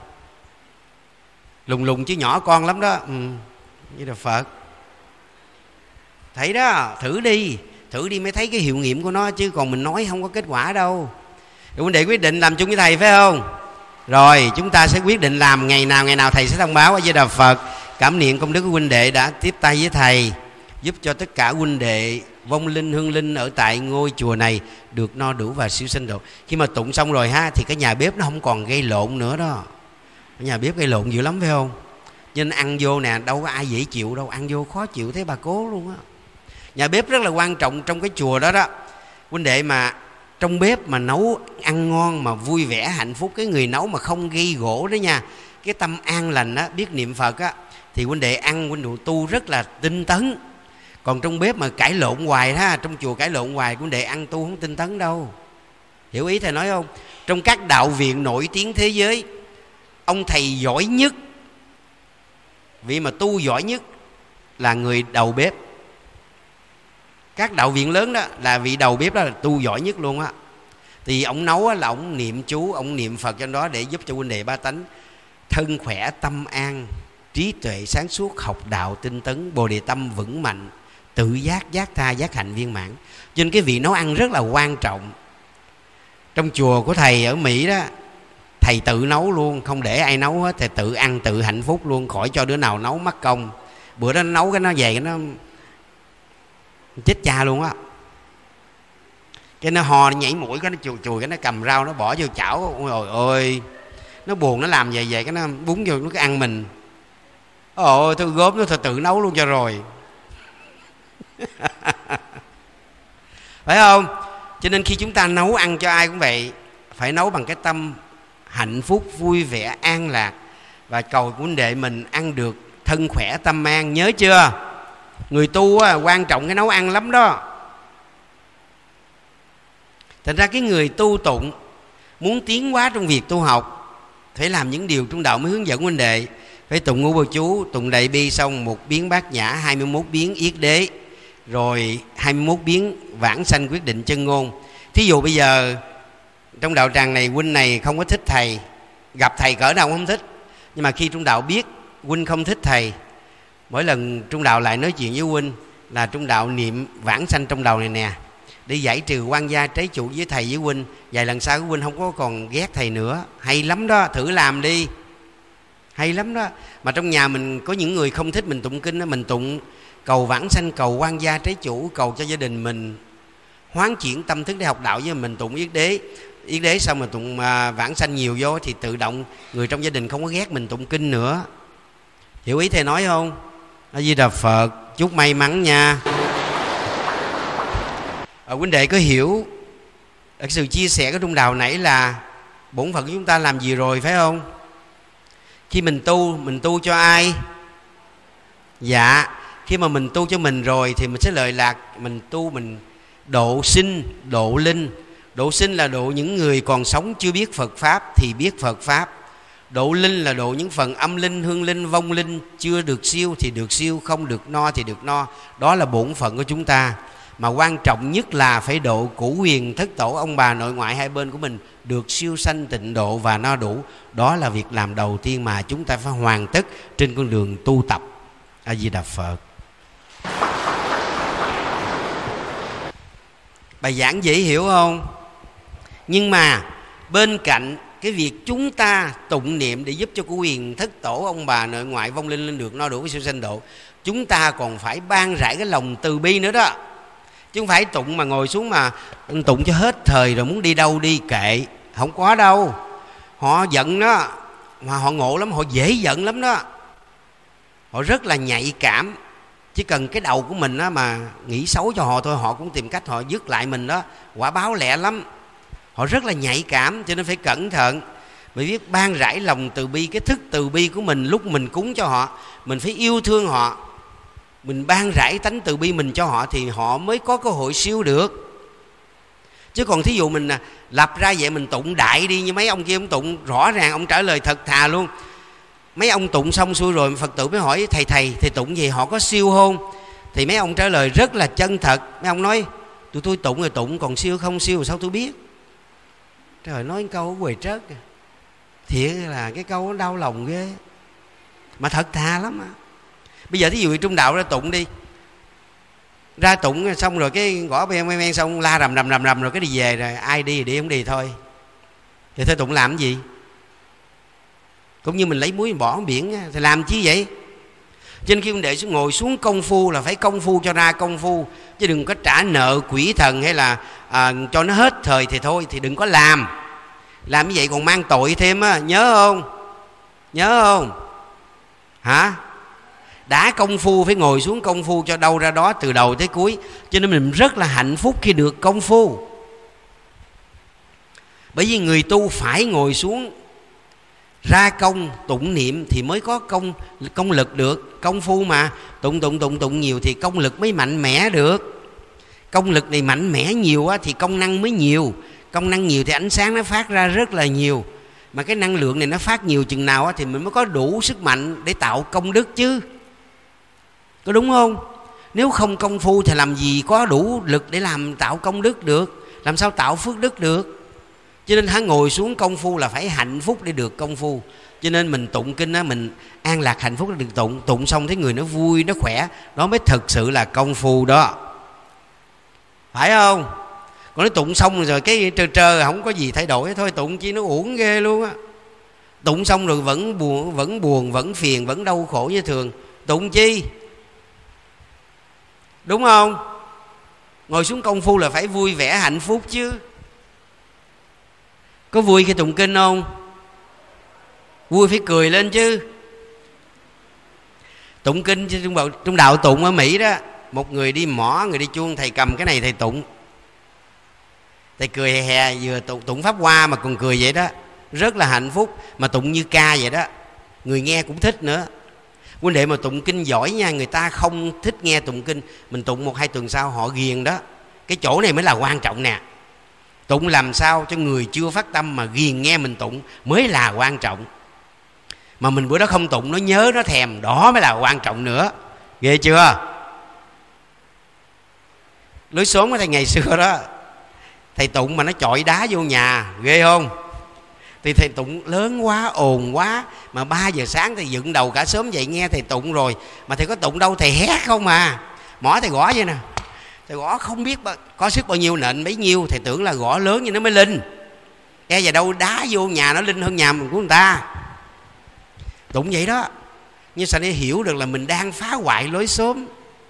Speaker 1: Lùng lùng chứ nhỏ con lắm đó. Như là Phật. Thấy đó, thử đi mới thấy cái hiệu nghiệm của nó, chứ còn mình nói không có kết quả đâu. Rồi huynh đệ quyết định làm chung với thầy phải không? Rồi chúng ta sẽ quyết định làm ngày nào thầy sẽ thông báo. A Di Đà Phật. Cảm niệm công đức của huynh đệ đã tiếp tay với thầy, giúp cho tất cả huynh đệ vong linh hương linh ở tại ngôi chùa này được no đủ và siêu sanh độ. Khi mà tụng xong rồi ha, thì cái nhà bếp nó không còn gây lộn nữa đó. Cái nhà bếp gây lộn dữ lắm phải không? Nên ăn vô nè, đâu có ai dễ chịu đâu, ăn vô khó chịu thấy bà cố luôn á. Nhà bếp rất là quan trọng trong cái chùa đó đó. Huynh đệ mà trong bếp mà nấu ăn ngon mà vui vẻ hạnh phúc, cái người nấu mà không gây gỗ đó nha, cái tâm an lành á, biết niệm Phật á, thì huynh đệ ăn huynh đệ tu rất là tinh tấn. Còn trong bếp mà cãi lộn hoài ha, trong chùa cãi lộn hoài, huynh đệ ăn tu không tinh tấn đâu. Hiểu ý thầy nói không? Trong các đạo viện nổi tiếng thế giới, ông thầy giỏi nhất, vị mà tu giỏi nhất là người đầu bếp. Các đạo viện lớn đó là vị đầu bếp đó là tu giỏi nhất luôn á. Thì ông nấu là ông niệm chú, ông niệm Phật cho đó để giúp cho huynh đệ ba tánh thân khỏe, tâm an, trí tuệ sáng suốt, học đạo tinh tấn, bồ đề tâm vững mạnh, tự giác, giác tha, giác hạnh viên mãn. Cho nên cái vị nấu ăn rất là quan trọng. Trong chùa của thầy ở Mỹ đó, thầy tự nấu luôn, không để ai nấu hết, thầy tự ăn tự hạnh phúc luôn, khỏi cho đứa nào nấu mất công. Bữa đó nó nấu cái nó về cái nó chết cha luôn á. Cái nó ho, nó nhảy mũi, cái nó chùi cái nó cầm rau nó bỏ vô chảo. Ôi ơi, nó buồn, nó làm về cái nó búng vô nó cái ăn mình. Ôi tôi gốm nó thôi tự nấu luôn cho rồi. Phải không? Cho nên khi chúng ta nấu ăn cho ai cũng vậy, phải nấu bằng cái tâm hạnh phúc, vui vẻ, an lạc, và cầu huynh đệ mình ăn được thân khỏe tâm an. Nhớ chưa? Người tu á, quan trọng cái nấu ăn lắm đó. Thành ra cái người tu tụng muốn tiến hóa trong việc tu học phải làm những điều trung đạo mới hướng dẫn huynh đệ. Phải tụng ngũ bộ chú, tụng đại bi xong một biến bát nhã, 21 biến yết đế, rồi 21 biến vãng sanh quyết định chân ngôn. Thí dụ bây giờ trong đạo tràng này huynh này không có thích thầy, gặp thầy cỡ nào cũng không thích, nhưng mà khi trung đạo biết huynh không thích thầy, mỗi lần trung đạo lại nói chuyện với huynh là trung đạo niệm vãng sanh trong đầu này nè, để giải trừ quan gia trái chủ với thầy với huynh. Vài lần sau huynh không có còn ghét thầy nữa. Hay lắm đó, thử làm đi, hay lắm đó. Mà trong nhà mình có những người không thích mình tụng kinh đó, mình tụng cầu vãng sanh, cầu quan gia trái chủ, cầu cho gia đình mình hoán chuyển tâm thức để học đạo, với mình tụng yết đế xong mà tụng vãng sanh nhiều vô thì tự động người trong gia đình không có ghét mình tụng kinh nữa. Hiểu ý thầy nói không? A Di Đà Phật. Chúc may mắn nha. Huynh đệ có hiểu cái sự chia sẻ của trung đạo nãy là bổn phận của chúng ta làm gì rồi phải không? Khi mình tu cho ai? Dạ, khi mà mình tu cho mình rồi thì mình sẽ lợi lạc. Mình tu mình độ sinh, độ linh. Độ sinh là độ những người còn sống chưa biết Phật Pháp thì biết Phật Pháp. Độ linh là độ những phần âm linh, hương linh, vong linh chưa được siêu thì được siêu, không được no thì được no. Đó là bổn phận của chúng ta. Mà quan trọng nhất là phải độ cửu huyền thất tổ ông bà nội ngoại hai bên của mình được siêu sanh tịnh độ và no đủ. Đó là việc làm đầu tiên mà chúng ta phải hoàn tất trên con đường tu tập. A Di Đà Phật. Bài giảng dễ hiểu không? Nhưng mà bên cạnh cái việc chúng ta tụng niệm để giúp cho cửu huyền thất tổ ông bà nội ngoại vong linh lên được no đủ với siêu sanh độ, chúng ta còn phải ban rải cái lòng từ bi nữa đó. Chứ không phải tụng mà ngồi xuống mà tụng cho hết thời rồi muốn đi đâu đi kệ. Không có đâu. Họ giận đó, mà họ ngộ lắm, họ dễ giận lắm đó. họ rất là nhạy cảm. Chỉ cần cái đầu của mình á mà nghĩ xấu cho họ thôi, họ cũng tìm cách họ dứt lại mình đó. Quả báo lẹ lắm. Họ rất là nhạy cảm, cho nên phải cẩn thận. Bởi biết ban rải lòng từ bi, cái thức từ bi của mình lúc mình cúng cho họ, mình phải yêu thương họ, mình ban rải tánh từ bi mình cho họ thì họ mới có cơ hội siêu được. Chứ còn thí dụ mình lập ra vậy, mình tụng đại đi như mấy ông kia, ông tụng rõ ràng, ông trả lời thật thà luôn. Mấy ông tụng xong xuôi rồi Phật tử mới hỏi thầy tụng gì họ có siêu không? Thì mấy ông trả lời rất là chân thật. Mấy ông nói tụi tôi tụng rồi tụng, còn siêu không siêu sao tôi biết. Trời, nói cái câu quầy trớt thiệt là cái câu nó đau lòng ghê, mà thật thà lắm à. Bây giờ thí dụ trung đạo ra tụng đi, ra tụng xong rồi cái gõ ben xong la rầm rồi cái đi về, rồi ai đi thì đi, không đi thôi. Thì thôi tụng làm cái gì? Cũng như mình lấy muối mình bỏ biển thì làm chi vậy? Cho nên khi huynh đệ ngồi xuống công phu là phải công phu cho ra công phu, chứ đừng có trả nợ quỷ thần hay là cho nó hết thời thì thôi, thì đừng có làm. Làm như vậy còn mang tội thêm á, nhớ không? Nhớ không? Hả? Đã công phu phải ngồi xuống công phu cho đâu ra đó từ đầu tới cuối. Cho nên mình rất là hạnh phúc khi được công phu. Bởi vì người tu phải ngồi xuống ra công tụng niệm thì mới có công lực được. Công phu mà tụng nhiều thì công lực mới mạnh mẽ được. Công lực này mạnh mẽ nhiều á, thì công năng mới nhiều. Công năng nhiều thì ánh sáng nó phát ra rất là nhiều. Mà cái năng lượng này nó phát nhiều chừng nào á, thì mình mới có đủ sức mạnh để tạo công đức chứ. Có đúng không? Nếu không công phu thì làm gì có đủ lực để tạo công đức được, làm sao tạo phước đức được. Cho nên hãy ngồi xuống công phu là phải hạnh phúc để được công phu. Cho nên mình tụng kinh á, mình an lạc hạnh phúc để được tụng. Tụng xong thấy người nó vui, nó khỏe, đó mới thực sự là công phu đó. Phải không? Còn nó tụng xong rồi cái trơ không có gì thay đổi, thôi tụng chi nó uổng ghê luôn á. Tụng xong rồi vẫn buồn, vẫn phiền, vẫn đau khổ như thường, tụng chi? Đúng không? Ngồi xuống công phu là phải vui vẻ hạnh phúc chứ. Có vui khi tụng kinh không? Vui phải cười lên chứ. Tụng kinh trong đạo tụng ở Mỹ đó, một người đi mõ, người đi chuông, thầy cầm cái này thầy tụng. Thầy cười hè hè, vừa tụng pháp hoa mà còn cười vậy đó, rất là hạnh phúc. Mà tụng như ca vậy đó, người nghe cũng thích nữa. Huynh đệ mà tụng kinh giỏi nha, người ta không thích nghe tụng kinh, mình tụng 1-2 tuần sau họ ghiền đó. Cái chỗ này mới là quan trọng nè. Tụng làm sao cho người chưa phát tâm mà ghiền nghe mình tụng mới là quan trọng. Mà mình bữa đó không tụng, nó nhớ, nó thèm, đó mới là quan trọng nữa. Ghê chưa? Lối xóm của thầy ngày xưa đó, thầy tụng mà nó chọi đá vô nhà, ghê không? Thì thầy tụng lớn quá, ồn quá, mà 3 giờ sáng thầy dựng đầu cả sớm dậy nghe thầy tụng rồi. Mà thầy có tụng đâu, thầy hét không mà. Mỏ thầy gõ vậy nè, thầy gõ không biết có sức bao nhiêu nện bấy nhiêu. Thầy tưởng là gõ lớn như nó mới linh, e giờ đâu đá vô nhà nó linh hơn nhà mình của người ta. Tụng vậy đó. Nhưng sao để hiểu được là mình đang phá hoại lối xóm.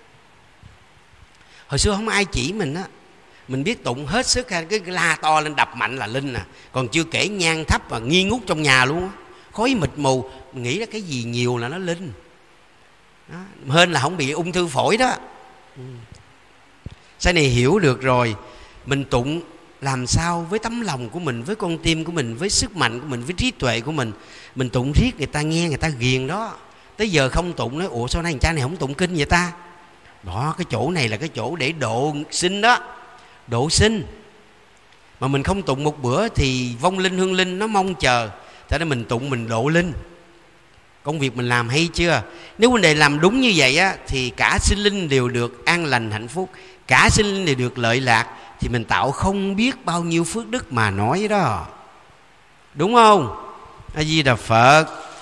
Speaker 1: Hồi xưa không ai chỉ mình á, mình biết tụng hết sức, cái la to lên đập mạnh là linh nè. Còn chưa kể nhang thấp và nghi ngút trong nhà luôn á, khói mịt mù, mình nghĩ là cái gì nhiều là nó linh đó. Hên là không bị ung thư phổi đó. Sau này hiểu được rồi, mình tụng làm sao với tấm lòng của mình, với con tim của mình, với sức mạnh của mình, với trí tuệ của mình. Mình tụng riết người ta nghe, người ta ghiền đó. Tới giờ không tụng nói ủa sao nay cha này không tụng kinh vậy ta? Đó, cái chỗ này là cái chỗ để độ sinh đó, độ sinh. Mà mình không tụng một bữa thì vong linh hương linh nó mong chờ. Cho nên mình tụng mình độ linh. Công việc mình làm hay chưa? Nếu vấn đề làm đúng như vậy á, thì cả sinh linh đều được an lành hạnh phúc, cả sinh linh đều được lợi lạc, thì mình tạo không biết bao nhiêu phước đức mà nói đó. Đúng không? A Di Đà Phật.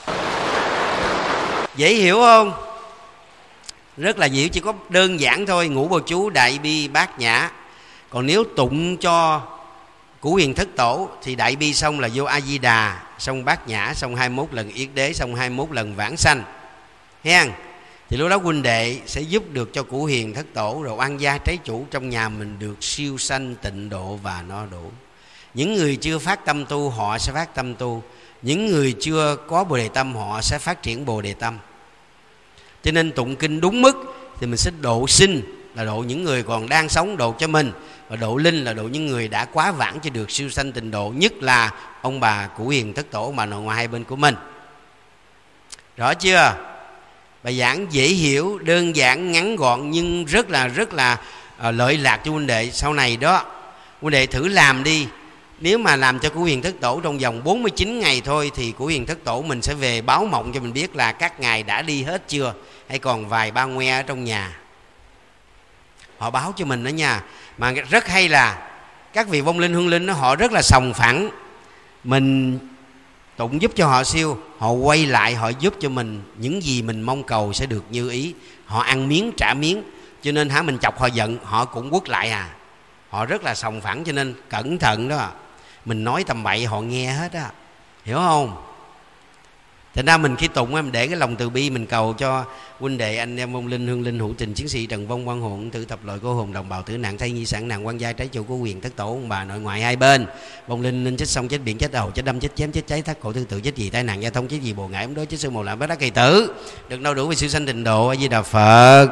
Speaker 1: Dễ hiểu không? Rất là dễ, chỉ có đơn giản thôi. Ngũ Bồ Chú, Đại Bi, Bát Nhã. Còn nếu tụng cho Cửu Huyền Thất Tổ thì Đại Bi xong là vô A Di Đà, xong Bát Nhã, xong 21 lần Yết Đế, xong 21 lần Vãng Sanh. Hen. Thì lúc đó huynh đệ sẽ giúp được cho Cửu Huyền Thất Tổ rồi oan gia trái chủ trong nhà mình được siêu sanh, tịnh độ và no đủ. Những người chưa phát tâm tu họ sẽ phát tâm tu, những người chưa có Bồ Đề Tâm họ sẽ phát triển Bồ Đề Tâm. Cho nên tụng kinh đúng mức thì mình sẽ độ sinh là độ những người còn đang sống, độ cho mình, và độ linh là độ những người đã quá vãng cho được siêu sanh tịnh độ, nhất là ông bà Cụ Hiền Thất Tổ, ông bà nội ngoại hai bên của mình. Rõ chưa? Bài giảng dễ hiểu, đơn giản, ngắn gọn nhưng rất là lợi lạc cho huynh đệ sau này đó. Huynh đệ thử làm đi. Nếu mà làm cho Cụ Hiền Thất Tổ trong vòng 49 ngày thôi thì Cụ Hiền Thất Tổ mình sẽ về báo mộng cho mình biết là các ngài đã đi hết chưa, hay còn vài ba ngoe ở trong nhà. Họ báo cho mình đó nha. Mà rất hay là các vị vong linh hương linh đó, họ rất là sòng phẳng. Mình tụng giúp cho họ siêu, họ quay lại họ giúp cho mình những gì mình mong cầu sẽ được như ý. Họ ăn miếng trả miếng, cho nên mình chọc họ giận họ cũng quất lại à. Họ rất là sòng phẳng, cho nên cẩn thận đó. Mình nói tầm bậy họ nghe hết á, hiểu không? Thành ra mình khi tụng mình để cái lòng từ bi mình cầu cho huynh đệ anh em vong linh hương linh hữu tình chiến sĩ trần vong quan hồn tử thập loại cô hồn đồng bào tử nạn thay nhi sản nạn quan giai trái chủ của quyền Thất Tổ ông bà nội ngoại hai bên. Vong linh linh chết sông chết biển chết đầu chết đâm chết chém chết cháy thắt cổ thương tự chết gì tai nạn giao thông chết gì bồ ngải ấm đối chết sư mồ lạm bát đắc kỳ tử được đâu đủ về siêu sanh tịnh độ. A Di Đà Phật.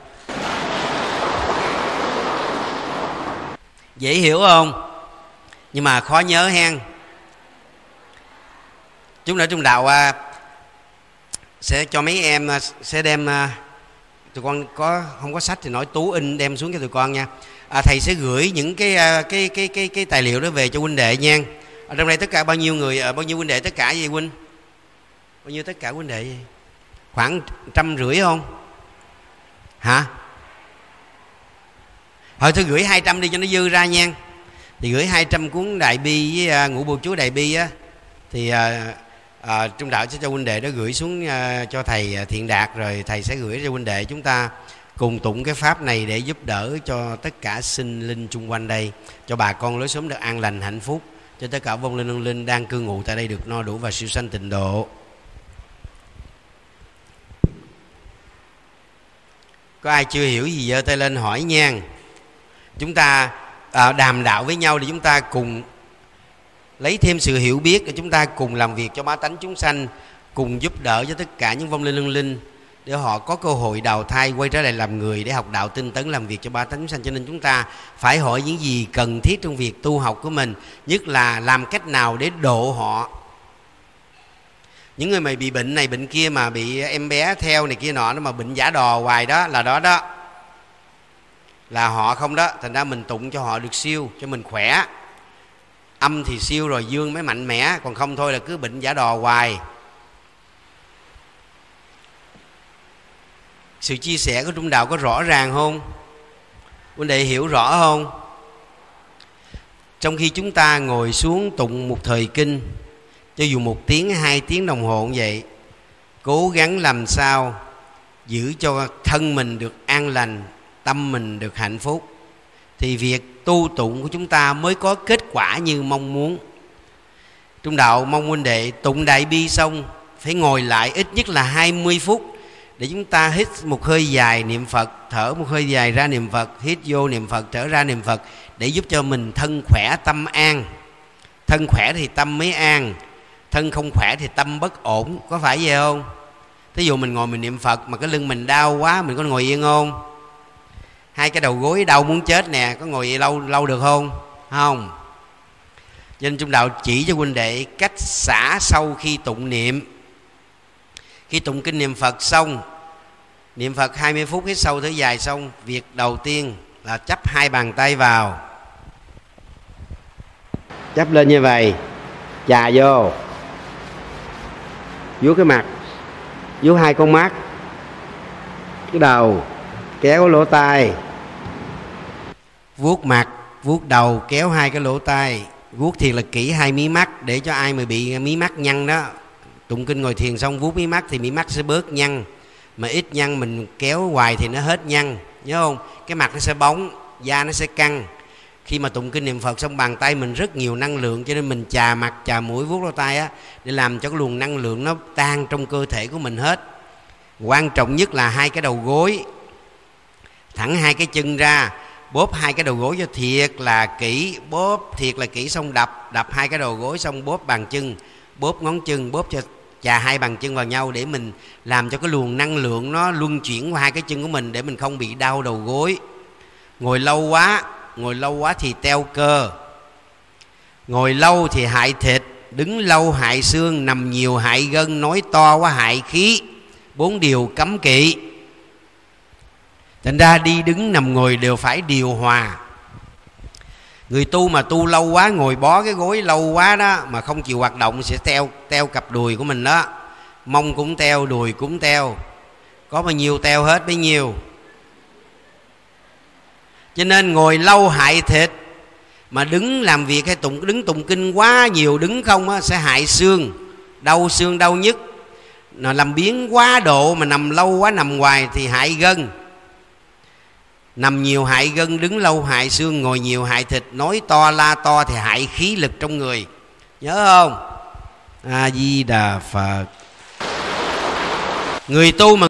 Speaker 1: Dễ hiểu không? Nhưng mà khó nhớ hen. Chúng ta trong đạo sẽ cho mấy em sẽ đem tụi con không có sách thì nói Tú in đem xuống cho tụi con nha. Thầy sẽ gửi những cái tài liệu đó về cho huynh đệ nha. Ở trong đây tất cả bao nhiêu người, bao nhiêu huynh đệ tất cả vậy huynh? Bao nhiêu tất cả huynh đệ vậy? Khoảng 150 không? Hả? Thôi tôi gửi 200 đi cho nó dư ra nha. Thì gửi 200 cuốn Đại Bi với Ngũ Bộ Chú Đại Bi á, thì trung đạo sẽ cho huynh đệ đó gửi xuống cho thầy Thiện Đạt, rồi thầy sẽ gửi cho huynh đệ. Chúng ta cùng tụng cái pháp này để giúp đỡ cho tất cả sinh linh chung quanh đây, cho bà con lối xóm được an lành hạnh phúc, cho tất cả vong linh hương linh đang cư ngụ tại đây được no đủ và siêu sanh tịnh độ. Có ai chưa hiểu gì giơ tay lên hỏi nha. Chúng ta đàm đạo với nhau để chúng ta cùng lấy thêm sự hiểu biết, để chúng ta cùng làm việc cho bá tánh chúng sanh, cùng giúp đỡ cho tất cả những vong linh hương linh để họ có cơ hội đào thai quay trở lại làm người, để học đạo tinh tấn làm việc cho bá tánh chúng sanh. Cho nên chúng ta phải hỏi những gì cần thiết trong việc tu học của mình, nhất là làm cách nào để độ họ. Những người mà bị bệnh này bệnh kia, mà bị em bé theo này kia nọ, nó mà bệnh giả đò hoài đó là đó là họ không đó. Thành ra mình tụng cho họ được siêu, cho mình khỏe. Âm thì siêu rồi dương mới mạnh mẽ, còn không thôi là cứ bệnh giả đò hoài. Sự chia sẻ của trung đạo có rõ ràng không? Huynh đệ hiểu rõ không? Trong khi chúng ta ngồi xuống tụng một thời kinh, cho dù 1 tiếng 2 tiếng đồng hồ cũng vậy, cố gắng làm sao giữ cho thân mình được an lành, tâm mình được hạnh phúc, thì việc tu tụng của chúng ta mới có kết quả như mong muốn. Trung đạo mong huynh đệ tụng Đại Bi xong phải ngồi lại ít nhất là 20 phút để chúng ta hít một hơi dài niệm Phật, thở một hơi dài ra niệm Phật, hít vô niệm Phật, thở ra niệm Phật, để giúp cho mình thân khỏe tâm an. Thân khỏe thì tâm mới an, thân không khỏe thì tâm bất ổn, có phải vậy không? Thí dụ mình ngồi mình niệm Phật mà cái lưng mình đau quá, mình có ngồi yên không? Hai cái đầu gối đau muốn chết nè, có ngồi lâu được không? Không. Nên trung đạo chỉ cho huynh đệ cách xả sau khi tụng niệm. Khi tụng kinh niệm Phật xong, niệm Phật 20 phút hít sâu thở dài xong, việc đầu tiên là chắp 2 bàn tay vào, chắp lên như vậy, chà vô, vuốt cái mặt, vuốt 2 con mắt, cái đầu, kéo lỗ tai, vuốt mặt, vuốt đầu, kéo 2 cái lỗ tai, vuốt thiệt là kỹ 2 mí mắt, để cho ai mà bị mí mắt nhăn đó, tụng kinh ngồi thiền xong vuốt mí mắt thì mí mắt sẽ bớt nhăn, mà ít nhăn mình kéo hoài thì nó hết nhăn, nhớ không? Cái mặt nó sẽ bóng, da nó sẽ căng. Khi mà tụng kinh niệm Phật xong, bàn tay mình rất nhiều năng lượng, cho nên mình chà mặt, chà mũi, vuốt lỗ tai á, để làm cho cái luồng năng lượng nó tan trong cơ thể của mình hết. Quan trọng nhất là 2 cái đầu gối, thẳng 2 cái chân ra, bóp 2 cái đầu gối cho thiệt là kỹ, bóp thiệt là kỹ xong đập 2 cái đầu gối xong bóp bàn chân, bóp ngón chân, bóp cho chà hai bàn chân vào nhau để mình làm cho cái luồng năng lượng nó luân chuyển qua hai cái chân của mình để mình không bị đau đầu gối. Ngồi lâu quá thì teo cơ, ngồi lâu thì hại thịt, đứng lâu hại xương, nằm nhiều hại gân, nói to quá hại khí. 4 điều cấm kỵ. Thành ra đi đứng nằm ngồi đều phải điều hòa. Người tu mà tu lâu quá, ngồi bó cái gối lâu quá đó mà không chịu hoạt động sẽ teo cặp đùi của mình đó. Mông cũng teo, đùi cũng teo, có bao nhiêu teo hết bấy nhiêu. Cho nên ngồi lâu hại thịt, mà đứng làm việc hay đứng tụng kinh quá nhiều, đứng không á, sẽ hại xương đau nhức. Nó làm biến quá độ, mà nằm lâu quá nằm hoài thì hại gân. Nằm nhiều hại gân, đứng lâu hại xương, ngồi nhiều hại thịt, nói to la to thì hại khí lực trong người. Nhớ không? A Di Đà Phật. Người tu mà